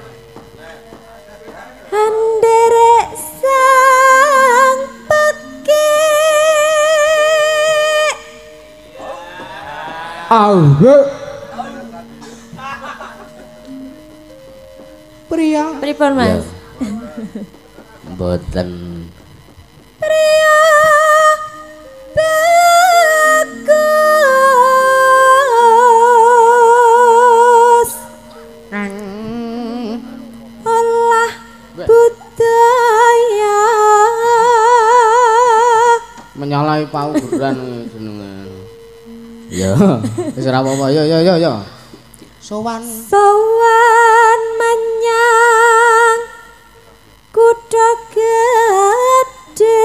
anderek sang peke Pria. pripun Mas? Mboten. Pria bagus olah budaya Menyalahi paugeran jenenge. Ya, wis ora apa-apa. Yo. Sowan menyang kutha gedhe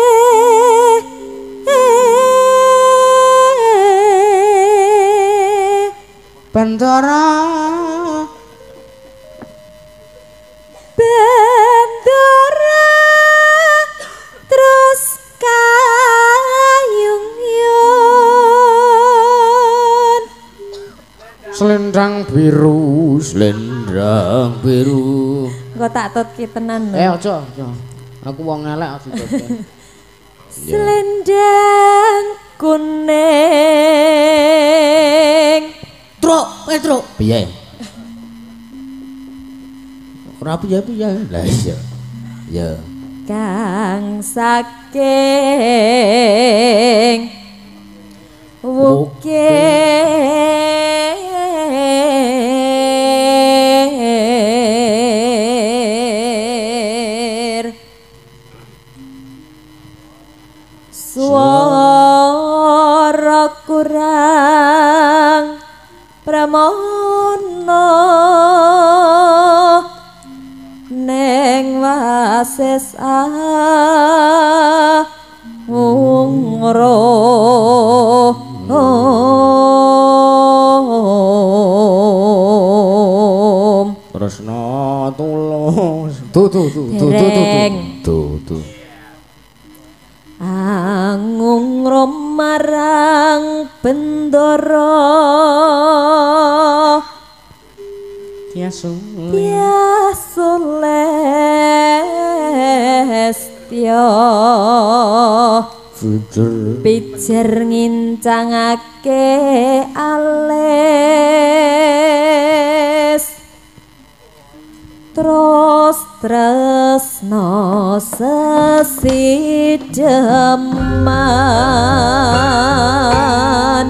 Bendara terus kayung-yung selendang biru. engko tak tutki tenan lho. Aja. Aku wong elek aja tutke. Selendang kuning Truk, Petro. Piye? Ora piye. Lah iya. Ya. kang saking wukir swara kurang pramono neng sesa ungro Tresna tulung tu angung romarang bendoro Tiasulestyo pijer ngincangake alis terus tresno sesideman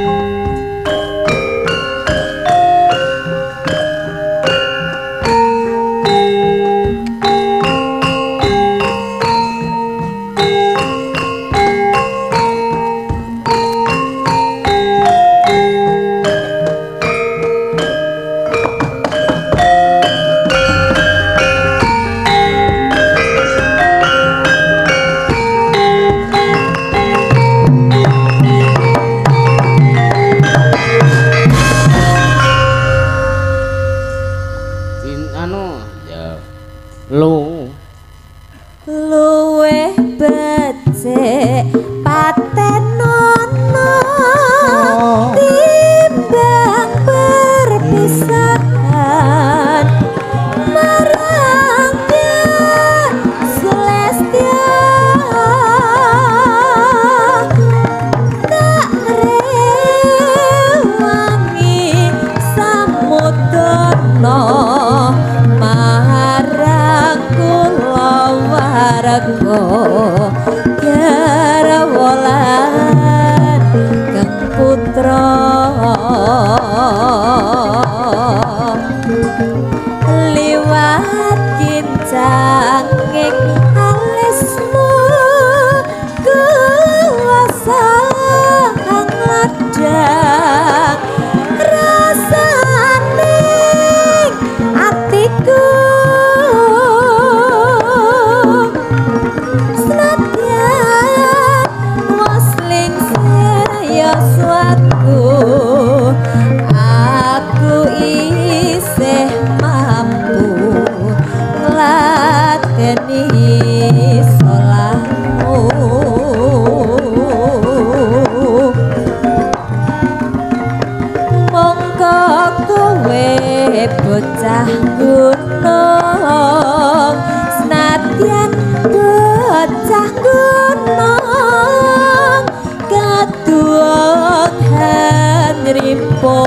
luweh becik patenono timbang perpisahan marang Celestia tak rewangi samudana marang kula warga garawolan kang putra liwat kincanging alismu kuasa kang ladang rasaning atiku aku isih mampu ngladeni salahmu mongko kowe bocah gunung senadyan bocah gunung kaduang Henripo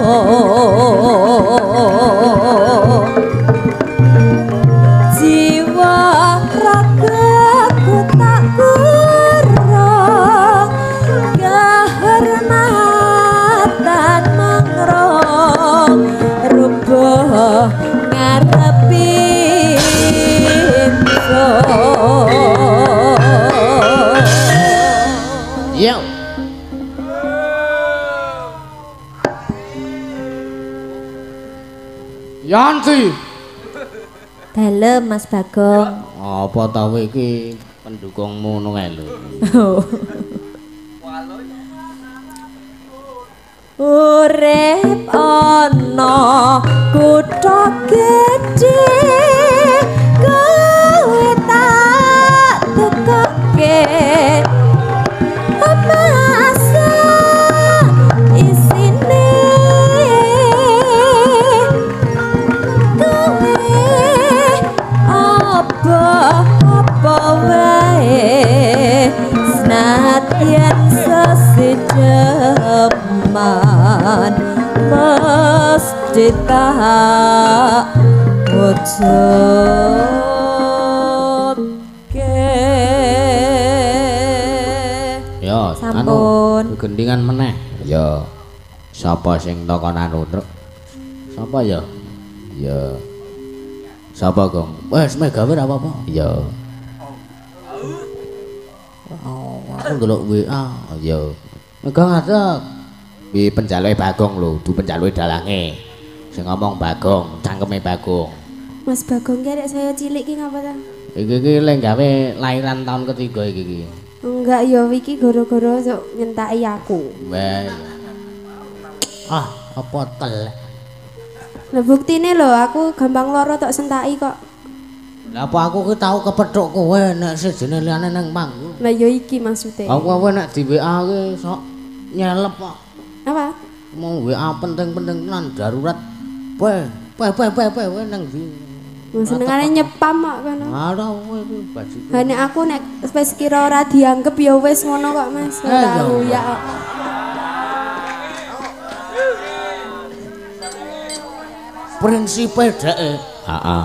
jiwa ragaku tak kurang kehormatan mangrong rubuh ngarepi yo Yanti dalem Mas Bagong apa ta kowe iki pendukungmu ngono kae lho urip ana kutha gedhe kowe tak tekoke masa isine kowe apa wae senadyan sesideman mesti tak wujudke yo sampun gendingan meneh yo sapa sing takon anu truk sapa ya ya sapa Gong wes meh gawe ora apa-apa ya aku ndelok WA ya megang ngadeg wi penjaluke Bagong lho du penjaluke dalange sing ngomong Bagong cangkeme Bagong Mas Bagong ki arek saya cilik ki ngapa ta Iki lek gawe lahiran tahun ketiga iki. Enggak ya iki gara-gara sok nyentaki aku. Wah. Ah, apa telek. Lah buktine lho aku gampang lara tok sentaki kok. Lah apa aku ki tau kepethuk kowe nek sejene liyane nang panggung. Lah ya iki maksude. Aku kowe nek di WA ki sok nyelep kok. Apa? Mau WA penting-penting tenan darurat. Pe nang ndi? Senengane nyepam kok kono. Ora kowe iki baju. Ha nek aku nek wis kira ora dianggep ya wis ngono kok Mas. Ora ya. Prinsipe dheke. Heeh.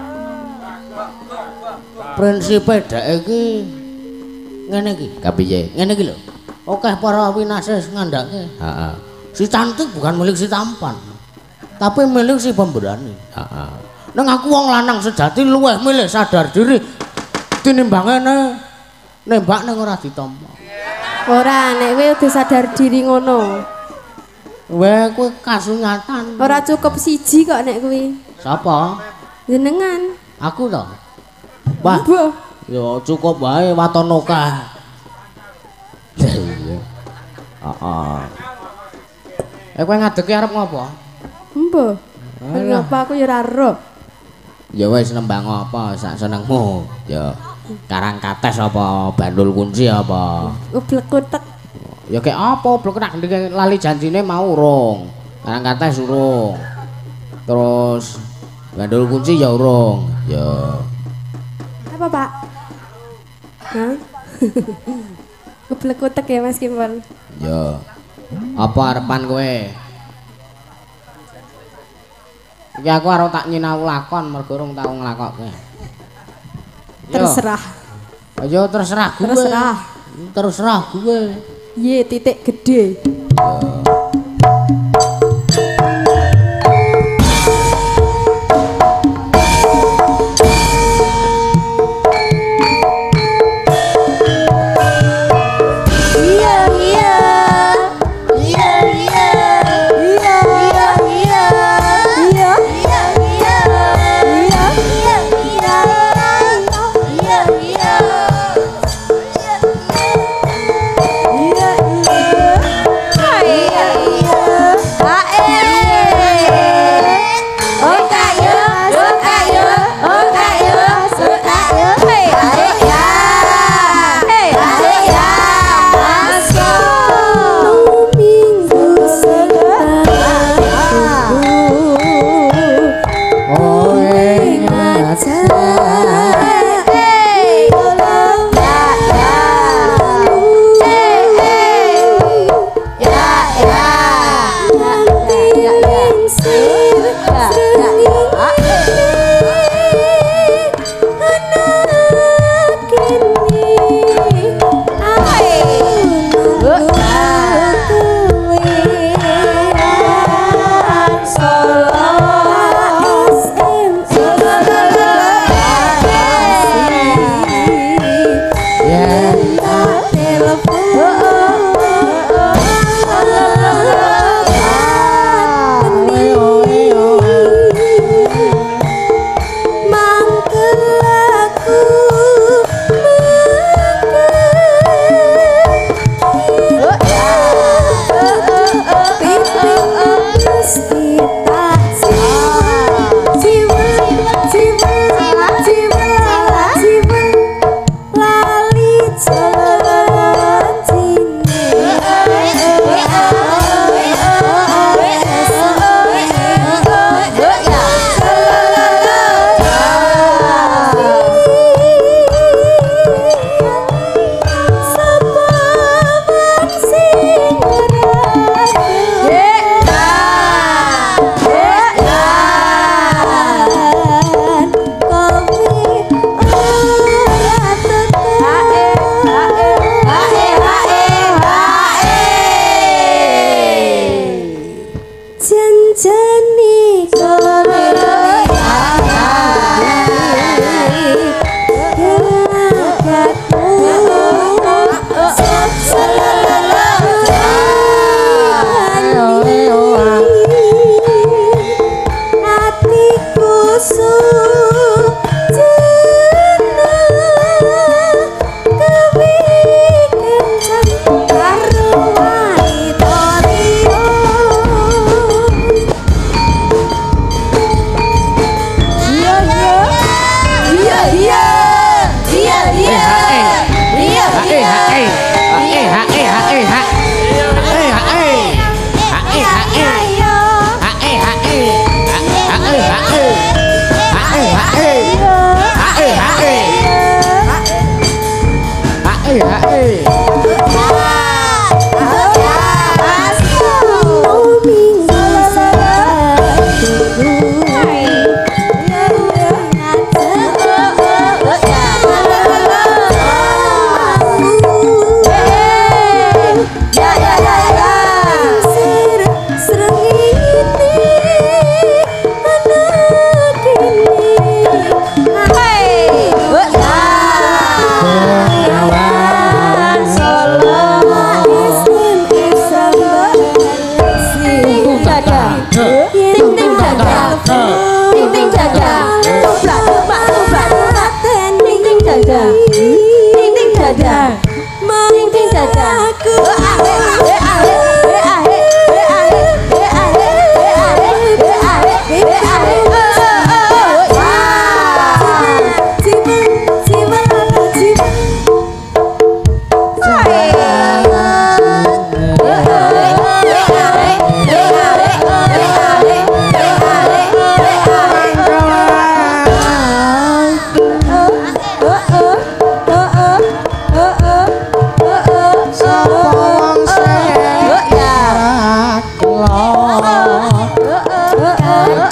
Prinsipe dheke iki ngene iki. Kapiye? Ngene iki lho. Akeh para winasis ngandhake. Heeh. Si cantik bukan milik si tampan. Tapi milik si pemberani. Heeh. Nang aku wong lanang sejati luweh milih sadar diri tinimbangane nembak ning ora ditampa. Ora nek kowe udah sadar diri ngono. Weh kowe kasunyatan. Ora cukup siji kok nek kuwi. Sapa? Jenengan. Aku to. Wah. Ya cukup wae waton akeh. Iya. Heeh. Kowe ngadeki arep ngopo? Mbah. Ngapa aku ya ora ero. Ya wis nembang apa sak senengmu. Ya karang kates apa bandul kunci apa. Ublek kutek. Ya kayak apa ublek kutek lali janjine mau urung. Karang kates urung. Terus bandul kunci ya urung. Ya. Apa, Pak? Hah? Ublek kutek ya Mas Kimpon. Ya. Apa arepan kowe? Iki aku arep tak nyinau lakon mergo urung tau nglakokke. Terserah. Ayo terserah gue. Terserah. Terserah gue. Ye titik gede.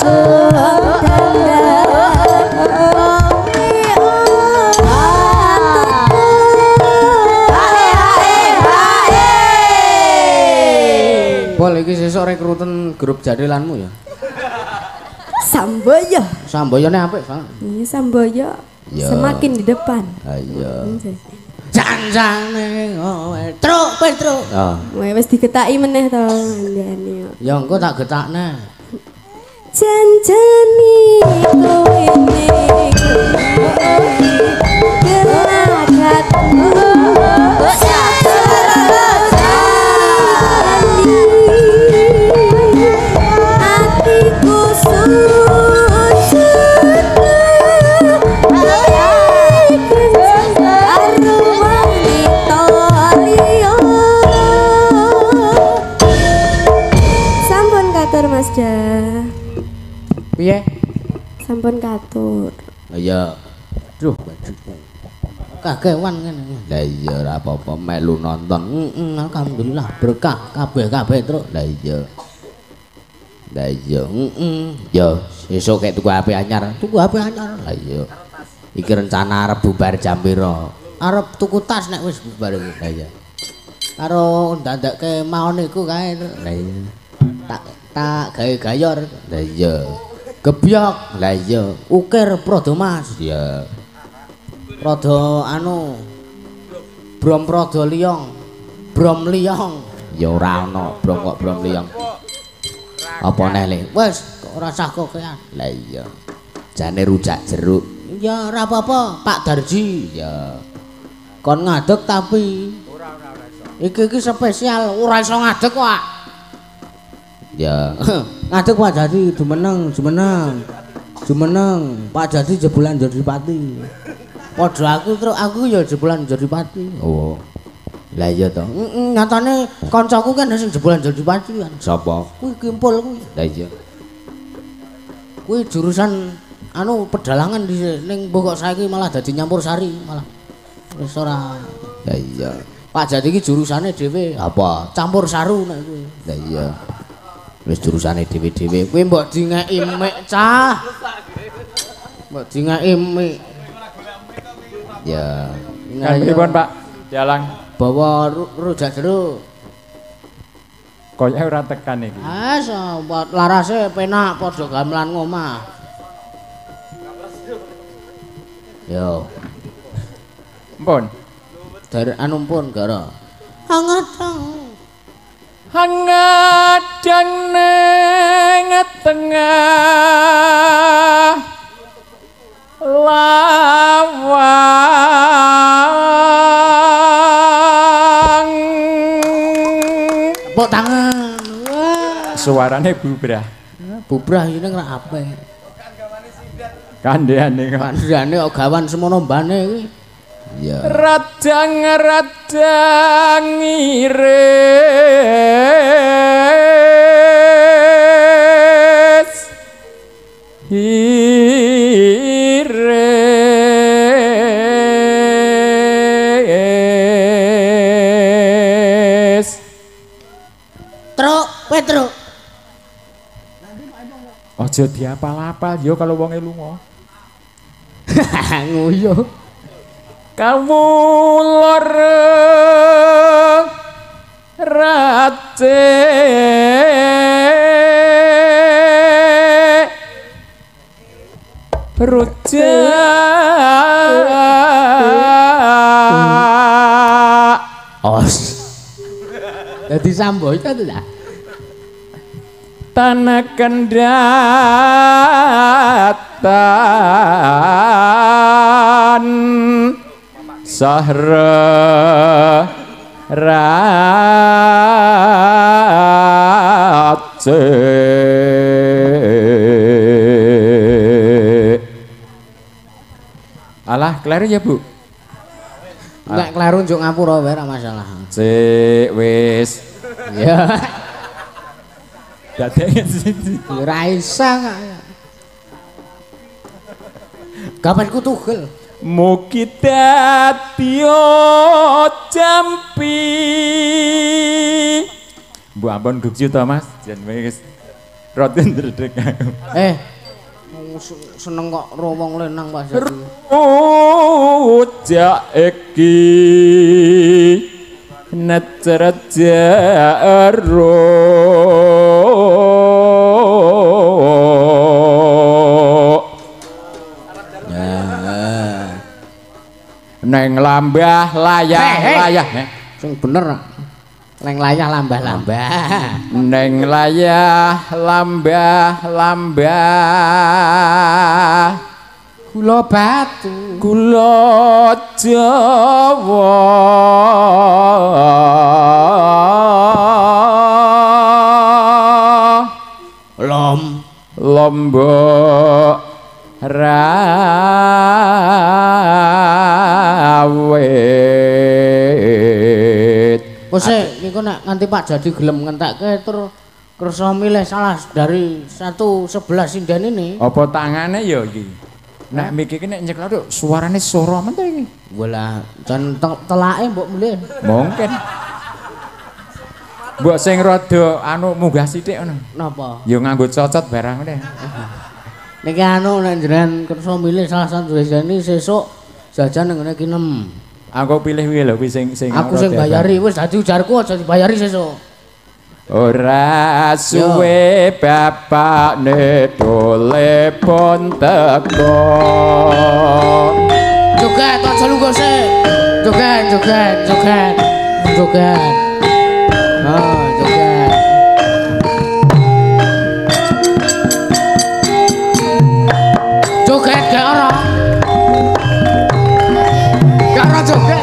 Pol iki sesuk rekruten grup jadilanmu ya. Samboyo. Samboyone apik, Pak. Iya Samboyo. Ya. Semakin di depan. Ayo. Janjane truk Petro. Oh. Wis diketaki meneh to andane. Ya engko tak getakne. Janjani kowe gelagat hatiku sampun katur Mas Dah. Piye? Sampun katur. Iya. Duh, kagewan ngene. Lah iya ora apa-apa melu nonton. Alhamdulillah berkah kabeh-kabeh terus. Lah iya. Lah iya, Yo, sesuk kek tuku HP anyar. Tuku HP anyar. Lah iya. Iki rencana arep bubar jam pira? Arep tuku tas nek wis bubar iki. Lah iya. Karo ndadekke mau niku kae. Lah iya. Tak gawe gayor. Lah iya. Gebyok. Lah iya. Ukir Prodo Mas. Ya. Prodo anu. Brom Prodo Liyong. Brom Liyong. Ya ora ana brom kok brom Liyong. Apa neh Le? Wis ora sah kokean. Lah iya. Jane rujak jeruk. Ya ora apa-apa, Pak Darji. Ya. Kon ngadeg tapi iki spesial, ora iso ngadeg kok. Ya. Ngadeg Pak Darji jumeneng. Pak Darji jebulan jadi pati. Padha aku ya jebulan jadi pati. Oh. Lah iya to. Nyatane kancaku kan sing jebulan jadi pati kan. Sapa? Kuwi Kimpul kuwi. Lah iya. Kuwi jurusan anu pedalangan di ning mbok saiki malah dadi nyampur sari malah. Wis ora. Lah iya. Pak Jati iki jurusane dhewe apa? Campur saru nek kuwi. Lah iya. Wis jurusane dhewe-dhewe. Kuwi mbok dingeki mik cah. Mbok dingeki mik. Ya. Kan pripun Pak? Jalang. Bawa rujak jeruk. Koyoke ora tekan iki. Ah, buat larase penak padha gamelan ngomah. Yo. Mpun. Dari anu pun gara. Hangat dan neng tengah lawang. Tepuk tangan. Suarane bubrah. Bubrah ini ora apik. Kandhane kok. Kandhane kok gawan semono mbane iki. Ya. Radang iris iris. Truk, Petro. Aja diapal-apal yo kalau wonge lunga. Nguyu. Kamu lor rate rujak. Os. Dadi samboy ta ta? Tanah kendatan Sahra Race. Alah, kleru ya, Bu? Nek kleru njuk ngapura wae ora masalah. Cek wis. Ya. Dadengen siji. Ora iso kok. Kapan ku tugel? Mugi dadi jampi. Bu ampun Gugju to Mas, jan wis Rada ndredeg aku. Seneng kok wong lenang Pak Jadi. Rujak iki necerjaro neng lambah layah sing bener neng layah lambah neng layah lambah gula batu gula Jawa lombok rawit. Wes niku nek nganti Pak Jadi gelem ngentekke tur kersa milih salah dari 111 sinden ini. Apa tangane ya iki? Nek mikir nek nyeklok suarane soro men to iki. Walah jan telake mbok milih. Mungkin. Mbok sing rada anu munggah sithik ngono. Napa? Ya nganggo cocot barang deh. Niki anu nek jenengan kersa milih salah satu ini sesuk jajan nang ngene kinem. Aku pilih kuwi lho kuwi sing aku sing bayari wis dadi ujarku aja dibayari sesuk. Ora suwe bapakne telepon teko. Joget aja lungguh sik. Joget. Oh, joget. Joget gak ora. Gak ora joget.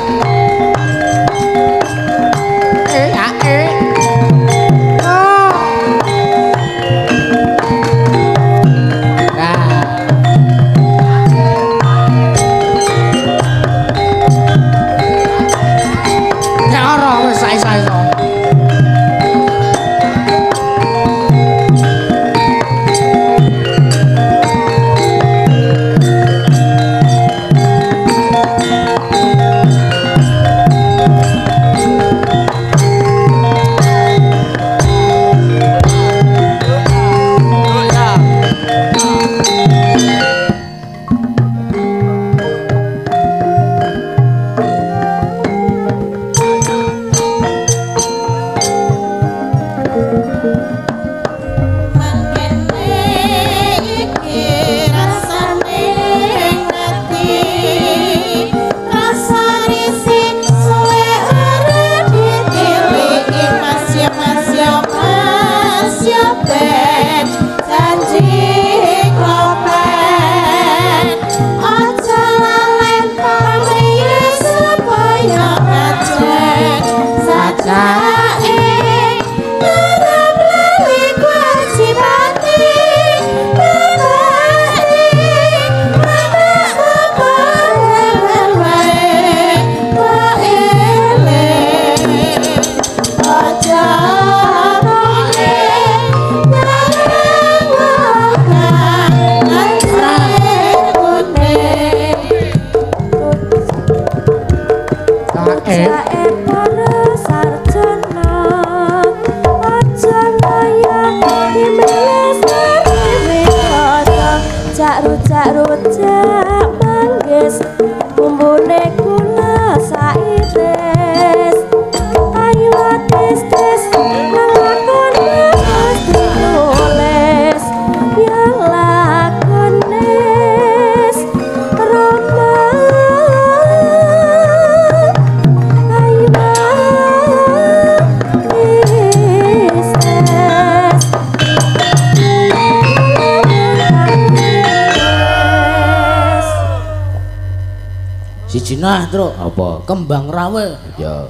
Nah, Truk, apa? Kembang Rawe. Ya.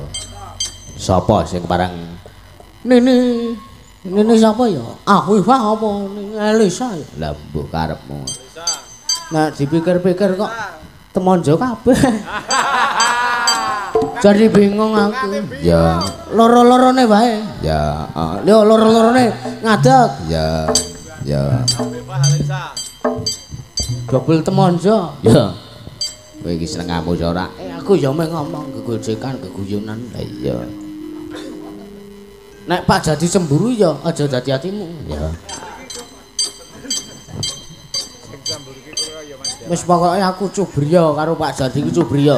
Sapa sing parang Nini sapa ya? Afifah apa Elisa ya? Lah mbuh karepmu. Nah, dipikir-pikir kok temonjo kabeh. Jadi bingung aku. Ya, loro-lorone wae. Ya, Yo loro-lorone ngadeg. Ya. Dobel temonjo. Ya. Kowe iki seneng ngamu ora? Aku ya meh ngomong gegojekan, geguyunan. Lah iya. Nek Pak Jadi cemburu ya aja dadi atimu. Ya. Wis pokoke aku cubriya karo Pak Jadi iki cubriya.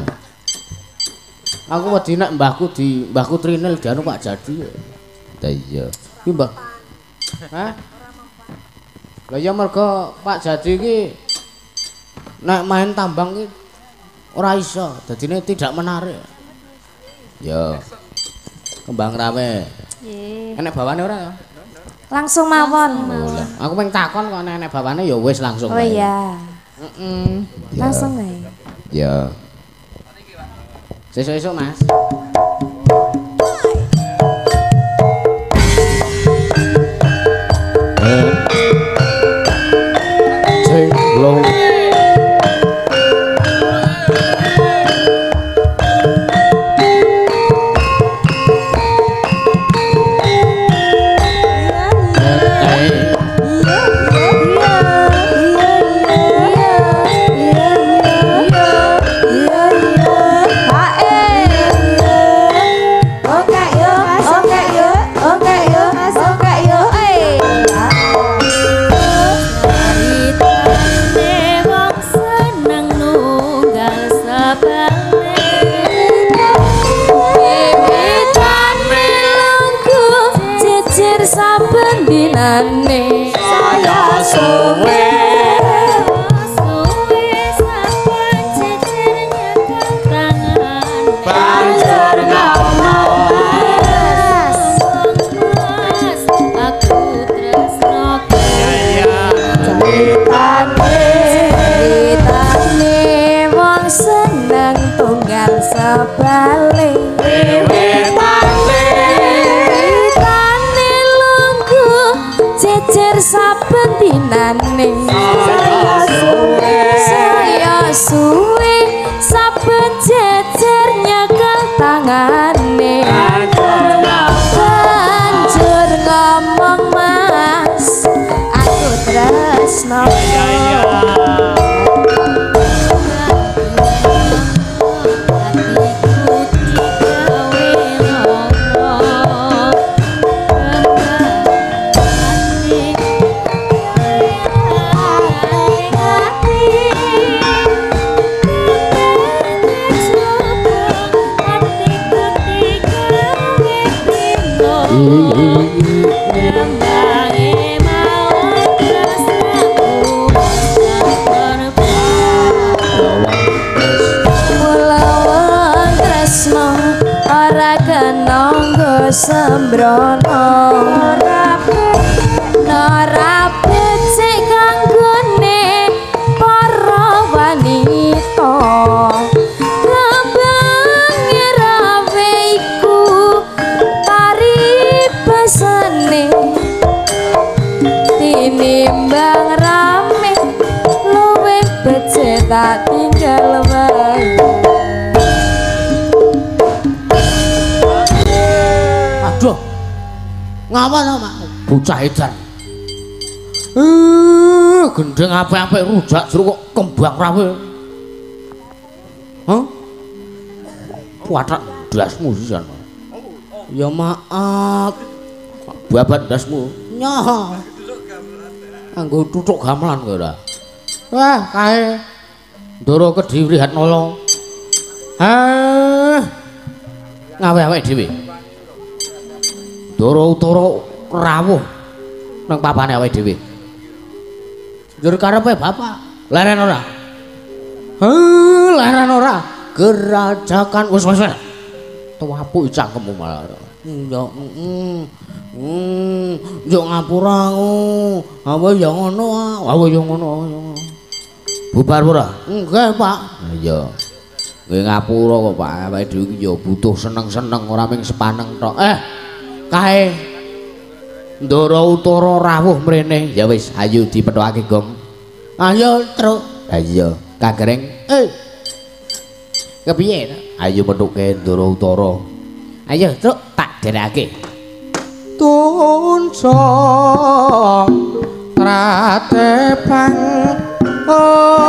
Aku wedi nek mbahku Trinil dianu Pak Jadi. Lah iya. Ki Mbah. Hah? Lah ya mergo Pak Jadi iki nek main tambang iki ora iso, dadine tidak menarik. Ya. Kembang rame. Nggih. Enek bawane ora ya? Langsung mawon. Aku pengen takon kok enek bawane ya wis langsung. Oh iya. Heeh. Langsung wae. Ya. Sesuk-esuk Mas. Jenglong. Saben dinane saya suwe saben jejernya tangan banjur ngomong aku tresno ceritane wong seneng tunggal sebale jejer saben dinane saya suwe saben jejer nyekel tangane banjur ngomong mas aku tresno sembrono ora becik kanggone para wanita kembang rawe iku paribasane tinimbang rame luwih becik tak tinggal wae. Ngapa to, Mak? Bocah edan. Gendeng apik-apik rujak jeruk kok kembang rawe. Hah? Watak ndasmu sisan. Ya maaf. Babat ndasmu. Nyoh. Anggo tutuk gamelan kowe ora. Wah, kae. Ndoro Kediri Hatnala. Ngawe awake dhewe. Ndoro utara rawuh nang papane awake dhewe. Njur karepe bapak, leren ora? Leren ora. Gerajakan wis. Tuapuk cangkemmu malah. Yo ngapura aku. Apa ya ngono? Apa ya ngono? Bubar ora? Nggih, Pak. Iya. Nggih ngapura kok, Pak. Awake dhewe iki ya butuh seneng-seneng ora mung sepaneng tok. Kae Ndoro Utara rawuh mrene. Ya wis, ayo dipethokake, Gong. Ayo, Truk. Ha iya, Kagreng. Kepiye? Ayo methuke Ndoro Utara. Ayo, Truk, tak derekake. Tunca tratepang